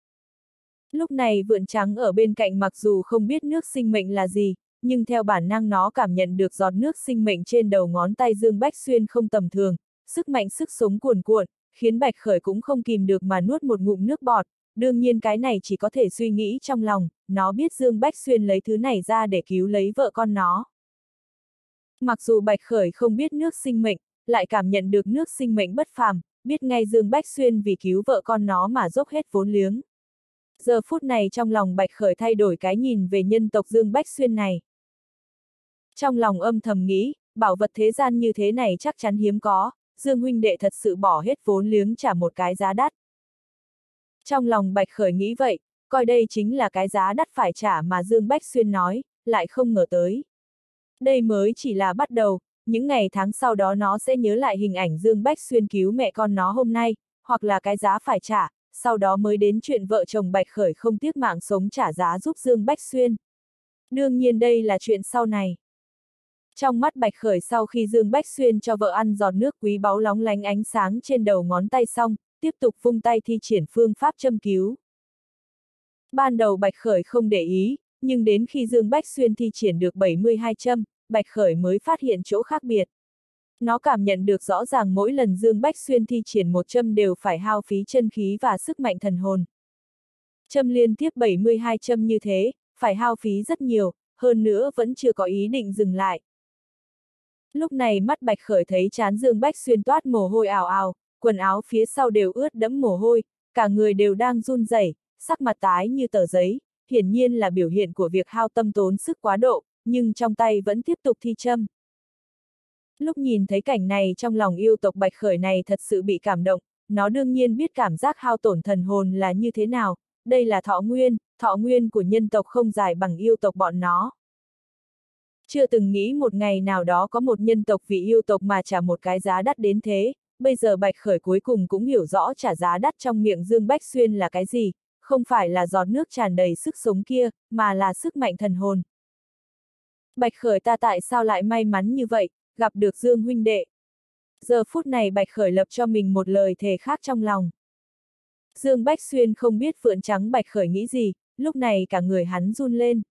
Lúc này Vượn Trắng ở bên cạnh mặc dù không biết nước sinh mệnh là gì, nhưng theo bản năng nó cảm nhận được giọt nước sinh mệnh trên đầu ngón tay Dương Bách Xuyên không tầm thường, sức mạnh sức sống cuồn cuộn, khiến Bạch Khởi cũng không kìm được mà nuốt một ngụm nước bọt, đương nhiên cái này chỉ có thể suy nghĩ trong lòng, nó biết Dương Bách Xuyên lấy thứ này ra để cứu lấy vợ con nó. Mặc dù Bạch Khởi không biết nước sinh mệnh, lại cảm nhận được nước sinh mệnh bất phàm, biết ngay Dương Bách Xuyên vì cứu vợ con nó mà dốc hết vốn liếng. Giờ phút này trong lòng Bạch Khởi thay đổi cái nhìn về nhân tộc Dương Bách Xuyên này. Trong lòng âm thầm nghĩ, bảo vật thế gian như thế này chắc chắn hiếm có, Dương huynh đệ thật sự bỏ hết vốn liếng trả một cái giá đắt. Trong lòng Bạch Khởi nghĩ vậy, coi đây chính là cái giá đắt phải trả mà Dương Bách Xuyên nói, lại không ngờ tới. Đây mới chỉ là bắt đầu, những ngày tháng sau đó nó sẽ nhớ lại hình ảnh Dương Bách Xuyên cứu mẹ con nó hôm nay, hoặc là cái giá phải trả, sau đó mới đến chuyện vợ chồng Bạch Khởi không tiếc mạng sống trả giá giúp Dương Bách Xuyên. Đương nhiên đây là chuyện sau này. Trong mắt Bạch Khởi sau khi Dương Bách Xuyên cho vợ ăn giọt nước quý báu lóng lánh ánh sáng trên đầu ngón tay xong, tiếp tục vung tay thi triển phương pháp châm cứu. Ban đầu Bạch Khởi không để ý, nhưng đến khi Dương Bách Xuyên thi triển được bảy mươi hai châm, Bạch Khởi mới phát hiện chỗ khác biệt. Nó cảm nhận được rõ ràng mỗi lần Dương Bách Xuyên thi triển một châm đều phải hao phí chân khí và sức mạnh thần hồn. Châm liên tiếp bảy mươi hai châm như thế, phải hao phí rất nhiều, hơn nữa vẫn chưa có ý định dừng lại. Lúc này mắt Bạch Khởi thấy trán Dương Bách Xuyên toát mồ hôi ào ào, quần áo phía sau đều ướt đẫm mồ hôi, cả người đều đang run rẩy, sắc mặt tái như tờ giấy, hiển nhiên là biểu hiện của việc hao tâm tốn sức quá độ, nhưng trong tay vẫn tiếp tục thi châm. Lúc nhìn thấy cảnh này trong lòng yêu tộc Bạch Khởi này thật sự bị cảm động, nó đương nhiên biết cảm giác hao tổn thần hồn là như thế nào, đây là thọ nguyên, thọ nguyên của nhân tộc không dài bằng yêu tộc bọn nó. Chưa từng nghĩ một ngày nào đó có một nhân tộc vì yêu tộc mà trả một cái giá đắt đến thế, bây giờ Bạch Khởi cuối cùng cũng hiểu rõ trả giá đắt trong miệng Dương Bách Xuyên là cái gì, không phải là giọt nước tràn đầy sức sống kia, mà là sức mạnh thần hồn. Bạch Khởi ta tại sao lại may mắn như vậy, gặp được Dương huynh đệ. Giờ phút này Bạch Khởi lập cho mình một lời thề khác trong lòng. Dương Bách Xuyên không biết Vượn Trắng Bạch Khởi nghĩ gì, lúc này cả người hắn run lên.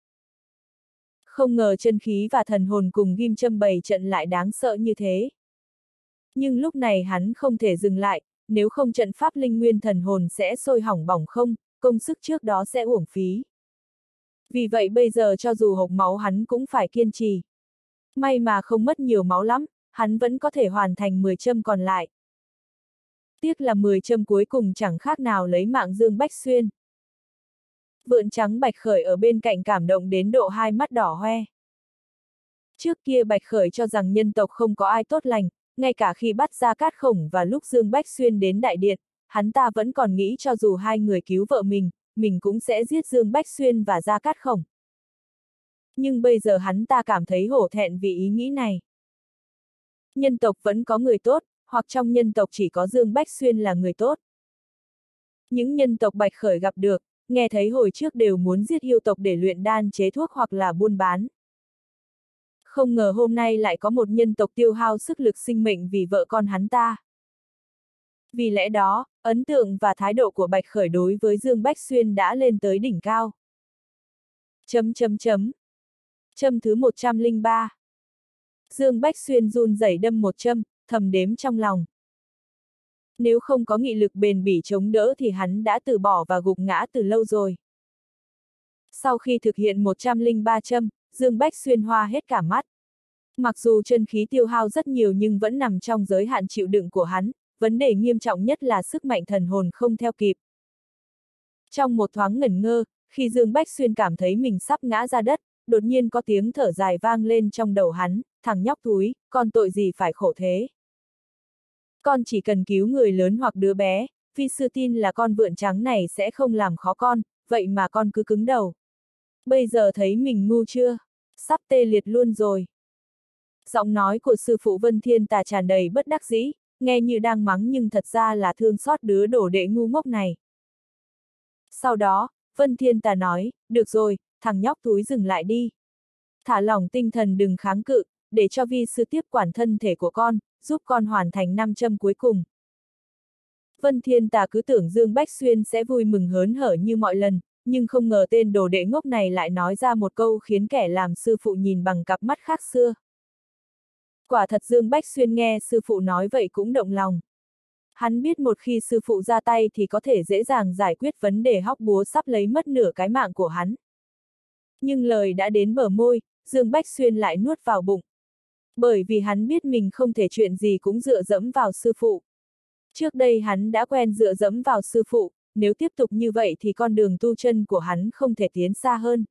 Không ngờ chân khí và thần hồn cùng ghim châm bày trận lại đáng sợ như thế. Nhưng lúc này hắn không thể dừng lại, nếu không trận pháp linh nguyên thần hồn sẽ sôi hỏng bỏng không, công sức trước đó sẽ uổng phí. Vì vậy bây giờ cho dù hộc máu hắn cũng phải kiên trì. May mà không mất nhiều máu lắm, hắn vẫn có thể hoàn thành mười châm còn lại. Tiếc là mười châm cuối cùng chẳng khác nào lấy mạng Dương Bách Xuyên. Vượn Trắng Bạch Khởi ở bên cạnh cảm động đến độ hai mắt đỏ hoe. Trước kia Bạch Khởi cho rằng nhân tộc không có ai tốt lành, ngay cả khi bắt Gia Cát Khổng và lúc Dương Bách Xuyên đến đại điện, hắn ta vẫn còn nghĩ cho dù hai người cứu vợ mình, mình cũng sẽ giết Dương Bách Xuyên và Gia Cát Khổng. Nhưng bây giờ hắn ta cảm thấy hổ thẹn vì ý nghĩ này. Nhân tộc vẫn có người tốt, hoặc trong nhân tộc chỉ có Dương Bách Xuyên là người tốt. Những nhân tộc Bạch Khởi gặp được, nghe thấy hồi trước đều muốn giết yêu tộc để luyện đan chế thuốc hoặc là buôn bán. Không ngờ hôm nay lại có một nhân tộc tiêu hao sức lực sinh mệnh vì vợ con hắn ta. Vì lẽ đó, ấn tượng và thái độ của Bạch Khởi đối với Dương Bách Xuyên đã lên tới đỉnh cao. Chấm chấm chấm. Châm thứ một trăm lẻ ba. Dương Bách Xuyên run rẩy đâm một châm, thầm đếm trong lòng. Nếu không có nghị lực bền bỉ chống đỡ thì hắn đã từ bỏ và gục ngã từ lâu rồi. Sau khi thực hiện một trăm lẻ ba châm, Dương Bách Xuyên hoa hết cả mắt. Mặc dù chân khí tiêu hao rất nhiều nhưng vẫn nằm trong giới hạn chịu đựng của hắn, vấn đề nghiêm trọng nhất là sức mạnh thần hồn không theo kịp. Trong một thoáng ngẩn ngơ, khi Dương Bách Xuyên cảm thấy mình sắp ngã ra đất, đột nhiên có tiếng thở dài vang lên trong đầu hắn, thằng nhóc thúi, con tội gì phải khổ thế. Con chỉ cần cứu người lớn hoặc đứa bé, vi sư tin là con vượn trắng này sẽ không làm khó con, vậy mà con cứ cứng đầu. Bây giờ thấy mình ngu chưa? Sắp tê liệt luôn rồi. Giọng nói của sư phụ Vân Thiên Tà tràn đầy bất đắc dĩ, nghe như đang mắng nhưng thật ra là thương xót đứa đồ đệ ngu ngốc này. Sau đó, Vân Thiên Tà nói, được rồi, thằng nhóc túi dừng lại đi. Thả lỏng tinh thần đừng kháng cự, để cho vi sư tiếp quản thân thể của con, giúp con hoàn thành năm châm cuối cùng. Vân Thiên Tà cứ tưởng Dương Bách Xuyên sẽ vui mừng hớn hở như mọi lần, nhưng không ngờ tên đồ đệ ngốc này lại nói ra một câu khiến kẻ làm sư phụ nhìn bằng cặp mắt khác xưa. Quả thật Dương Bách Xuyên nghe sư phụ nói vậy cũng động lòng. Hắn biết một khi sư phụ ra tay thì có thể dễ dàng giải quyết vấn đề hóc búa sắp lấy mất nửa cái mạng của hắn. Nhưng lời đã đến bờ môi, Dương Bách Xuyên lại nuốt vào bụng. Bởi vì hắn biết mình không thể chuyện gì cũng dựa dẫm vào sư phụ. Trước đây hắn đã quen dựa dẫm vào sư phụ, nếu tiếp tục như vậy thì con đường tu chân của hắn không thể tiến xa hơn.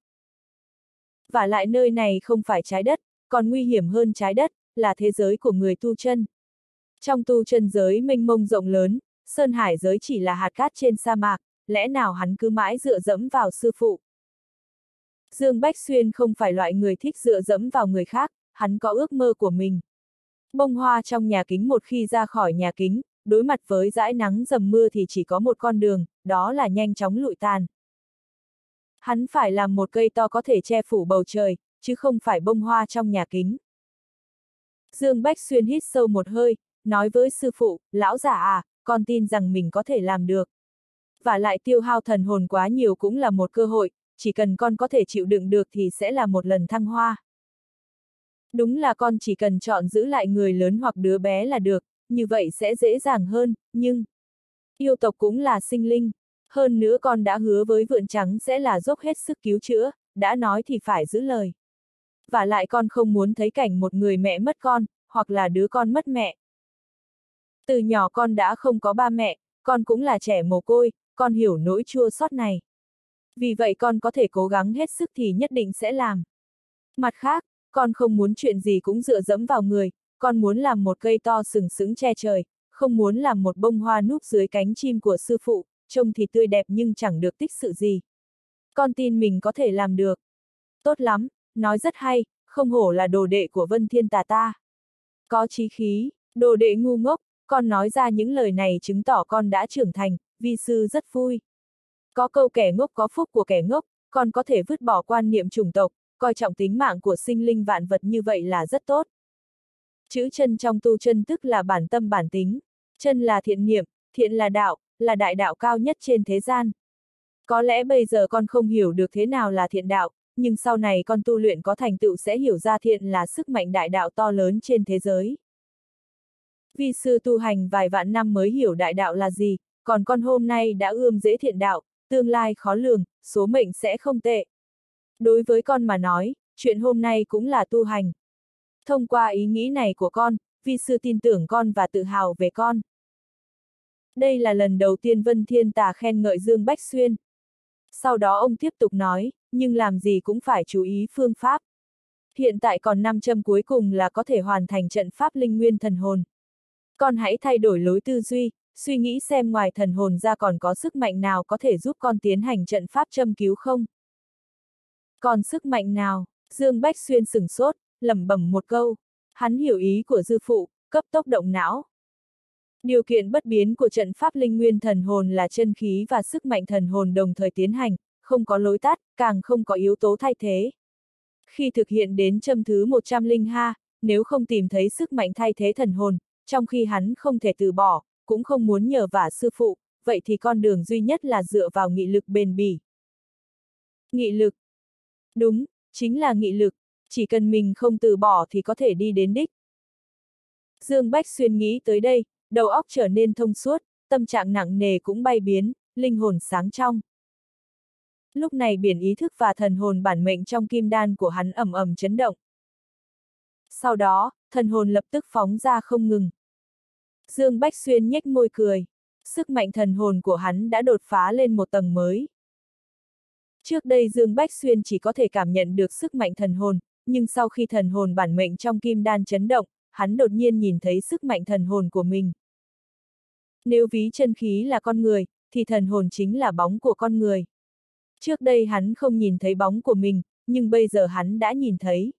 Vả lại nơi này không phải trái đất, còn nguy hiểm hơn trái đất, là thế giới của người tu chân. Trong tu chân giới mênh mông rộng lớn, sơn hải giới chỉ là hạt cát trên sa mạc, lẽ nào hắn cứ mãi dựa dẫm vào sư phụ. Dương Bách Xuyên không phải loại người thích dựa dẫm vào người khác, hắn có ước mơ của mình. Bông hoa trong nhà kính một khi ra khỏi nhà kính, đối mặt với dãi nắng dầm mưa thì chỉ có một con đường, đó là nhanh chóng lụi tàn. Hắn phải làm một cây to có thể che phủ bầu trời, chứ không phải bông hoa trong nhà kính. Dương Bách Xuyên hít sâu một hơi, nói với sư phụ, lão giả à, con tin rằng mình có thể làm được. Và lại tiêu hao thần hồn quá nhiều cũng là một cơ hội, chỉ cần con có thể chịu đựng được thì sẽ là một lần thăng hoa. Đúng là con chỉ cần chọn giữ lại người lớn hoặc đứa bé là được, như vậy sẽ dễ dàng hơn, nhưng yêu tộc cũng là sinh linh. Hơn nữa con đã hứa với vượn trắng sẽ là dốc hết sức cứu chữa, đã nói thì phải giữ lời. Và lại con không muốn thấy cảnh một người mẹ mất con, hoặc là đứa con mất mẹ. Từ nhỏ con đã không có ba mẹ, con cũng là trẻ mồ côi, con hiểu nỗi chua xót này. Vì vậy con có thể cố gắng hết sức thì nhất định sẽ làm. Mặt khác, con không muốn chuyện gì cũng dựa dẫm vào người, con muốn làm một cây to sừng sững che trời, không muốn làm một bông hoa núp dưới cánh chim của sư phụ, trông thì tươi đẹp nhưng chẳng được tích sự gì. Con tin mình có thể làm được. Tốt lắm, nói rất hay, không hổ là đồ đệ của Vân Thiên Tà ta. Có chí khí, đồ đệ ngu ngốc, con nói ra những lời này chứng tỏ con đã trưởng thành, vi sư rất vui. Có câu kẻ ngốc có phúc của kẻ ngốc, con có thể vứt bỏ quan niệm chủng tộc, coi trọng tính mạng của sinh linh vạn vật như vậy là rất tốt. Chữ chân trong tu chân tức là bản tâm bản tính, chân là thiện niệm, thiện là đạo, là đại đạo cao nhất trên thế gian. Có lẽ bây giờ con không hiểu được thế nào là thiện đạo, nhưng sau này con tu luyện có thành tựu sẽ hiểu ra thiện là sức mạnh đại đạo to lớn trên thế giới. Vi sư tu hành vài vạn năm mới hiểu đại đạo là gì, còn con hôm nay đã ươm dễ thiện đạo, tương lai khó lường, số mệnh sẽ không tệ. Đối với con mà nói, chuyện hôm nay cũng là tu hành. Thông qua ý nghĩ này của con, vi sư tin tưởng con và tự hào về con. Đây là lần đầu tiên Vân Thiên Tà khen ngợi Dương Bách Xuyên. Sau đó ông tiếp tục nói, nhưng làm gì cũng phải chú ý phương pháp. Hiện tại còn năm châm cuối cùng là có thể hoàn thành trận pháp linh nguyên thần hồn. Con hãy thay đổi lối tư duy, suy nghĩ xem ngoài thần hồn ra còn có sức mạnh nào có thể giúp con tiến hành trận pháp châm cứu không? Còn sức mạnh nào? Dương Bách Xuyên sửng sốt, lẩm bẩm một câu. Hắn hiểu ý của dư phụ, cấp tốc động não. Điều kiện bất biến của trận pháp linh nguyên thần hồn là chân khí và sức mạnh thần hồn đồng thời tiến hành, không có lối tắt, càng không có yếu tố thay thế. Khi thực hiện đến châm thứ một trăm lẻ hai, nếu không tìm thấy sức mạnh thay thế thần hồn, trong khi hắn không thể từ bỏ, cũng không muốn nhờ vả sư phụ, vậy thì con đường duy nhất là dựa vào nghị lực bền bỉ. Nghị lực. Đúng, chính là nghị lực, chỉ cần mình không từ bỏ thì có thể đi đến đích. Dương Bách Xuyên nghĩ tới đây, đầu óc trở nên thông suốt, tâm trạng nặng nề cũng bay biến, linh hồn sáng trong. Lúc này biển ý thức và thần hồn bản mệnh trong kim đan của hắn ầm ầm chấn động. Sau đó, thần hồn lập tức phóng ra không ngừng. Dương Bách Xuyên nhếch môi cười. Sức mạnh thần hồn của hắn đã đột phá lên một tầng mới. Trước đây Dương Bách Xuyên chỉ có thể cảm nhận được sức mạnh thần hồn, nhưng sau khi thần hồn bản mệnh trong kim đan chấn động, hắn đột nhiên nhìn thấy sức mạnh thần hồn của mình. Nếu ví chân khí là con người, thì thần hồn chính là bóng của con người. Trước đây hắn không nhìn thấy bóng của mình, nhưng bây giờ hắn đã nhìn thấy.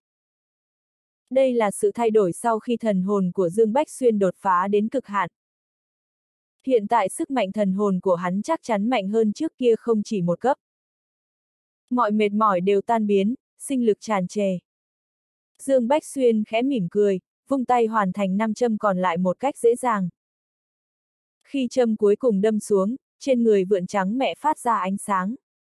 Đây là sự thay đổi sau khi thần hồn của Dương Bách Xuyên đột phá đến cực hạn. Hiện tại sức mạnh thần hồn của hắn chắc chắn mạnh hơn trước kia không chỉ một cấp. Mọi mệt mỏi đều tan biến, sinh lực tràn trề. Dương Bách Xuyên khẽ mỉm cười, vung tay hoàn thành năm châm còn lại một cách dễ dàng. Khi châm cuối cùng đâm xuống, trên người vượn trắng mẹ phát ra ánh sáng.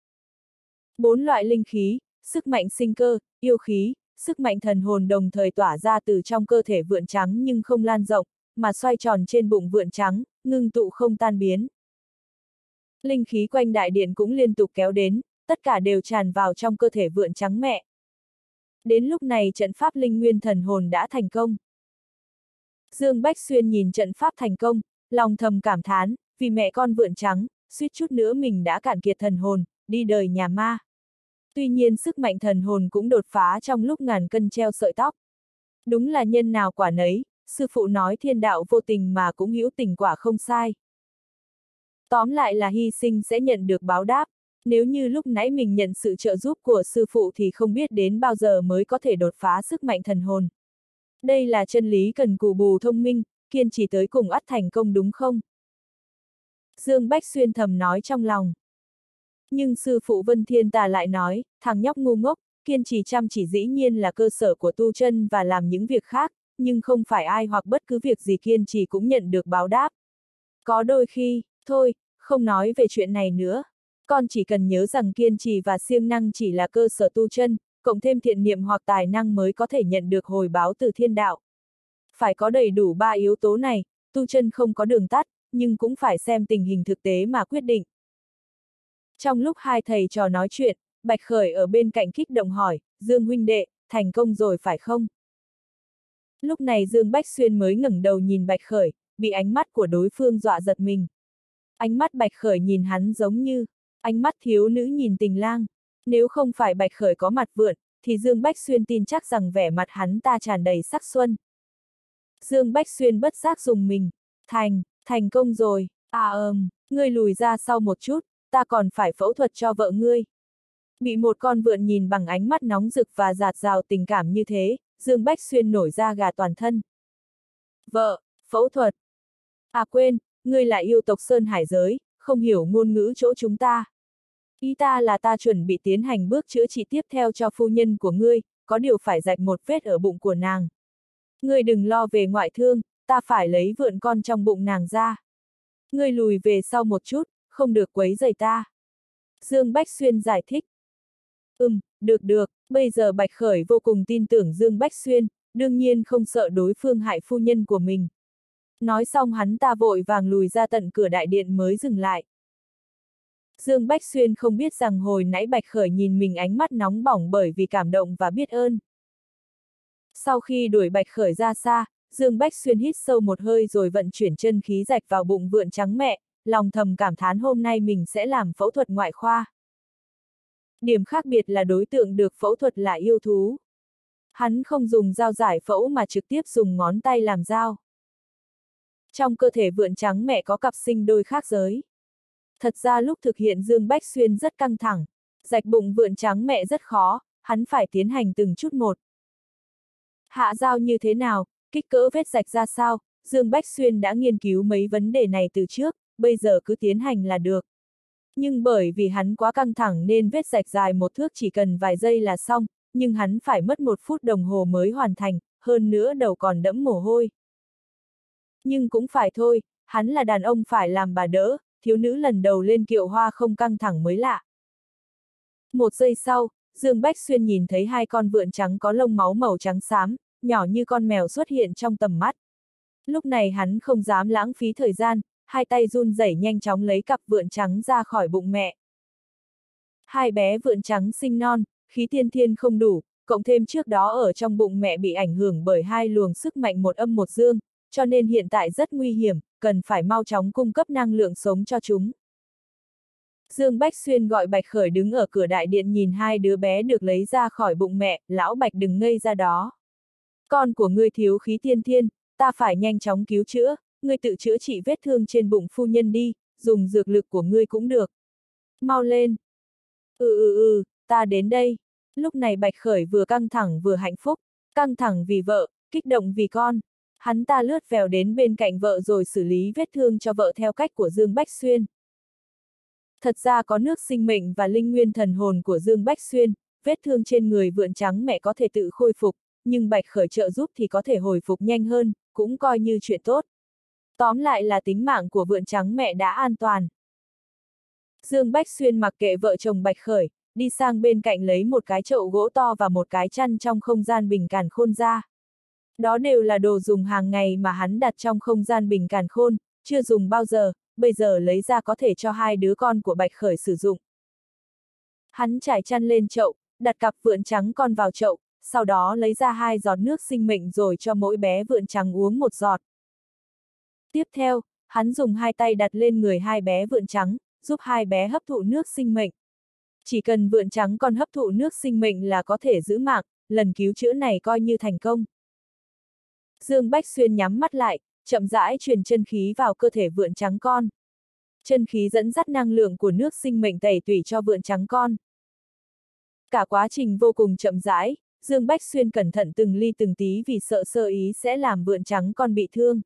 Bốn loại linh khí, sức mạnh sinh cơ, yêu khí, sức mạnh thần hồn đồng thời tỏa ra từ trong cơ thể vượn trắng nhưng không lan rộng, mà xoay tròn trên bụng vượn trắng, ngưng tụ không tan biến. Linh khí quanh đại điện cũng liên tục kéo đến, tất cả đều tràn vào trong cơ thể vượn trắng mẹ. Đến lúc này trận pháp linh nguyên thần hồn đã thành công. Dương Bách Xuyên nhìn trận pháp thành công, lòng thầm cảm thán, vì mẹ con vượn trắng, suýt chút nữa mình đã cạn kiệt thần hồn, đi đời nhà ma. Tuy nhiên sức mạnh thần hồn cũng đột phá trong lúc ngàn cân treo sợi tóc. Đúng là nhân nào quả nấy, sư phụ nói thiên đạo vô tình mà cũng hữu tình quả không sai. Tóm lại là hy sinh sẽ nhận được báo đáp, nếu như lúc nãy mình nhận sự trợ giúp của sư phụ thì không biết đến bao giờ mới có thể đột phá sức mạnh thần hồn. Đây là chân lý cần cù bù thông minh, kiên trì tới cùng ắt thành công đúng không? Dương Bách Xuyên thầm nói trong lòng. Nhưng sư phụ Vân Thiên Tà lại nói, thằng nhóc ngu ngốc, kiên trì chăm chỉ dĩ nhiên là cơ sở của tu chân và làm những việc khác, nhưng không phải ai hoặc bất cứ việc gì kiên trì cũng nhận được báo đáp. Có đôi khi, thôi, không nói về chuyện này nữa. Con chỉ cần nhớ rằng kiên trì và siêng năng chỉ là cơ sở tu chân, cộng thêm thiện niệm hoặc tài năng mới có thể nhận được hồi báo từ thiên đạo. Phải có đầy đủ ba yếu tố này, tu chân không có đường tắt, nhưng cũng phải xem tình hình thực tế mà quyết định. Trong lúc hai thầy trò nói chuyện, Bạch Khởi ở bên cạnh kích động hỏi, Dương huynh đệ, thành công rồi phải không? Lúc này Dương Bách Xuyên mới ngẩng đầu nhìn Bạch Khởi, bị ánh mắt của đối phương dọa giật mình. Ánh mắt Bạch Khởi nhìn hắn giống như ánh mắt thiếu nữ nhìn tình lang. Nếu không phải Bạch Khởi có mặt vượn, thì Dương Bách Xuyên tin chắc rằng vẻ mặt hắn ta tràn đầy sắc xuân. Dương Bách Xuyên bất giác dùng mình. Thành, thành công rồi, à ừm, ngươi lùi ra sau một chút, ta còn phải phẫu thuật cho vợ ngươi. Bị một con vượn nhìn bằng ánh mắt nóng rực và dạt dào tình cảm như thế, Dương Bách Xuyên nổi da gà toàn thân. Vợ, phẫu thuật. À quên, ngươi là yêu tộc Sơn Hải giới, không hiểu ngôn ngữ chỗ chúng ta. Ý ta là ta chuẩn bị tiến hành bước chữa trị tiếp theo cho phu nhân của ngươi, có điều phải rạch một vết ở bụng của nàng. Ngươi đừng lo về ngoại thương, ta phải lấy vượn con trong bụng nàng ra. Ngươi lùi về sau một chút, không được quấy rầy ta. Dương Bách Xuyên giải thích. Ừm, được được, bây giờ Bạch Khởi vô cùng tin tưởng Dương Bách Xuyên, đương nhiên không sợ đối phương hại phu nhân của mình. Nói xong hắn ta vội vàng lùi ra tận cửa đại điện mới dừng lại. Dương Bách Xuyên không biết rằng hồi nãy Bạch Khởi nhìn mình ánh mắt nóng bỏng bởi vì cảm động và biết ơn. Sau khi đuổi Bạch Khởi ra xa, Dương Bách Xuyên hít sâu một hơi rồi vận chuyển chân khí rạch vào bụng vượn trắng mẹ, lòng thầm cảm thán hôm nay mình sẽ làm phẫu thuật ngoại khoa. Điểm khác biệt là đối tượng được phẫu thuật là yêu thú. Hắn không dùng dao giải phẫu mà trực tiếp dùng ngón tay làm dao. Trong cơ thể vượn trắng mẹ có cặp sinh đôi khác giới. Thật ra lúc thực hiện Dương Bách Xuyên rất căng thẳng, rạch bụng vượn trắng mẹ rất khó, hắn phải tiến hành từng chút một. Hạ dao như thế nào, kích cỡ vết rạch ra sao, Dương Bách Xuyên đã nghiên cứu mấy vấn đề này từ trước, bây giờ cứ tiến hành là được. Nhưng bởi vì hắn quá căng thẳng nên vết rạch dài một thước chỉ cần vài giây là xong, nhưng hắn phải mất một phút đồng hồ mới hoàn thành, hơn nữa đầu còn đẫm mồ hôi. Nhưng cũng phải thôi, hắn là đàn ông phải làm bà đỡ, thiếu nữ lần đầu lên kiệu hoa không căng thẳng mới lạ. Một giây sau, Dương Bách Xuyên nhìn thấy hai con vượn trắng có lông máu màu trắng xám, nhỏ như con mèo xuất hiện trong tầm mắt. Lúc này hắn không dám lãng phí thời gian, hai tay run rẩy nhanh chóng lấy cặp vượn trắng ra khỏi bụng mẹ. Hai bé vượn trắng sinh non, khí tiên thiên không đủ, cộng thêm trước đó ở trong bụng mẹ bị ảnh hưởng bởi hai luồng sức mạnh một âm một dương, cho nên hiện tại rất nguy hiểm, cần phải mau chóng cung cấp năng lượng sống cho chúng. Dương Bách Xuyên gọi Bạch Khởi đứng ở cửa đại điện nhìn hai đứa bé được lấy ra khỏi bụng mẹ, lão Bạch đừng ngây ra đó. Con của ngươi thiếu khí tiên thiên, ta phải nhanh chóng cứu chữa, ngươi tự chữa trị vết thương trên bụng phu nhân đi, dùng dược lực của ngươi cũng được. Mau lên. Ừ ừ ừ, ta đến đây. Lúc này Bạch Khởi vừa căng thẳng vừa hạnh phúc, căng thẳng vì vợ, kích động vì con. Hắn ta lướt vèo đến bên cạnh vợ rồi xử lý vết thương cho vợ theo cách của Dương Bách Xuyên. Thật ra có nước sinh mệnh và linh nguyên thần hồn của Dương Bách Xuyên, vết thương trên người vượn trắng mẹ có thể tự khôi phục, nhưng Bạch Khởi trợ giúp thì có thể hồi phục nhanh hơn, cũng coi như chuyện tốt. Tóm lại là tính mạng của vượn trắng mẹ đã an toàn. Dương Bách Xuyên mặc kệ vợ chồng Bạch Khởi, đi sang bên cạnh lấy một cái chậu gỗ to và một cái chăn trong không gian bình càn khôn ra. Đó đều là đồ dùng hàng ngày mà hắn đặt trong không gian bình càn khôn, chưa dùng bao giờ, bây giờ lấy ra có thể cho hai đứa con của Bạch Khởi sử dụng. Hắn trải chăn lên chậu, đặt cặp vượn trắng con vào chậu, sau đó lấy ra hai giọt nước sinh mệnh rồi cho mỗi bé vượn trắng uống một giọt. Tiếp theo, hắn dùng hai tay đặt lên người hai bé vượn trắng, giúp hai bé hấp thụ nước sinh mệnh. Chỉ cần vượn trắng con hấp thụ nước sinh mệnh là có thể giữ mạng, lần cứu chữa này coi như thành công. Dương Bách Xuyên nhắm mắt lại, chậm rãi truyền chân khí vào cơ thể vượn trắng con. Chân khí dẫn dắt năng lượng của nước sinh mệnh tẩy tủy cho vượn trắng con. Cả quá trình vô cùng chậm rãi, Dương Bách Xuyên cẩn thận từng ly từng tí vì sợ sơ ý sẽ làm vượn trắng con bị thương.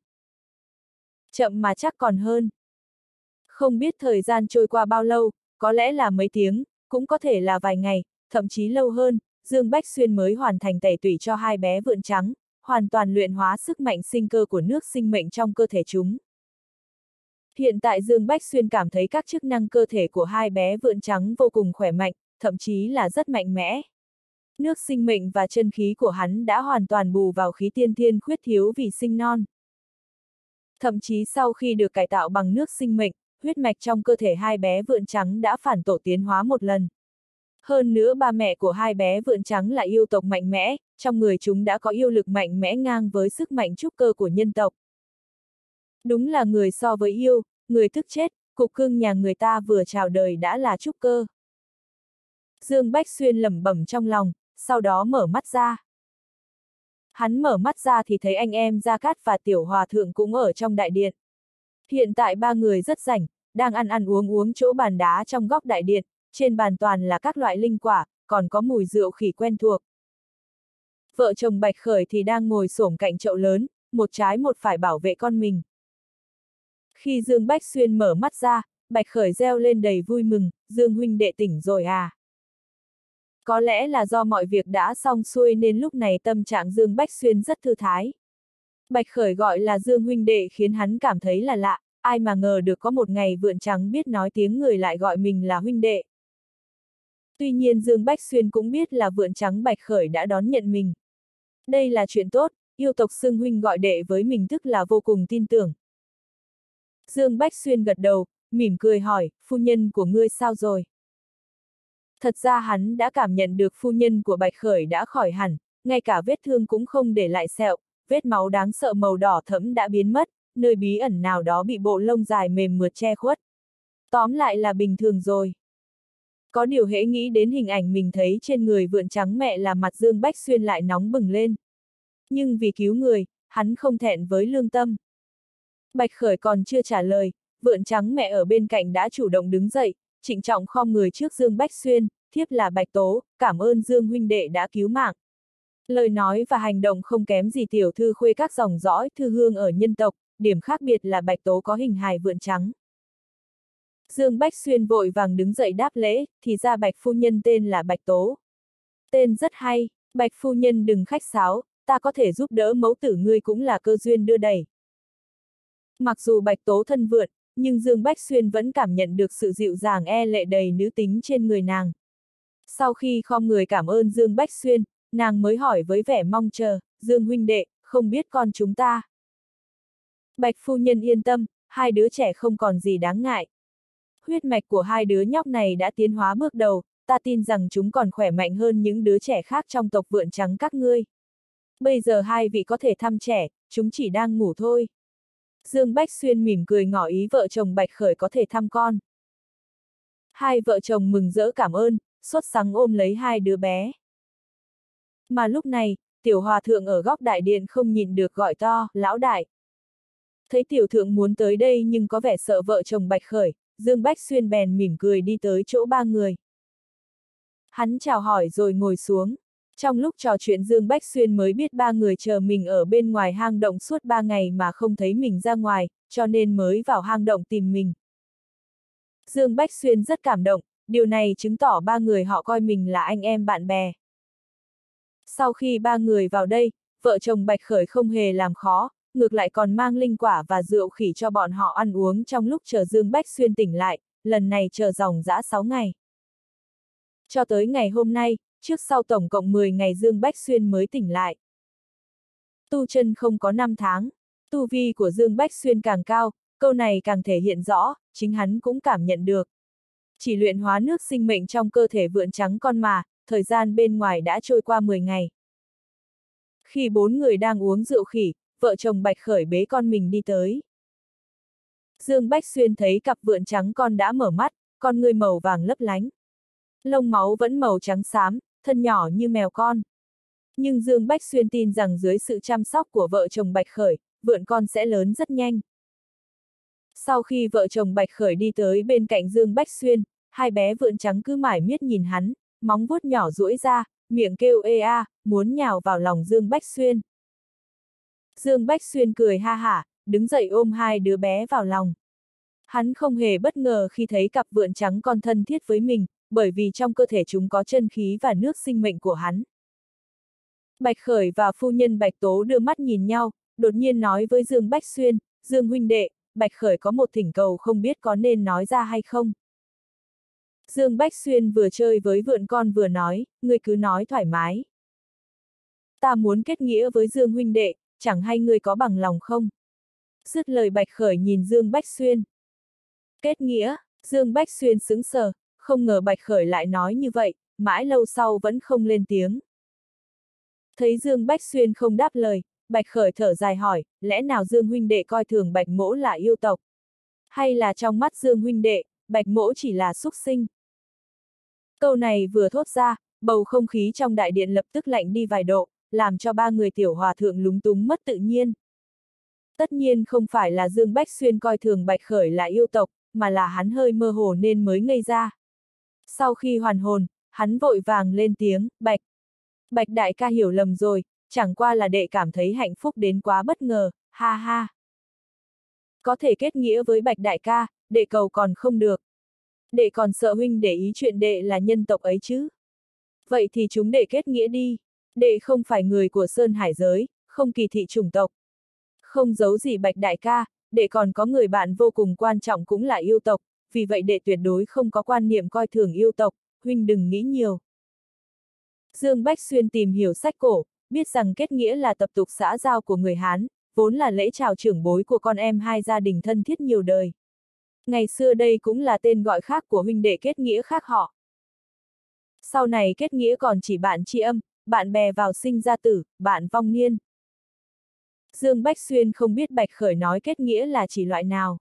Chậm mà chắc còn hơn. Không biết thời gian trôi qua bao lâu, có lẽ là mấy tiếng, cũng có thể là vài ngày, thậm chí lâu hơn, Dương Bách Xuyên mới hoàn thành tẩy tủy cho hai bé vượn trắng, hoàn toàn luyện hóa sức mạnh sinh cơ của nước sinh mệnh trong cơ thể chúng. Hiện tại Dương Bách Xuyên cảm thấy các chức năng cơ thể của hai bé vượn trắng vô cùng khỏe mạnh, thậm chí là rất mạnh mẽ. Nước sinh mệnh và chân khí của hắn đã hoàn toàn bù vào khí tiên thiên khuyết thiếu vì sinh non. Thậm chí sau khi được cải tạo bằng nước sinh mệnh, huyết mạch trong cơ thể hai bé vượn trắng đã phản tổ tiến hóa một lần. Hơn nữa ba mẹ của hai bé vượn trắng là yêu tộc mạnh mẽ, trong người chúng đã có yêu lực mạnh mẽ ngang với sức mạnh trúc cơ của nhân tộc. Đúng là người so với yêu, người tức chết, cục cưng nhà người ta vừa chào đời đã là trúc cơ. Dương Bách Xuyên lẩm bẩm trong lòng, sau đó mở mắt ra. Hắn mở mắt ra thì thấy anh em Gia Cát và Tiểu Hòa Thượng cũng ở trong đại điện. Hiện tại ba người rất rảnh, đang ăn ăn uống uống chỗ bàn đá trong góc đại điện, trên bàn toàn là các loại linh quả, còn có mùi rượu khỉ quen thuộc. Vợ chồng Bạch Khởi thì đang ngồi xổm cạnh chậu lớn, một trái một phải bảo vệ con mình. Khi Dương Bách Xuyên mở mắt ra, Bạch Khởi reo lên đầy vui mừng, Dương huynh đệ tỉnh rồi à. Có lẽ là do mọi việc đã xong xuôi nên lúc này tâm trạng Dương Bách Xuyên rất thư thái. Bạch Khởi gọi là Dương huynh đệ khiến hắn cảm thấy là lạ, ai mà ngờ được có một ngày vượn trắng biết nói tiếng người lại gọi mình là huynh đệ. Tuy nhiên Dương Bách Xuyên cũng biết là vượn trắng Bạch Khởi đã đón nhận mình. Đây là chuyện tốt, yêu tộc xưng huynh gọi đệ với mình tức là vô cùng tin tưởng. Dương Bách Xuyên gật đầu, mỉm cười hỏi, phu nhân của ngươi sao rồi? Thật ra hắn đã cảm nhận được phu nhân của Bạch Khởi đã khỏi hẳn, ngay cả vết thương cũng không để lại sẹo, vết máu đáng sợ màu đỏ thẫm đã biến mất, nơi bí ẩn nào đó bị bộ lông dài mềm mượt che khuất. Tóm lại là bình thường rồi. Có điều hễ nghĩ đến hình ảnh mình thấy trên người vượn trắng mẹ là mặt Dương Bách Xuyên lại nóng bừng lên. Nhưng vì cứu người, hắn không thẹn với lương tâm. Bạch Khởi còn chưa trả lời, vượn trắng mẹ ở bên cạnh đã chủ động đứng dậy, trịnh trọng khom người trước Dương Bách Xuyên, thiếp là Bạch Tố, cảm ơn Dương huynh đệ đã cứu mạng. Lời nói và hành động không kém gì tiểu thư khuê các dòng dõi thư hương ở nhân tộc, điểm khác biệt là Bạch Tố có hình hài vượn trắng. Dương Bách Xuyên vội vàng đứng dậy đáp lễ, thì ra Bạch phu nhân tên là Bạch Tố. Tên rất hay, Bạch phu nhân đừng khách sáo, ta có thể giúp đỡ mẫu tử ngươi cũng là cơ duyên đưa đẩy. Mặc dù Bạch Tố thân vượn, nhưng Dương Bách Xuyên vẫn cảm nhận được sự dịu dàng e lệ đầy nữ tính trên người nàng. Sau khi khom người cảm ơn Dương Bách Xuyên, nàng mới hỏi với vẻ mong chờ, Dương huynh đệ, không biết con chúng ta. Bạch phu nhân yên tâm, hai đứa trẻ không còn gì đáng ngại. Huyết mạch của hai đứa nhóc này đã tiến hóa bước đầu, ta tin rằng chúng còn khỏe mạnh hơn những đứa trẻ khác trong tộc vượn trắng các ngươi. Bây giờ hai vị có thể thăm trẻ, chúng chỉ đang ngủ thôi. Dương Bách Xuyên mỉm cười ngỏ ý vợ chồng Bạch Khởi có thể thăm con. Hai vợ chồng mừng rỡ cảm ơn, sốt sắng ôm lấy hai đứa bé. Mà lúc này, tiểu hòa thượng ở góc đại điện không nhịn được gọi to, lão đại. Thấy tiểu thượng muốn tới đây nhưng có vẻ sợ vợ chồng Bạch Khởi, Dương Bách Xuyên bèn mỉm cười đi tới chỗ ba người. Hắn chào hỏi rồi ngồi xuống. Trong lúc trò chuyện Dương Bách Xuyên mới biết ba người chờ mình ở bên ngoài hang động suốt ba ngày mà không thấy mình ra ngoài, cho nên mới vào hang động tìm mình. Dương Bách Xuyên rất cảm động, điều này chứng tỏ ba người họ coi mình là anh em bạn bè. Sau khi ba người vào đây, vợ chồng Bạch Khởi không hề làm khó, ngược lại còn mang linh quả và rượu khỉ cho bọn họ ăn uống trong lúc chờ Dương Bách Xuyên tỉnh lại, lần này chờ dòng dã sáu ngày. Cho tới ngày hôm nay, trước sau tổng cộng mười ngày Dương Bách Xuyên mới tỉnh lại. Tu chân không có năm tháng, tu vi của Dương Bách Xuyên càng cao, câu này càng thể hiện rõ, chính hắn cũng cảm nhận được. Chỉ luyện hóa nước sinh mệnh trong cơ thể vượn trắng con mà, thời gian bên ngoài đã trôi qua mười ngày. Khi bốn người đang uống rượu khỉ, vợ chồng Bạch Khởi bế con mình đi tới. Dương Bách Xuyên thấy cặp vượn trắng con đã mở mắt, con người màu vàng lấp lánh. Lông máu vẫn màu trắng xám, thân nhỏ như mèo con. Nhưng Dương Bách Xuyên tin rằng dưới sự chăm sóc của vợ chồng Bạch Khởi, vượn con sẽ lớn rất nhanh. Sau khi vợ chồng Bạch Khởi đi tới bên cạnh Dương Bách Xuyên, hai bé vượn trắng cứ mải miết nhìn hắn, móng vuốt nhỏ duỗi ra, miệng kêu ê a, muốn nhào vào lòng Dương Bách Xuyên. Dương Bách Xuyên cười ha hả, đứng dậy ôm hai đứa bé vào lòng. Hắn không hề bất ngờ khi thấy cặp vượn trắng con thân thiết với mình, bởi vì trong cơ thể chúng có chân khí và nước sinh mệnh của hắn. Bạch Khởi và phu nhân Bạch Tố đưa mắt nhìn nhau, đột nhiên nói với Dương Bách Xuyên, Dương huynh đệ, Bạch Khởi có một thỉnh cầu không biết có nên nói ra hay không. Dương Bách Xuyên vừa chơi với vượn con vừa nói, ngươi cứ nói thoải mái. Ta muốn kết nghĩa với Dương huynh đệ, chẳng hay ngươi có bằng lòng không? Dứt lời Bạch Khởi nhìn Dương Bách Xuyên. Kết nghĩa, Dương Bách Xuyên sững sờ, không ngờ Bạch Khởi lại nói như vậy, mãi lâu sau vẫn không lên tiếng. Thấy Dương Bách Xuyên không đáp lời, Bạch Khởi thở dài hỏi, lẽ nào Dương huynh đệ coi thường Bạch Mỗ là yêu tộc? Hay là trong mắt Dương huynh đệ, Bạch Mỗ chỉ là súc sinh? Câu này vừa thốt ra, bầu không khí trong đại điện lập tức lạnh đi vài độ, làm cho ba người tiểu hòa thượng lúng túng mất tự nhiên. Tất nhiên không phải là Dương Bách Xuyên coi thường Bạch Khởi là yêu tộc, mà là hắn hơi mơ hồ nên mới ngây ra. Sau khi hoàn hồn, hắn vội vàng lên tiếng, Bạch. Bạch đại ca hiểu lầm rồi, chẳng qua là đệ cảm thấy hạnh phúc đến quá bất ngờ, ha ha. Có thể kết nghĩa với Bạch đại ca, đệ cầu còn không được. Đệ còn sợ huynh để ý chuyện đệ là nhân tộc ấy chứ. Vậy thì chúng đệ kết nghĩa đi. Đệ không phải người của Sơn Hải giới, không kỳ thị chủng tộc. Không giấu gì Bạch đại ca, đệ còn có người bạn vô cùng quan trọng cũng là yêu tộc, vì vậy đệ tuyệt đối không có quan niệm coi thường yêu tộc, huynh đừng nghĩ nhiều. Dương Bách Xuyên tìm hiểu sách cổ, biết rằng kết nghĩa là tập tục xã giao của người Hán, vốn là lễ chào trưởng bối của con em hai gia đình thân thiết nhiều đời. Ngày xưa đây cũng là tên gọi khác của huynh đệ kết nghĩa khác họ. Sau này kết nghĩa còn chỉ bạn tri âm, bạn bè vào sinh ra tử, bạn vong niên. Dương Bách Xuyên không biết Bạch Khởi nói kết nghĩa là chỉ loại nào.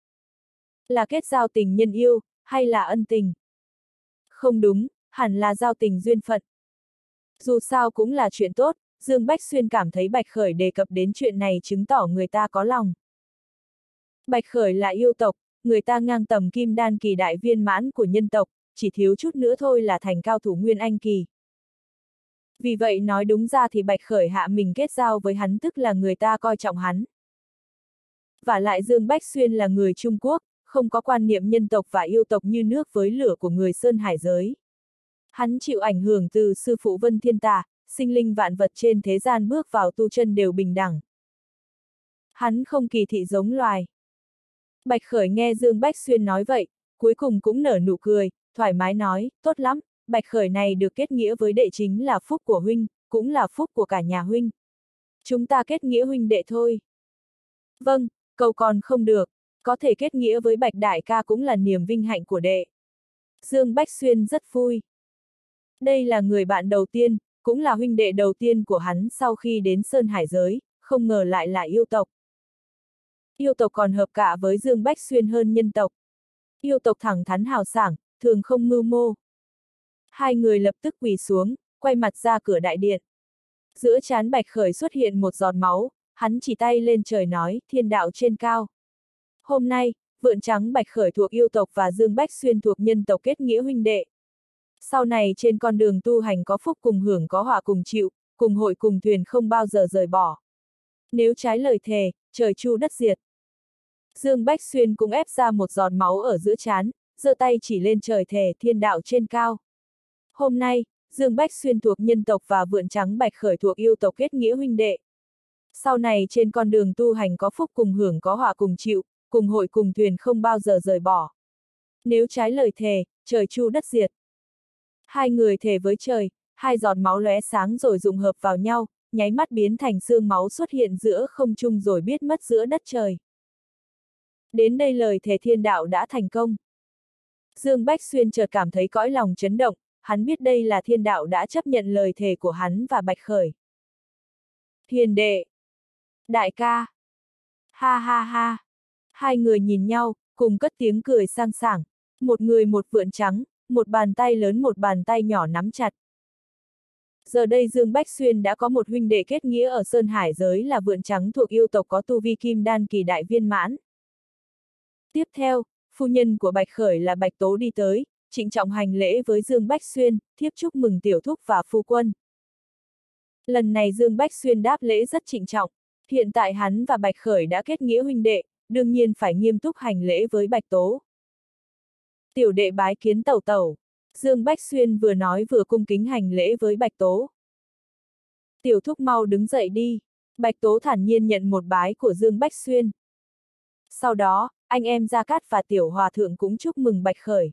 Là kết giao tình nhân yêu, hay là ân tình? Không đúng, hẳn là giao tình duyên phận. Dù sao cũng là chuyện tốt, Dương Bách Xuyên cảm thấy Bạch Khởi đề cập đến chuyện này chứng tỏ người ta có lòng. Bạch Khởi là yêu tộc, người ta ngang tầm kim đan kỳ đại viên mãn của nhân tộc, chỉ thiếu chút nữa thôi là thành cao thủ nguyên anh kỳ. Vì vậy nói đúng ra thì Bạch Khởi hạ mình kết giao với hắn tức là người ta coi trọng hắn. Vả lại Dương Bách Xuyên là người Trung Quốc, không có quan niệm nhân tộc và yêu tộc như nước với lửa của người Sơn Hải giới. Hắn chịu ảnh hưởng từ sư phụ Vân Thiên Tà, sinh linh vạn vật trên thế gian bước vào tu chân đều bình đẳng. Hắn không kỳ thị giống loài. Bạch Khởi nghe Dương Bách Xuyên nói vậy, cuối cùng cũng nở nụ cười, thoải mái nói, tốt lắm, Bạch Khởi này được kết nghĩa với đệ chính là phúc của huynh, cũng là phúc của cả nhà huynh. Chúng ta kết nghĩa huynh đệ thôi. Vâng, cầu còn không được, có thể kết nghĩa với Bạch đại ca cũng là niềm vinh hạnh của đệ. Dương Bách Xuyên rất vui. Đây là người bạn đầu tiên, cũng là huynh đệ đầu tiên của hắn sau khi đến Sơn Hải giới, không ngờ lại là yêu tộc. Yêu tộc còn hợp cả với Dương Bách Xuyên hơn nhân tộc. Yêu tộc thẳng thắn hào sảng, thường không mưu mô. Hai người lập tức quỳ xuống, quay mặt ra cửa đại điện. Giữa trán Bạch Khởi xuất hiện một giọt máu, hắn chỉ tay lên trời nói, thiên đạo trên cao. Hôm nay, Vượn Trắng Bạch Khởi thuộc yêu tộc và Dương Bách Xuyên thuộc nhân tộc kết nghĩa huynh đệ. Sau này trên con đường tu hành có phúc cùng hưởng có họa cùng chịu, cùng hội cùng thuyền không bao giờ rời bỏ. Nếu trái lời thề, trời chu đất diệt. Dương Bách Xuyên cũng ép ra một giọt máu ở giữa trán, giơ tay chỉ lên trời thề thiên đạo trên cao. Hôm nay, Dương Bách Xuyên thuộc nhân tộc và Vượn Trắng Bạch Khởi thuộc yêu tộc kết nghĩa huynh đệ. Sau này trên con đường tu hành có phúc cùng hưởng có họa cùng chịu, cùng hội cùng thuyền không bao giờ rời bỏ. Nếu trái lời thề, trời chu đất diệt. Hai người thề với trời, hai giọt máu lóe sáng rồi dụng hợp vào nhau, nháy mắt biến thành xương máu xuất hiện giữa không trung rồi biết mất giữa đất trời. Đến đây lời thề thiên đạo đã thành công. Dương Bách Xuyên chợt cảm thấy cõi lòng chấn động, hắn biết đây là thiên đạo đã chấp nhận lời thề của hắn và Bạch Khởi. Hiền đệ! Đại ca! Ha ha ha! Hai người nhìn nhau, cùng cất tiếng cười sang sảng, một người một vượn trắng, một bàn tay lớn một bàn tay nhỏ nắm chặt. Giờ đây Dương Bách Xuyên đã có một huynh đệ kết nghĩa ở Sơn Hải giới là Vượn Trắng thuộc yêu tộc có tu vi kim đan kỳ đại viên mãn. Tiếp theo, phu nhân của Bạch Khởi là Bạch Tố đi tới, trịnh trọng hành lễ với Dương Bách Xuyên, thiếp chúc mừng tiểu thúc và phu quân. Lần này Dương Bách Xuyên đáp lễ rất trịnh trọng, hiện tại hắn và Bạch Khởi đã kết nghĩa huynh đệ, đương nhiên phải nghiêm túc hành lễ với Bạch Tố. Tiểu đệ bái kiến tẩu tẩu. Dương Bách Xuyên vừa nói vừa cung kính hành lễ với Bạch Tố. Tiểu thúc mau đứng dậy đi. Bạch Tố thản nhiên nhận một bái của Dương Bách Xuyên. Sau đó, anh em Gia Cát và Tiểu Hòa Thượng cũng chúc mừng Bạch Khởi.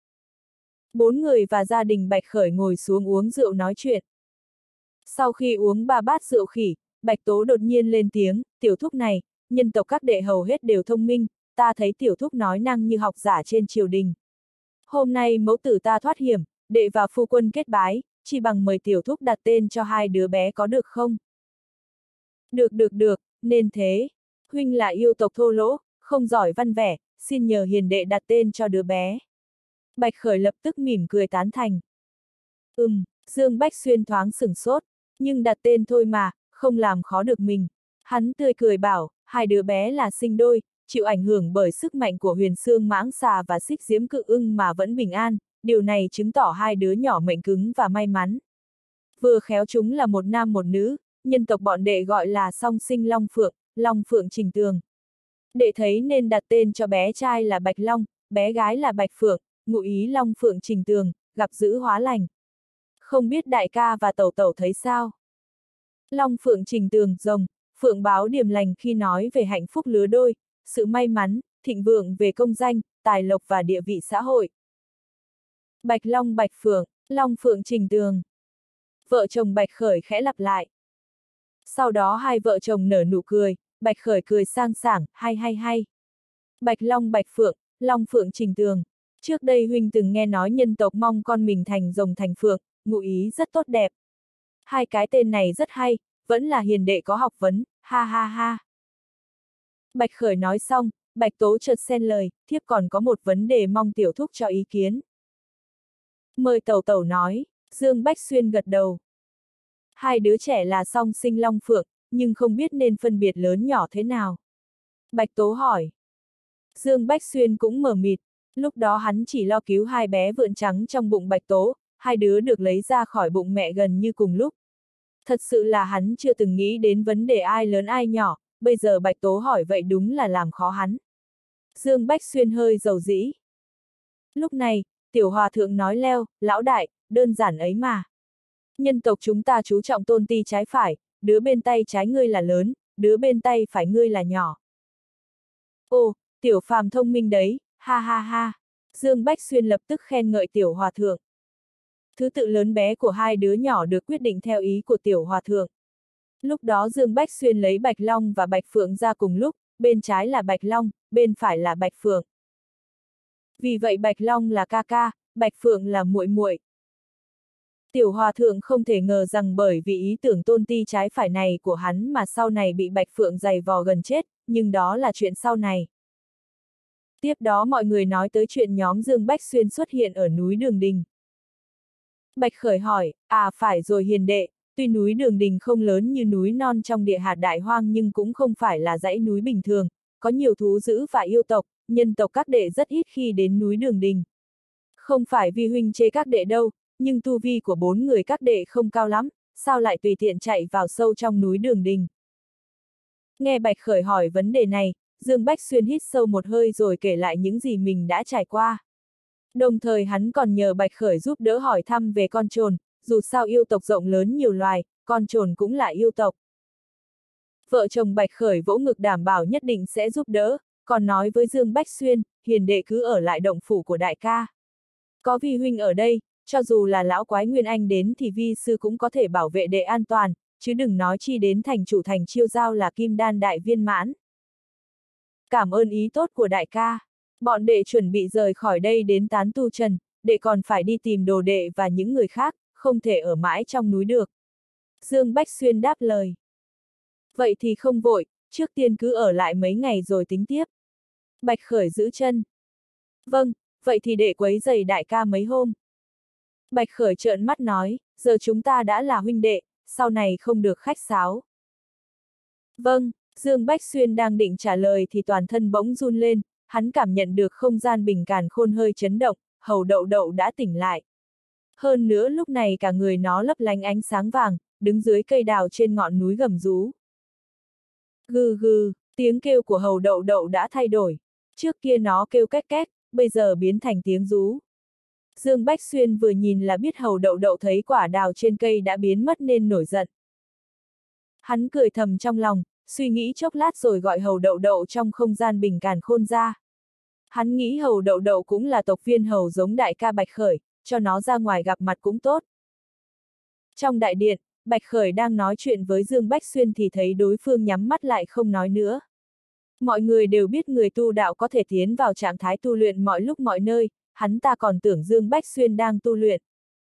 Bốn người và gia đình Bạch Khởi ngồi xuống uống rượu nói chuyện. Sau khi uống ba bát rượu khỉ, Bạch Tố đột nhiên lên tiếng, tiểu thúc này, nhân tộc các đệ hầu hết đều thông minh, ta thấy tiểu thúc nói năng như học giả trên triều đình. Hôm nay mẫu tử ta thoát hiểm, đệ và phu quân kết bái, chỉ bằng mời tiểu thúc đặt tên cho hai đứa bé có được không? Được được được, nên thế. Huynh là yêu tộc thô lỗ, không giỏi văn vẻ, xin nhờ hiền đệ đặt tên cho đứa bé. Bạch Khởi lập tức mỉm cười tán thành. Ừm, Dương Bách Xuyên thoáng sửng sốt, nhưng đặt tên thôi mà, không làm khó được mình. Hắn tươi cười bảo, hai đứa bé là sinh đôi, chịu ảnh hưởng bởi sức mạnh của huyền xương mãng xà và xích diễm cự ưng mà vẫn bình an, điều này chứng tỏ hai đứa nhỏ mệnh cứng và may mắn. Vừa khéo chúng là một nam một nữ, nhân tộc bọn đệ gọi là song sinh Long Phượng, Long Phượng Trình Tường. Đệ thấy nên đặt tên cho bé trai là Bạch Long, bé gái là Bạch Phượng, ngụ ý Long Phượng Trình Tường, gặp dữ hóa lành. Không biết đại ca và tẩu tẩu thấy sao? Long Phượng Trình Tường, rồng, Phượng báo điềm lành khi nói về hạnh phúc lứa đôi, sự may mắn, thịnh vượng về công danh, tài lộc và địa vị xã hội. Bạch Long Bạch Phượng, Long Phượng Trình Tường. Vợ chồng Bạch Khởi khẽ lặp lại. Sau đó hai vợ chồng nở nụ cười, Bạch Khởi cười sang sảng, hay hay hay. Bạch Long Bạch Phượng, Long Phượng Trình Tường. Trước đây huynh từng nghe nói nhân tộc mong con mình thành rồng thành phượng, ngụ ý rất tốt đẹp. Hai cái tên này rất hay, vẫn là hiền đệ có học vấn, ha ha ha. Bạch Khởi nói xong, Bạch Tố chợt xen lời, thiếp còn có một vấn đề mong tiểu thúc cho ý kiến. Mời tẩu tẩu nói, Dương Bách Xuyên gật đầu. Hai đứa trẻ là song sinh Long Phượng, nhưng không biết nên phân biệt lớn nhỏ thế nào. Bạch Tố hỏi. Dương Bách Xuyên cũng mờ mịt, lúc đó hắn chỉ lo cứu hai bé vượn trắng trong bụng Bạch Tố, hai đứa được lấy ra khỏi bụng mẹ gần như cùng lúc. Thật sự là hắn chưa từng nghĩ đến vấn đề ai lớn ai nhỏ, bây giờ Bạch Tố hỏi vậy đúng là làm khó hắn. Dương Bách Xuyên hơi dầu dĩ. Lúc này, Tiểu Hòa Thượng nói leo, lão đại, đơn giản ấy mà. Nhân tộc chúng ta chú trọng tôn ti trái phải, đứa bên tay trái ngươi là lớn, đứa bên tay phải ngươi là nhỏ. Ồ, tiểu phàm thông minh đấy, ha ha ha. Dương Bách Xuyên lập tức khen ngợi tiểu hòa thượng. Thứ tự lớn bé của hai đứa nhỏ được quyết định theo ý của tiểu hòa thượng. Lúc đó Dương Bách Xuyên lấy Bạch Long và Bạch Phượng ra cùng lúc, bên trái là Bạch Long, bên phải là Bạch Phượng. Vì vậy Bạch Long là ca ca, Bạch Phượng là muội muội. Tiểu hòa thượng không thể ngờ rằng bởi vì ý tưởng tôn ti trái phải này của hắn mà sau này bị Bạch Phượng giày vò gần chết, nhưng đó là chuyện sau này. Tiếp đó mọi người nói tới chuyện nhóm Dương Bách Xuyên xuất hiện ở núi Đường Đình. Bạch Khởi hỏi, à phải rồi hiền đệ, tuy núi Đường Đình không lớn như núi non trong địa hạt đại hoang nhưng cũng không phải là dãy núi bình thường, có nhiều thú dữ và yêu tộc, nhân tộc các đệ rất ít khi đến núi Đường Đình. Không phải vì huynh chê các đệ đâu, nhưng tu vi của bốn người các đệ không cao lắm, sao lại tùy tiện chạy vào sâu trong núi Đường Đình. Nghe Bạch Khởi hỏi vấn đề này, Dương Bách Xuyên hít sâu một hơi rồi kể lại những gì mình đã trải qua. Đồng thời hắn còn nhờ Bạch Khởi giúp đỡ hỏi thăm về con trồn, dù sao yêu tộc rộng lớn nhiều loài, con trồn cũng là yêu tộc. Vợ chồng Bạch Khởi vỗ ngực đảm bảo nhất định sẽ giúp đỡ, còn nói với Dương Bách Xuyên, hiền đệ cứ ở lại động phủ của đại ca. Có vi huynh ở đây, cho dù là lão quái Nguyên Anh đến thì vi sư cũng có thể bảo vệ đệ an toàn, chứ đừng nói chi đến thành chủ thành Chiêu Giao là kim đan đại viên mãn. Cảm ơn ý tốt của đại ca. Bọn đệ chuẩn bị rời khỏi đây đến tán tu trần, đệ còn phải đi tìm đồ đệ và những người khác, không thể ở mãi trong núi được. Dương Bách Xuyên đáp lời. Vậy thì không vội, trước tiên cứ ở lại mấy ngày rồi tính tiếp. Bạch Khởi giữ chân. Vâng, vậy thì đệ quấy rầy đại ca mấy hôm. Bạch Khởi trợn mắt nói, giờ chúng ta đã là huynh đệ, sau này không được khách sáo. Vâng, Dương Bách Xuyên đang định trả lời thì toàn thân bỗng run lên, hắn cảm nhận được không gian bình càn khôn hơi chấn động, hầu đậu đậu đã tỉnh lại. Hơn nữa lúc này cả người nó lấp lánh ánh sáng vàng, đứng dưới cây đào trên ngọn núi gầm rú. Gừ gừ, tiếng kêu của hầu đậu đậu đã thay đổi. Trước kia nó kêu két két, bây giờ biến thành tiếng rú. Dương Bách Xuyên vừa nhìn là biết hầu đậu đậu thấy quả đào trên cây đã biến mất nên nổi giận. Hắn cười thầm trong lòng, suy nghĩ chốc lát rồi gọi hầu đậu đậu trong không gian bình càn khôn ra. Hắn nghĩ hầu đậu đậu cũng là tộc viên hầu giống đại ca Bạch Khởi, cho nó ra ngoài gặp mặt cũng tốt. Trong đại điện, Bạch Khởi đang nói chuyện với Dương Bách Xuyên thì thấy đối phương nhắm mắt lại không nói nữa. Mọi người đều biết người tu đạo có thể tiến vào trạng thái tu luyện mọi lúc mọi nơi, hắn ta còn tưởng Dương Bách Xuyên đang tu luyện.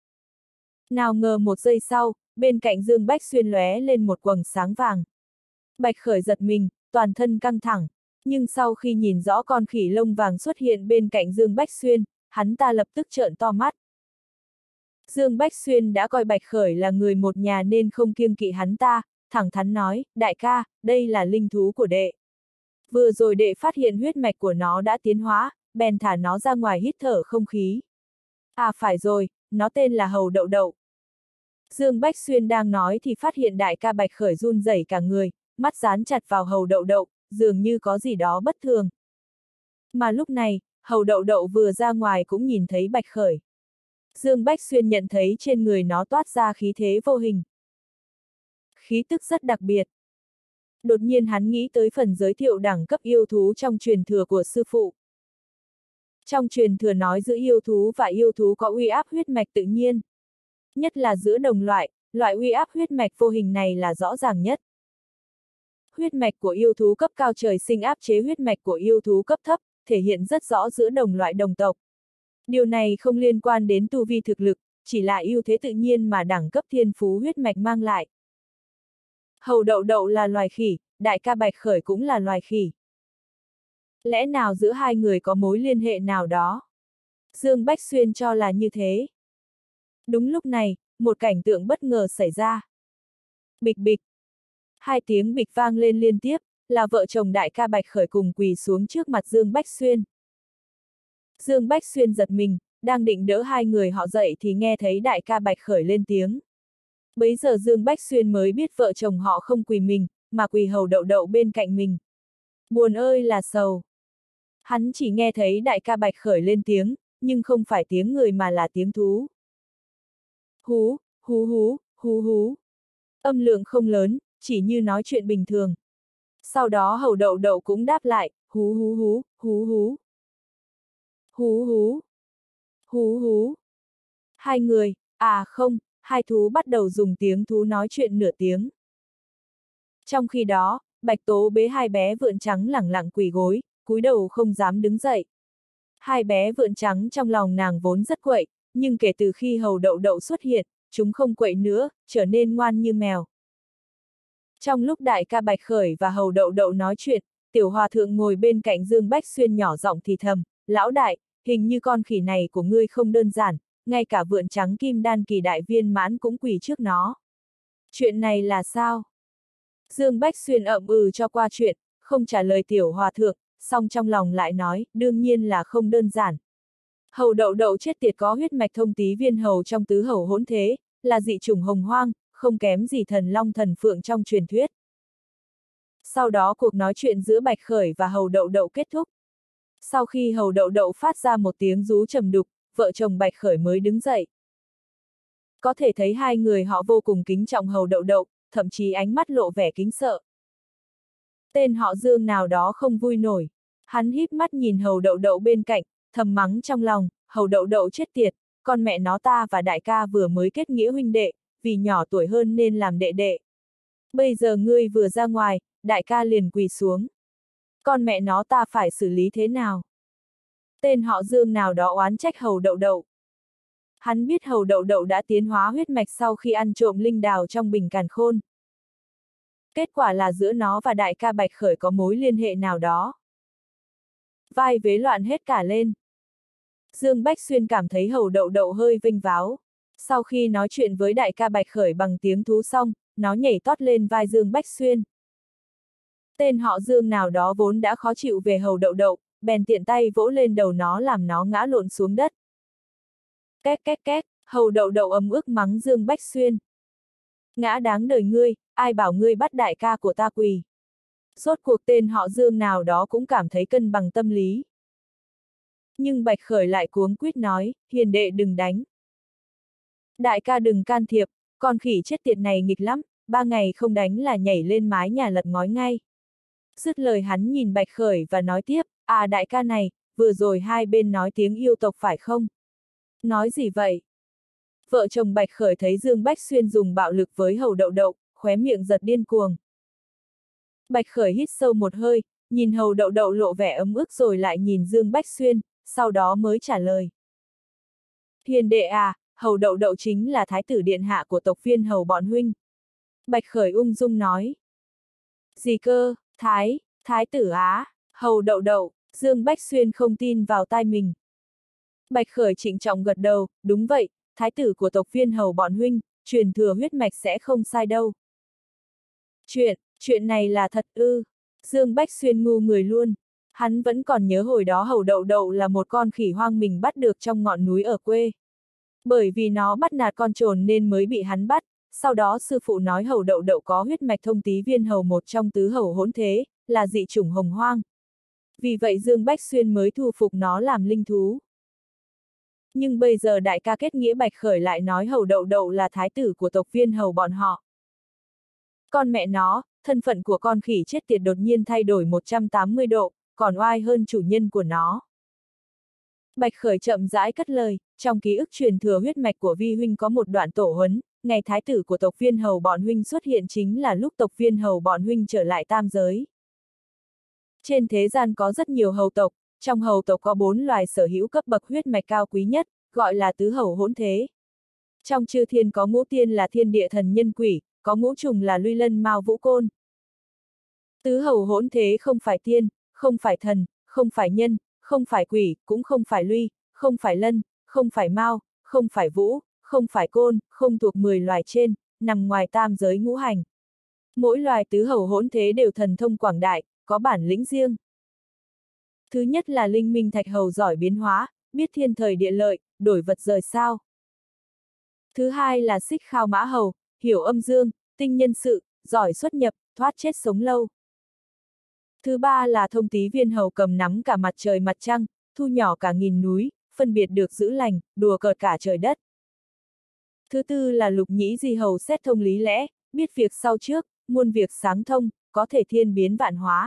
Nào ngờ một giây sau, bên cạnh Dương Bách Xuyên lóe lên một quầng sáng vàng. Bạch Khởi giật mình, toàn thân căng thẳng, nhưng sau khi nhìn rõ con khỉ lông vàng xuất hiện bên cạnh Dương Bách Xuyên, hắn ta lập tức trợn to mắt. Dương Bách Xuyên đã coi Bạch Khởi là người một nhà nên không kiêng kỵ hắn ta, thẳng thắn nói, đại ca, đây là linh thú của đệ. Vừa rồi đệ phát hiện huyết mạch của nó đã tiến hóa, bèn thả nó ra ngoài hít thở không khí. À phải rồi, nó tên là hầu đậu đậu. Dương Bách Xuyên đang nói thì phát hiện đại ca Bạch Khởi run rẩy cả người, mắt dán chặt vào hầu đậu đậu, dường như có gì đó bất thường. Mà lúc này, hầu đậu đậu vừa ra ngoài cũng nhìn thấy Bạch Khởi. Dương Bách Xuyên nhận thấy trên người nó toát ra khí thế vô hình. Khí tức rất đặc biệt. Đột nhiên hắn nghĩ tới phần giới thiệu đẳng cấp yêu thú trong truyền thừa của sư phụ. Trong truyền thừa nói giữa yêu thú và yêu thú có uy áp huyết mạch tự nhiên. Nhất là giữa đồng loại, loại uy áp huyết mạch vô hình này là rõ ràng nhất. Huyết mạch của yêu thú cấp cao trời sinh áp chế huyết mạch của yêu thú cấp thấp, thể hiện rất rõ giữa đồng loại đồng tộc. Điều này không liên quan đến tu vi thực lực, chỉ là ưu thế tự nhiên mà đẳng cấp thiên phú huyết mạch mang lại. Hầu đậu đậu là loài khỉ, đại ca Bạch Khởi cũng là loài khỉ. Lẽ nào giữa hai người có mối liên hệ nào đó? Dương Bách Xuyên cho là như thế. Đúng lúc này, một cảnh tượng bất ngờ xảy ra. Bịch bịch. Hai tiếng bịch vang lên liên tiếp, là vợ chồng đại ca Bạch Khởi cùng quỳ xuống trước mặt Dương Bách Xuyên. Dương Bách Xuyên giật mình, đang định đỡ hai người họ dậy thì nghe thấy đại ca Bạch Khởi lên tiếng. Bấy giờ Dương Bách Xuyên mới biết vợ chồng họ không quỳ mình, mà quỳ hầu đậu đậu bên cạnh mình. Buồn ơi là sầu. Hắn chỉ nghe thấy đại ca Bạch Khởi lên tiếng, nhưng không phải tiếng người mà là tiếng thú. Hú, hú hú, hú hú. Âm lượng không lớn, chỉ như nói chuyện bình thường. Sau đó hầu đậu đậu cũng đáp lại, hú hú hú, hú hú. Hú hú. Hú hú. Hai người, à không, hai thú bắt đầu dùng tiếng thú nói chuyện nửa tiếng. Trong khi đó, Bạch Tố bế hai bé vượn trắng lẳng lặng quỳ gối, cúi đầu không dám đứng dậy. Hai bé vượn trắng trong lòng nàng vốn rất quậy, nhưng kể từ khi hầu đậu đậu xuất hiện, chúng không quậy nữa, trở nên ngoan như mèo. Trong lúc đại ca Bạch Khởi và hầu đậu đậu nói chuyện, tiểu hòa thượng ngồi bên cạnh Dương Bách Xuyên nhỏ giọng thì thầm, lão đại, hình như con khỉ này của ngươi không đơn giản, ngay cả vượn trắng kim đan kỳ đại viên mãn cũng quỳ trước nó. Chuyện này là sao? Dương Bách Xuyên ậm ừ cho qua chuyện, không trả lời tiểu hòa thượng, song trong lòng lại nói, đương nhiên là không đơn giản. Hầu đậu đậu chết tiệt có huyết mạch thông tí viên hầu trong tứ hầu hỗn thế, là dị chủng hồng hoang, không kém gì thần long thần phượng trong truyền thuyết. Sau đó cuộc nói chuyện giữa Bạch Khởi và hầu đậu đậu kết thúc. Sau khi hầu đậu đậu phát ra một tiếng rú trầm đục, vợ chồng Bạch Khởi mới đứng dậy. Có thể thấy hai người họ vô cùng kính trọng hầu đậu đậu, thậm chí ánh mắt lộ vẻ kính sợ. Tên họ Dương nào đó không vui nổi. Hắn híp mắt nhìn hầu đậu đậu bên cạnh, thầm mắng trong lòng, hầu đậu đậu chết tiệt, con mẹ nó ta và đại ca vừa mới kết nghĩa huynh đệ, vì nhỏ tuổi hơn nên làm đệ đệ. Bây giờ ngươi vừa ra ngoài, đại ca liền quỳ xuống. Con mẹ nó ta phải xử lý thế nào? Tên họ Dương nào đó oán trách hầu đậu đậu. Hắn biết hầu đậu đậu đã tiến hóa huyết mạch sau khi ăn trộm linh đào trong bình càn khôn. Kết quả là giữa nó và đại ca Bạch Khởi có mối liên hệ nào đó. Vai vế loạn hết cả lên. Dương Bách Xuyên cảm thấy hầu đậu đậu hơi vênh váo. Sau khi nói chuyện với đại ca Bạch Khởi bằng tiếng thú xong, nó nhảy tót lên vai Dương Bách Xuyên. Tên họ Dương nào đó vốn đã khó chịu về hầu đậu đậu, bèn tiện tay vỗ lên đầu nó làm nó ngã lộn xuống đất. Két két két, hầu đậu đậu ấm ức mắng Dương Bách Xuyên. Ngã đáng đời ngươi, ai bảo ngươi bắt đại ca của ta quỳ. Rốt cuộc tên họ Dương nào đó cũng cảm thấy cân bằng tâm lý. Nhưng Bạch Khởi lại cuống quýt nói, hiền đệ đừng đánh. Đại ca đừng can thiệp, con khỉ chết tiệt này nghịch lắm, ba ngày không đánh là nhảy lên mái nhà lật ngói ngay. Dứt lời hắn nhìn Bạch Khởi và nói tiếp, à đại ca này, vừa rồi hai bên nói tiếng yêu tộc phải không? Nói gì vậy? Vợ chồng Bạch Khởi thấy Dương Bách Xuyên dùng bạo lực với hầu đậu đậu, khóe miệng giật điên cuồng. Bạch Khởi hít sâu một hơi, nhìn hầu đậu đậu lộ vẻ ấm ức rồi lại nhìn Dương Bách Xuyên, sau đó mới trả lời. Hiền đệ à, hầu đậu đậu chính là thái tử điện hạ của tộc viên hầu bọn huynh. Bạch Khởi ung dung nói. Gì cơ, thái, thái tử á, hầu đậu đậu, Dương Bách Xuyên không tin vào tai mình. Bạch Khởi trịnh trọng gật đầu, đúng vậy, thái tử của tộc viên hầu bọn huynh, truyền thừa huyết mạch sẽ không sai đâu. Chuyện, chuyện này là thật ư, Dương Bách Xuyên ngu người luôn. Hắn vẫn còn nhớ hồi đó hầu đậu đậu là một con khỉ hoang mình bắt được trong ngọn núi ở quê. Bởi vì nó bắt nạt con trồn nên mới bị hắn bắt, sau đó sư phụ nói hầu đậu đậu có huyết mạch thông tí viên hầu một trong tứ hầu hỗn thế, là dị chủng hồng hoang. Vì vậy Dương Bách Xuyên mới thu phục nó làm linh thú. Nhưng bây giờ đại ca kết nghĩa Bạch Khởi lại nói hầu đậu đậu là thái tử của tộc viên hầu bọn họ. Con mẹ nó, thân phận của con khỉ chết tiệt đột nhiên thay đổi một trăm tám mươi độ, còn oai hơn chủ nhân của nó. Bạch Khởi chậm rãi cất lời, trong ký ức truyền thừa huyết mạch của vi huynh có một đoạn tổ huấn, ngày thái tử của tộc viên hầu bọn huynh xuất hiện chính là lúc tộc viên hầu bọn huynh trở lại tam giới. Trên thế gian có rất nhiều hầu tộc, trong hầu tộc có bốn loài sở hữu cấp bậc huyết mạch cao quý nhất, gọi là tứ hầu hỗn thế. Trong chư thiên có ngũ tiên là thiên địa thần nhân quỷ, có ngũ trùng là luy lân mao vũ côn. Tứ hầu hỗn thế không phải tiên, không phải thần, không phải nhân, không phải quỷ, cũng không phải luy, không phải lân, không phải mao, không phải vũ, không phải côn, không thuộc mười loài trên, nằm ngoài tam giới ngũ hành. Mỗi loài tứ hầu hỗn thế đều thần thông quảng đại, có bản lĩnh riêng. Thứ nhất là linh minh thạch hầu giỏi biến hóa, biết thiên thời địa lợi, đổi vật rời sao. Thứ hai là xích khao mã hầu, hiểu âm dương, tinh nhân sự, giỏi xuất nhập, thoát chết sống lâu. Thứ ba là thông tí viên hầu cầm nắm cả mặt trời mặt trăng, thu nhỏ cả nghìn núi, phân biệt được giữ lành, đùa cợt cả trời đất. Thứ tư là lục nhĩ di hầu xét thông lý lẽ, biết việc sau trước, muôn việc sáng thông, có thể thiên biến vạn hóa.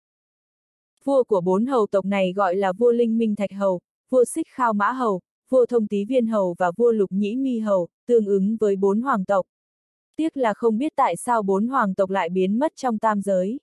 Vua của bốn hầu tộc này gọi là vua Linh Minh Thạch Hầu, vua Xích Khao Mã Hầu, vua Thông Tý Viên Hầu và vua Lục Nhĩ Mi Hầu, tương ứng với bốn hoàng tộc. Tiếc là không biết tại sao bốn hoàng tộc lại biến mất trong tam giới.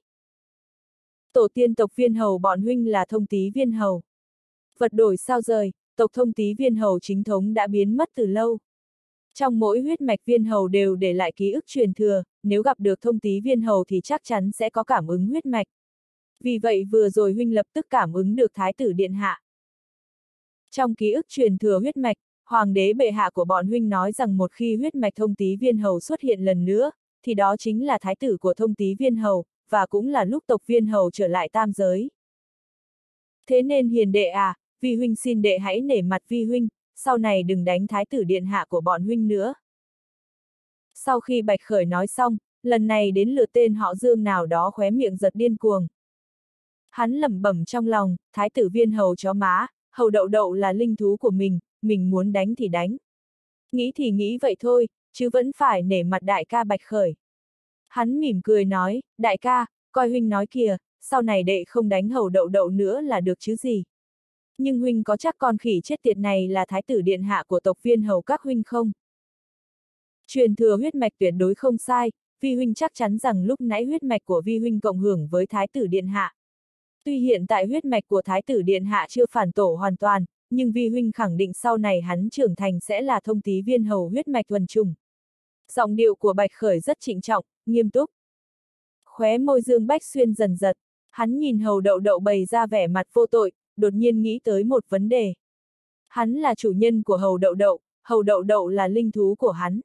Tổ tiên tộc Viên Hầu bọn huynh là Thông Tý Viên Hầu. Vật đổi sao rời, tộc Thông Tý Viên Hầu chính thống đã biến mất từ lâu. Trong mỗi huyết mạch Viên Hầu đều để lại ký ức truyền thừa, nếu gặp được Thông Tý Viên Hầu thì chắc chắn sẽ có cảm ứng huyết mạch. Vì vậy vừa rồi huynh lập tức cảm ứng được Thái tử Điện Hạ. Trong ký ức truyền thừa huyết mạch, Hoàng đế bệ hạ của bọn huynh nói rằng một khi huyết mạch Thông Tý Viên Hầu xuất hiện lần nữa, thì đó chính là Thái tử của Thông Tý Viên Hầu, và cũng là lúc tộc Viên Hầu trở lại tam giới. Thế nên hiền đệ à, vi huynh xin đệ hãy nể mặt vi huynh, sau này đừng đánh Thái tử Điện Hạ của bọn huynh nữa. Sau khi Bạch Khởi nói xong, lần này đến lượt tên họ Dương nào đó khóe miệng giật điên cuồng. Hắn lẩm bẩm trong lòng, Thái tử Viên Hầu chó má, Hầu Đậu Đậu là linh thú của mình, mình muốn đánh thì đánh. Nghĩ thì nghĩ vậy thôi, chứ vẫn phải nể mặt đại ca Bạch Khởi. Hắn mỉm cười nói, đại ca, coi huynh nói kìa, sau này đệ không đánh Hầu Đậu Đậu nữa là được chứ gì. Nhưng huynh có chắc con khỉ chết tiệt này là Thái tử Điện Hạ của tộc Viên Hầu các huynh không? Truyền thừa huyết mạch tuyệt đối không sai, vi huynh chắc chắn rằng lúc nãy huyết mạch của vi huynh cộng hưởng với Thái tử Điện Hạ. Tuy hiện tại huyết mạch của Thái tử Điện Hạ chưa phản tổ hoàn toàn, nhưng vi huynh khẳng định sau này hắn trưởng thành sẽ là Thông Tý Viên Hầu huyết mạch thuần chủng. Giọng điệu của Bạch Khởi rất trịnh trọng, nghiêm túc. Khóe môi Dương Bách Xuyên dần giật, hắn nhìn Hầu Đậu Đậu bày ra vẻ mặt vô tội, đột nhiên nghĩ tới một vấn đề. Hắn là chủ nhân của Hầu Đậu Đậu, Hầu Đậu Đậu là linh thú của hắn.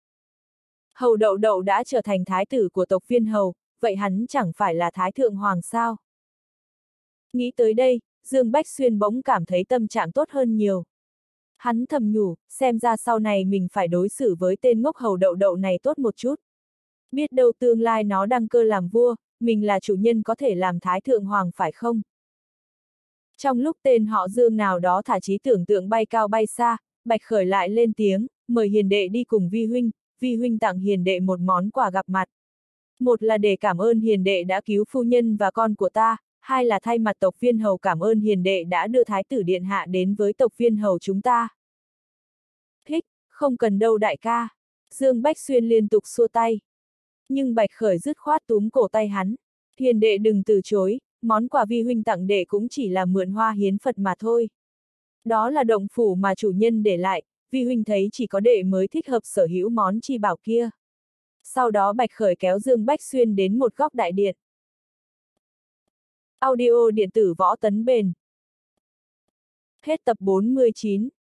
Hầu Đậu Đậu đã trở thành thái tử của tộc Viên Hầu, vậy hắn chẳng phải là Thái Thượng Hoàng sao? Nghĩ tới đây, Dương Bách Xuyên bỗng cảm thấy tâm trạng tốt hơn nhiều. Hắn thầm nhủ, xem ra sau này mình phải đối xử với tên ngốc Hầu Đậu Đậu này tốt một chút. Biết đâu tương lai nó đăng cơ làm vua, mình là chủ nhân có thể làm Thái Thượng Hoàng phải không? Trong lúc tên họ Dương nào đó thả trí tưởng tượng bay cao bay xa, Bạch Khởi lại lên tiếng, mời hiền đệ đi cùng vi huynh, vi huynh tặng hiền đệ một món quà gặp mặt. Một là để cảm ơn hiền đệ đã cứu phu nhân và con của ta, hai là thay mặt tộc Viên Hầu cảm ơn hiền đệ đã đưa Thái tử Điện Hạ đến với tộc Viên Hầu chúng ta. Hích, không cần đâu đại ca. Dương Bách Xuyên liên tục xua tay. Nhưng Bạch Khởi dứt khoát túm cổ tay hắn. Hiền đệ đừng từ chối, món quà vi huynh tặng đệ cũng chỉ là mượn hoa hiến Phật mà thôi. Đó là động phủ mà chủ nhân để lại, vi huynh thấy chỉ có đệ mới thích hợp sở hữu món chi bảo kia. Sau đó Bạch Khởi kéo Dương Bách Xuyên đến một góc đại điện. Audio điện tử Võ Tấn Bền. Hết tập bốn mươi chín.